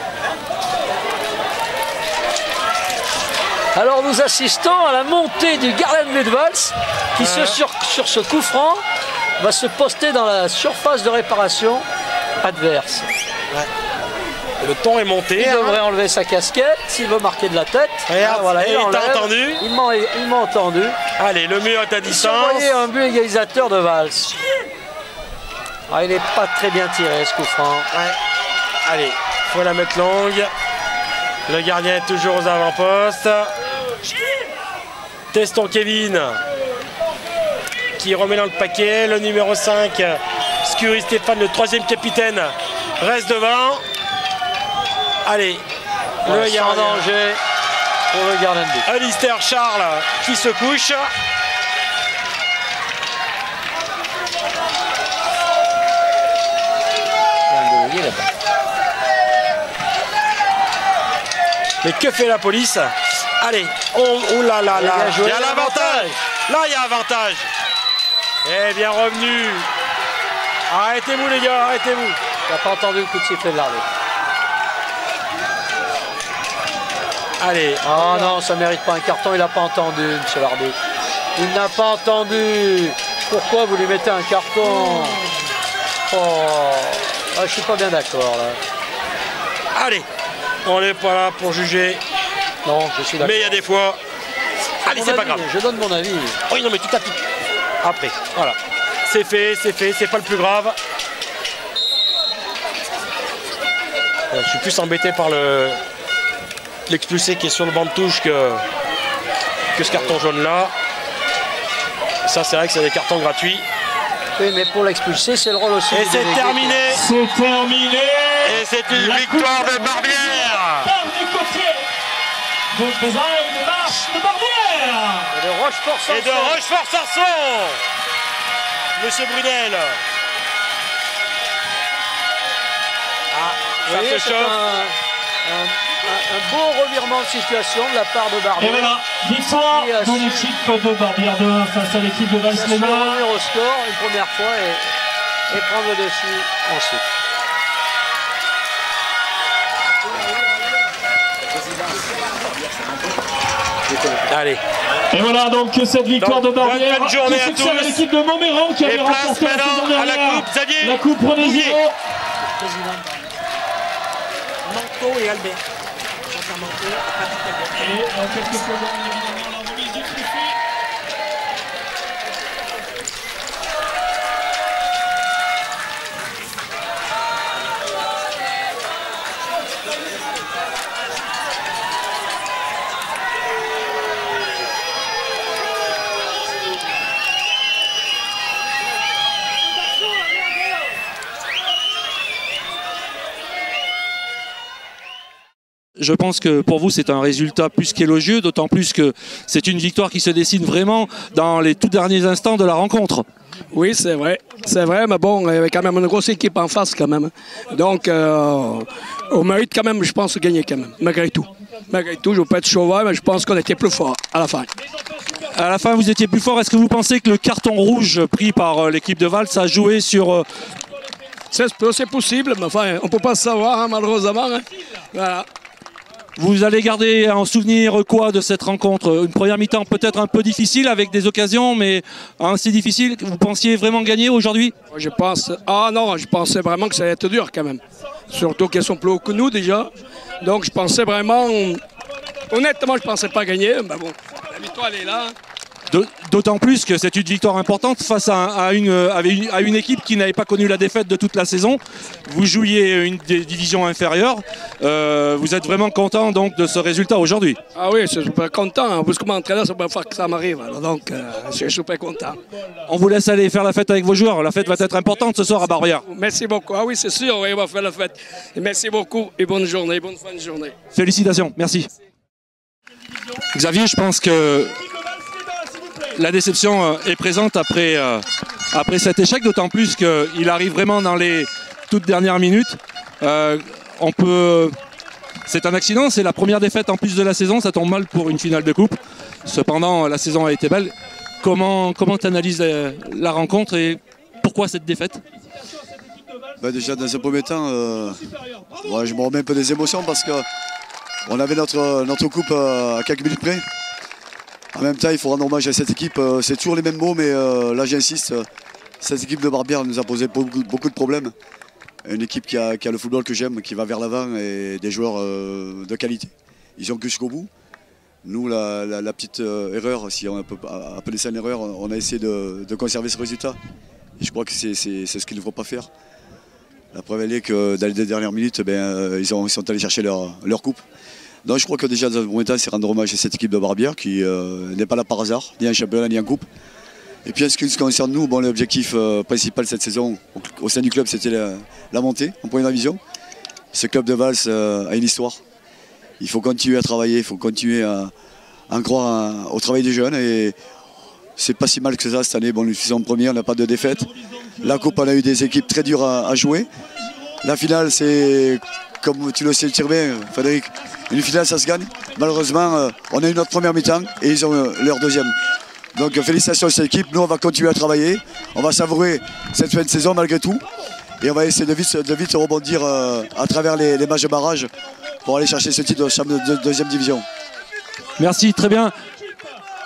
Alors nous assistons à la montée du gardien de but de Vals qui ouais. se, sur, sur ce coup franc va se poster dans la surface de réparation adverse. Ouais. Le ton est monté. Il hein. devrait enlever sa casquette s'il veut marquer de la tête. Regarde, ah, voilà, il t'a entendu. Il m'a entendu. Allez, le mur est à distance. Vous voyez un but égalisateur de Vals. Ah, il n'est pas très bien tiré ce coup franc. Ouais. Allez, il faut la mettre longue. Le gardien est toujours aux avant-postes. Testons Kevin qui remet dans le paquet. Le numéro cinq, Scuri Stéphane, le troisième capitaine, reste devant. Allez, ouais, le gardien en danger pour le gardien de but. Alistair Charles qui se couche. Il y a un là-bas. Mais que fait la police? Allez, oh, oh là là là, il y a l'avantage. Là, il y a avantage. Eh bien, revenu. Arrêtez-vous, les gars, arrêtez-vous. Tu n'as pas entendu le coup de sifflet de l'arbitre. Allez. Oh non, ça ne mérite pas un carton, il n'a pas entendu, monsieur l'arbitre. Il n'a pas entendu. Pourquoi vous lui mettez un carton? Oh, ah, je suis pas bien d'accord là. Allez. On n'est pas là pour juger. Non, je suis d'accord. Mais il y a des fois. Allez, c'est pas grave. Je donne mon avis. Oui, non, mais tu t'appliques. Après, voilà. C'est fait, c'est fait, c'est pas le plus grave. Euh, je suis plus embêté par le l'expulsé qui est sur le banc de touche que, que ce carton jaune là. Ça, c'est vrai que c'est des cartons gratuits. Oui, mais pour l'expulser, c'est le rôle aussi. Et c'est terminé. C'est terminé. Et c'est une victoire de Barbière. Par du côté de Bézaille, de marche de Barbière. Et de Rochefort-Sanson. Et de Rochefort-Sanson. Monsieur Brunel. Ah, ça oui, se c'est chauffe. Un, un, un, un beau revirement de situation de la part de Barbière. Et voilà, victoire de l'équipe de Barbière deux face à l'équipe de Vals-les-Bains. Revenir au score une première fois et, et prendre le dessus ensuite. Allez. Et voilà donc cette victoire donc, de Barbière bonne journée qui à succède à tous. l'équipe de Montméran qui Et avait place remporté la saison maintenant à la dernière coupe, Xavier. la coupe René Bouvier. Giraud. Manteau et Albert. Jean-Pierre Manteau et Patrick Albert. Et en quelques secondes, évidemment, la remise du trophée. Je pense que pour vous c'est un résultat plus qu'élogieux, d'autant plus que c'est une victoire qui se dessine vraiment dans les tout derniers instants de la rencontre. Oui, c'est vrai, c'est vrai, mais bon, il y avait quand même une grosse équipe en face quand même. Donc, euh, on mérite quand même, je pense, de gagner quand même, malgré tout. Malgré tout, je ne veux pas être chauvin, mais je pense qu'on était plus fort à la fin. À la fin, vous étiez plus fort. Est-ce que vous pensez que le carton rouge pris par l'équipe de Vals a joué sur... C'est possible, mais enfin, on ne peut pas se savoir, hein, malheureusement. Hein. Voilà. Vous allez garder en souvenir quoi de cette rencontre? Une première mi-temps peut-être un peu difficile avec des occasions, mais ainsi difficile. Vous pensiez vraiment gagner aujourd'hui? Je pense... Ah non, je pensais vraiment que ça allait être dur quand même. Surtout qu'elles sont plus hauts que nous déjà. Donc je pensais vraiment... Honnêtement, je ne pensais pas gagner, mais bon, la victoire elle est là. D'autant plus que c'est une victoire importante face à, à, une, à, une, à une équipe qui n'avait pas connu la défaite de toute la saison. Vous jouiez une des divisions inférieures. Euh, vous êtes vraiment content donc de ce résultat aujourd'hui? Ah oui, je suis super content. En plus, comme entraîneur, c'est la première fois que ça m'arrive. Donc, euh, je suis super content. On vous laisse aller faire la fête avec vos joueurs. La fête va être importante ce soir à Barbière. Merci beaucoup. Ah oui, c'est sûr, oui, on va faire la fête. Et merci beaucoup et bonne journée, bonne fin de journée. Félicitations, merci. Xavier, je pense que la déception est présente après, euh, après cet échec, d'autant plus qu'il arrive vraiment dans les toutes dernières minutes. Euh, on peut... C'est un accident, c'est la première défaite en plus de la saison, ça tombe mal pour une finale de coupe. Cependant, la saison a été belle. Comment comment tu analyses la, la rencontre et pourquoi cette défaite? Bah déjà, dans un premier temps, euh, ouais, je me remets un peu des émotions parce qu'on avait notre, notre coupe à quelques minutes près. En même temps, il faut rendre hommage à cette équipe. C'est toujours les mêmes mots, mais euh, là j'insiste. Cette équipe de Barbière nous a posé beaucoup, beaucoup de problèmes. Une équipe qui a, qui a le football que j'aime, qui va vers l'avant et des joueurs euh, de qualité. Ils ont que jusqu'au bout. Nous, la, la, la petite euh, erreur, si on peut appeler ça une erreur, on a essayé de, de conserver ce résultat. Et je crois que c'est ce qu'il ne faut pas faire. La preuve elle est que dans les deux dernières minutes, ben, euh, ils, ont, ils sont allés chercher leur, leur coupe. Donc je crois que déjà dans un premier temps, c'est rendre hommage à cette équipe de Barbière qui euh, n'est pas là par hasard, ni en championnat, ni en coupe. Et puis en ce qui nous concerne nous, bon, l'objectif euh, principal cette saison au, au sein du club, c'était la, la montée en première division. Ce club de Vals euh, a une histoire. Il faut continuer à travailler, il faut continuer à, à en croire à, au travail des jeunes. Et c'est pas si mal que ça cette année. Bon, nous sommes premiers, on n'a pas de défaite. La coupe, on a eu des équipes très dures à, à jouer. La finale, c'est, comme tu le sais très bien, Frédéric, une finale, ça se gagne. Malheureusement, euh, on a eu notre première mi-temps et ils ont euh, leur deuxième. Donc félicitations à cette équipe. Nous, on va continuer à travailler. On va savourer cette fin de saison malgré tout. Et on va essayer de vite, de vite rebondir euh, à travers les, les matchs de barrage pour aller chercher ce titre de champion de deuxième division. Merci, très bien.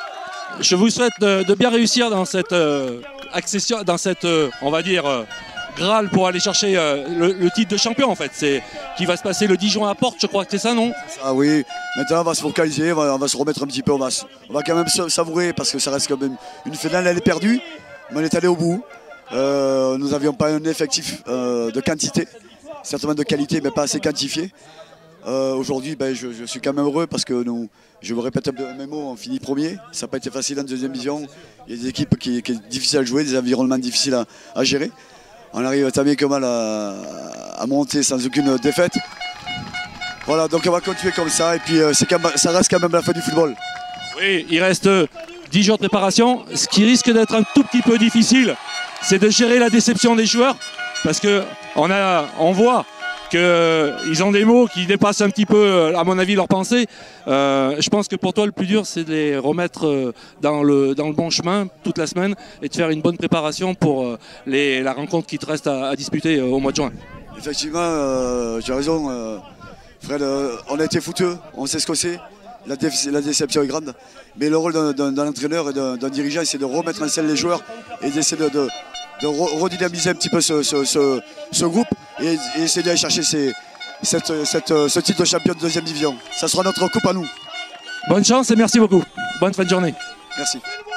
Je vous souhaite de, de bien réussir dans cette euh, accession, dans cette, euh, on va dire, euh, Graal pour aller chercher euh, le, le titre de champion en fait. C'est qui va se passer le dix juin à Portes, je crois que c'est ça, non? Ah oui, maintenant on va se focaliser, on va, on va se remettre un petit peu, on va, on va quand même savourer parce que ça reste quand même une finale, elle est perdue, mais on est allé au bout. Euh, nous n'avions pas un effectif euh, de quantité, certainement de qualité, mais pas assez quantifié. Euh, Aujourd'hui, ben, je, je suis quand même heureux parce que nous, je me répète un peu mes mots, on finit premier. Ça n'a pas été facile en deuxième division. Il y a des équipes qui, qui sont difficiles à jouer, des environnements difficiles à, à gérer. On arrive tant bien que mal à, à monter sans aucune défaite. Voilà, donc on va continuer comme ça et puis euh, quand même, ça reste quand même la fin du football. Oui, il reste dix jours de préparation. Ce qui risque d'être un tout petit peu difficile, c'est de gérer la déception des joueurs parce qu'on a, on voit qu'ils ont des mots qui dépassent un petit peu, à mon avis, leurs pensées. Euh, je pense que pour toi, le plus dur, c'est de les remettre dans le, dans le bon chemin toute la semaine et de faire une bonne préparation pour les, la rencontre qui te reste à, à disputer au mois de juin. Effectivement, euh, tu as raison, euh, Fred, euh, on a été fouteux, on sait ce que c'est. La, dé la déception est grande, mais le rôle d'un entraîneur et d'un dirigeant, c'est de remettre en scène les joueurs et d'essayer de, de, de redynamiser un petit peu ce, ce, ce, ce groupe et, et essayer d'aller chercher ces, cette, cette, ce titre de champion de deuxième division. Ça sera notre coupe à nous. Bonne chance et merci beaucoup. Bonne fin de journée. Merci.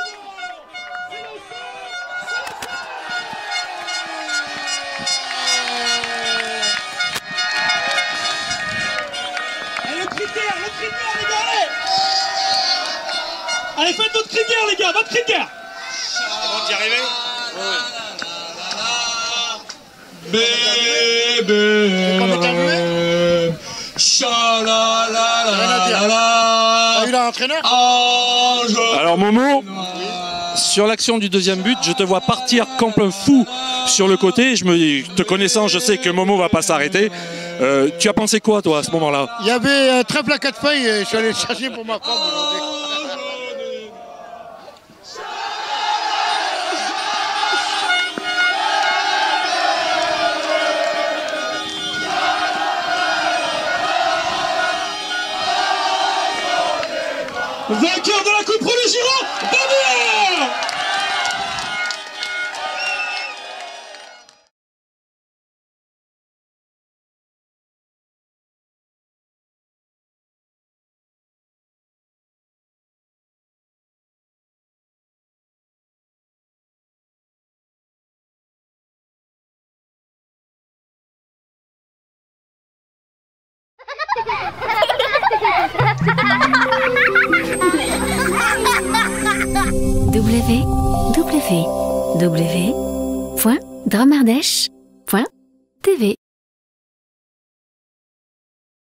Allez, faites votre cri de guerre, les gars, votre cri de guerre. C'est bon, t'y arrivé? Bébé, chalalala. Il a un entraîneur? Alors Momo, sur l'action du deuxième but, je te vois partir comme un fou sur le côté. Je me, te connaissant, je sais que Momo va pas s'arrêter. Euh, tu as pensé quoi, toi, à ce moment-là? Il y avait un triple à quatre feuilles et je suis allé le chercher pour ma femme aujourd'hui. Vainqueur de la Coupe Premier Giron, Babylone. w w w point dromardèche point t v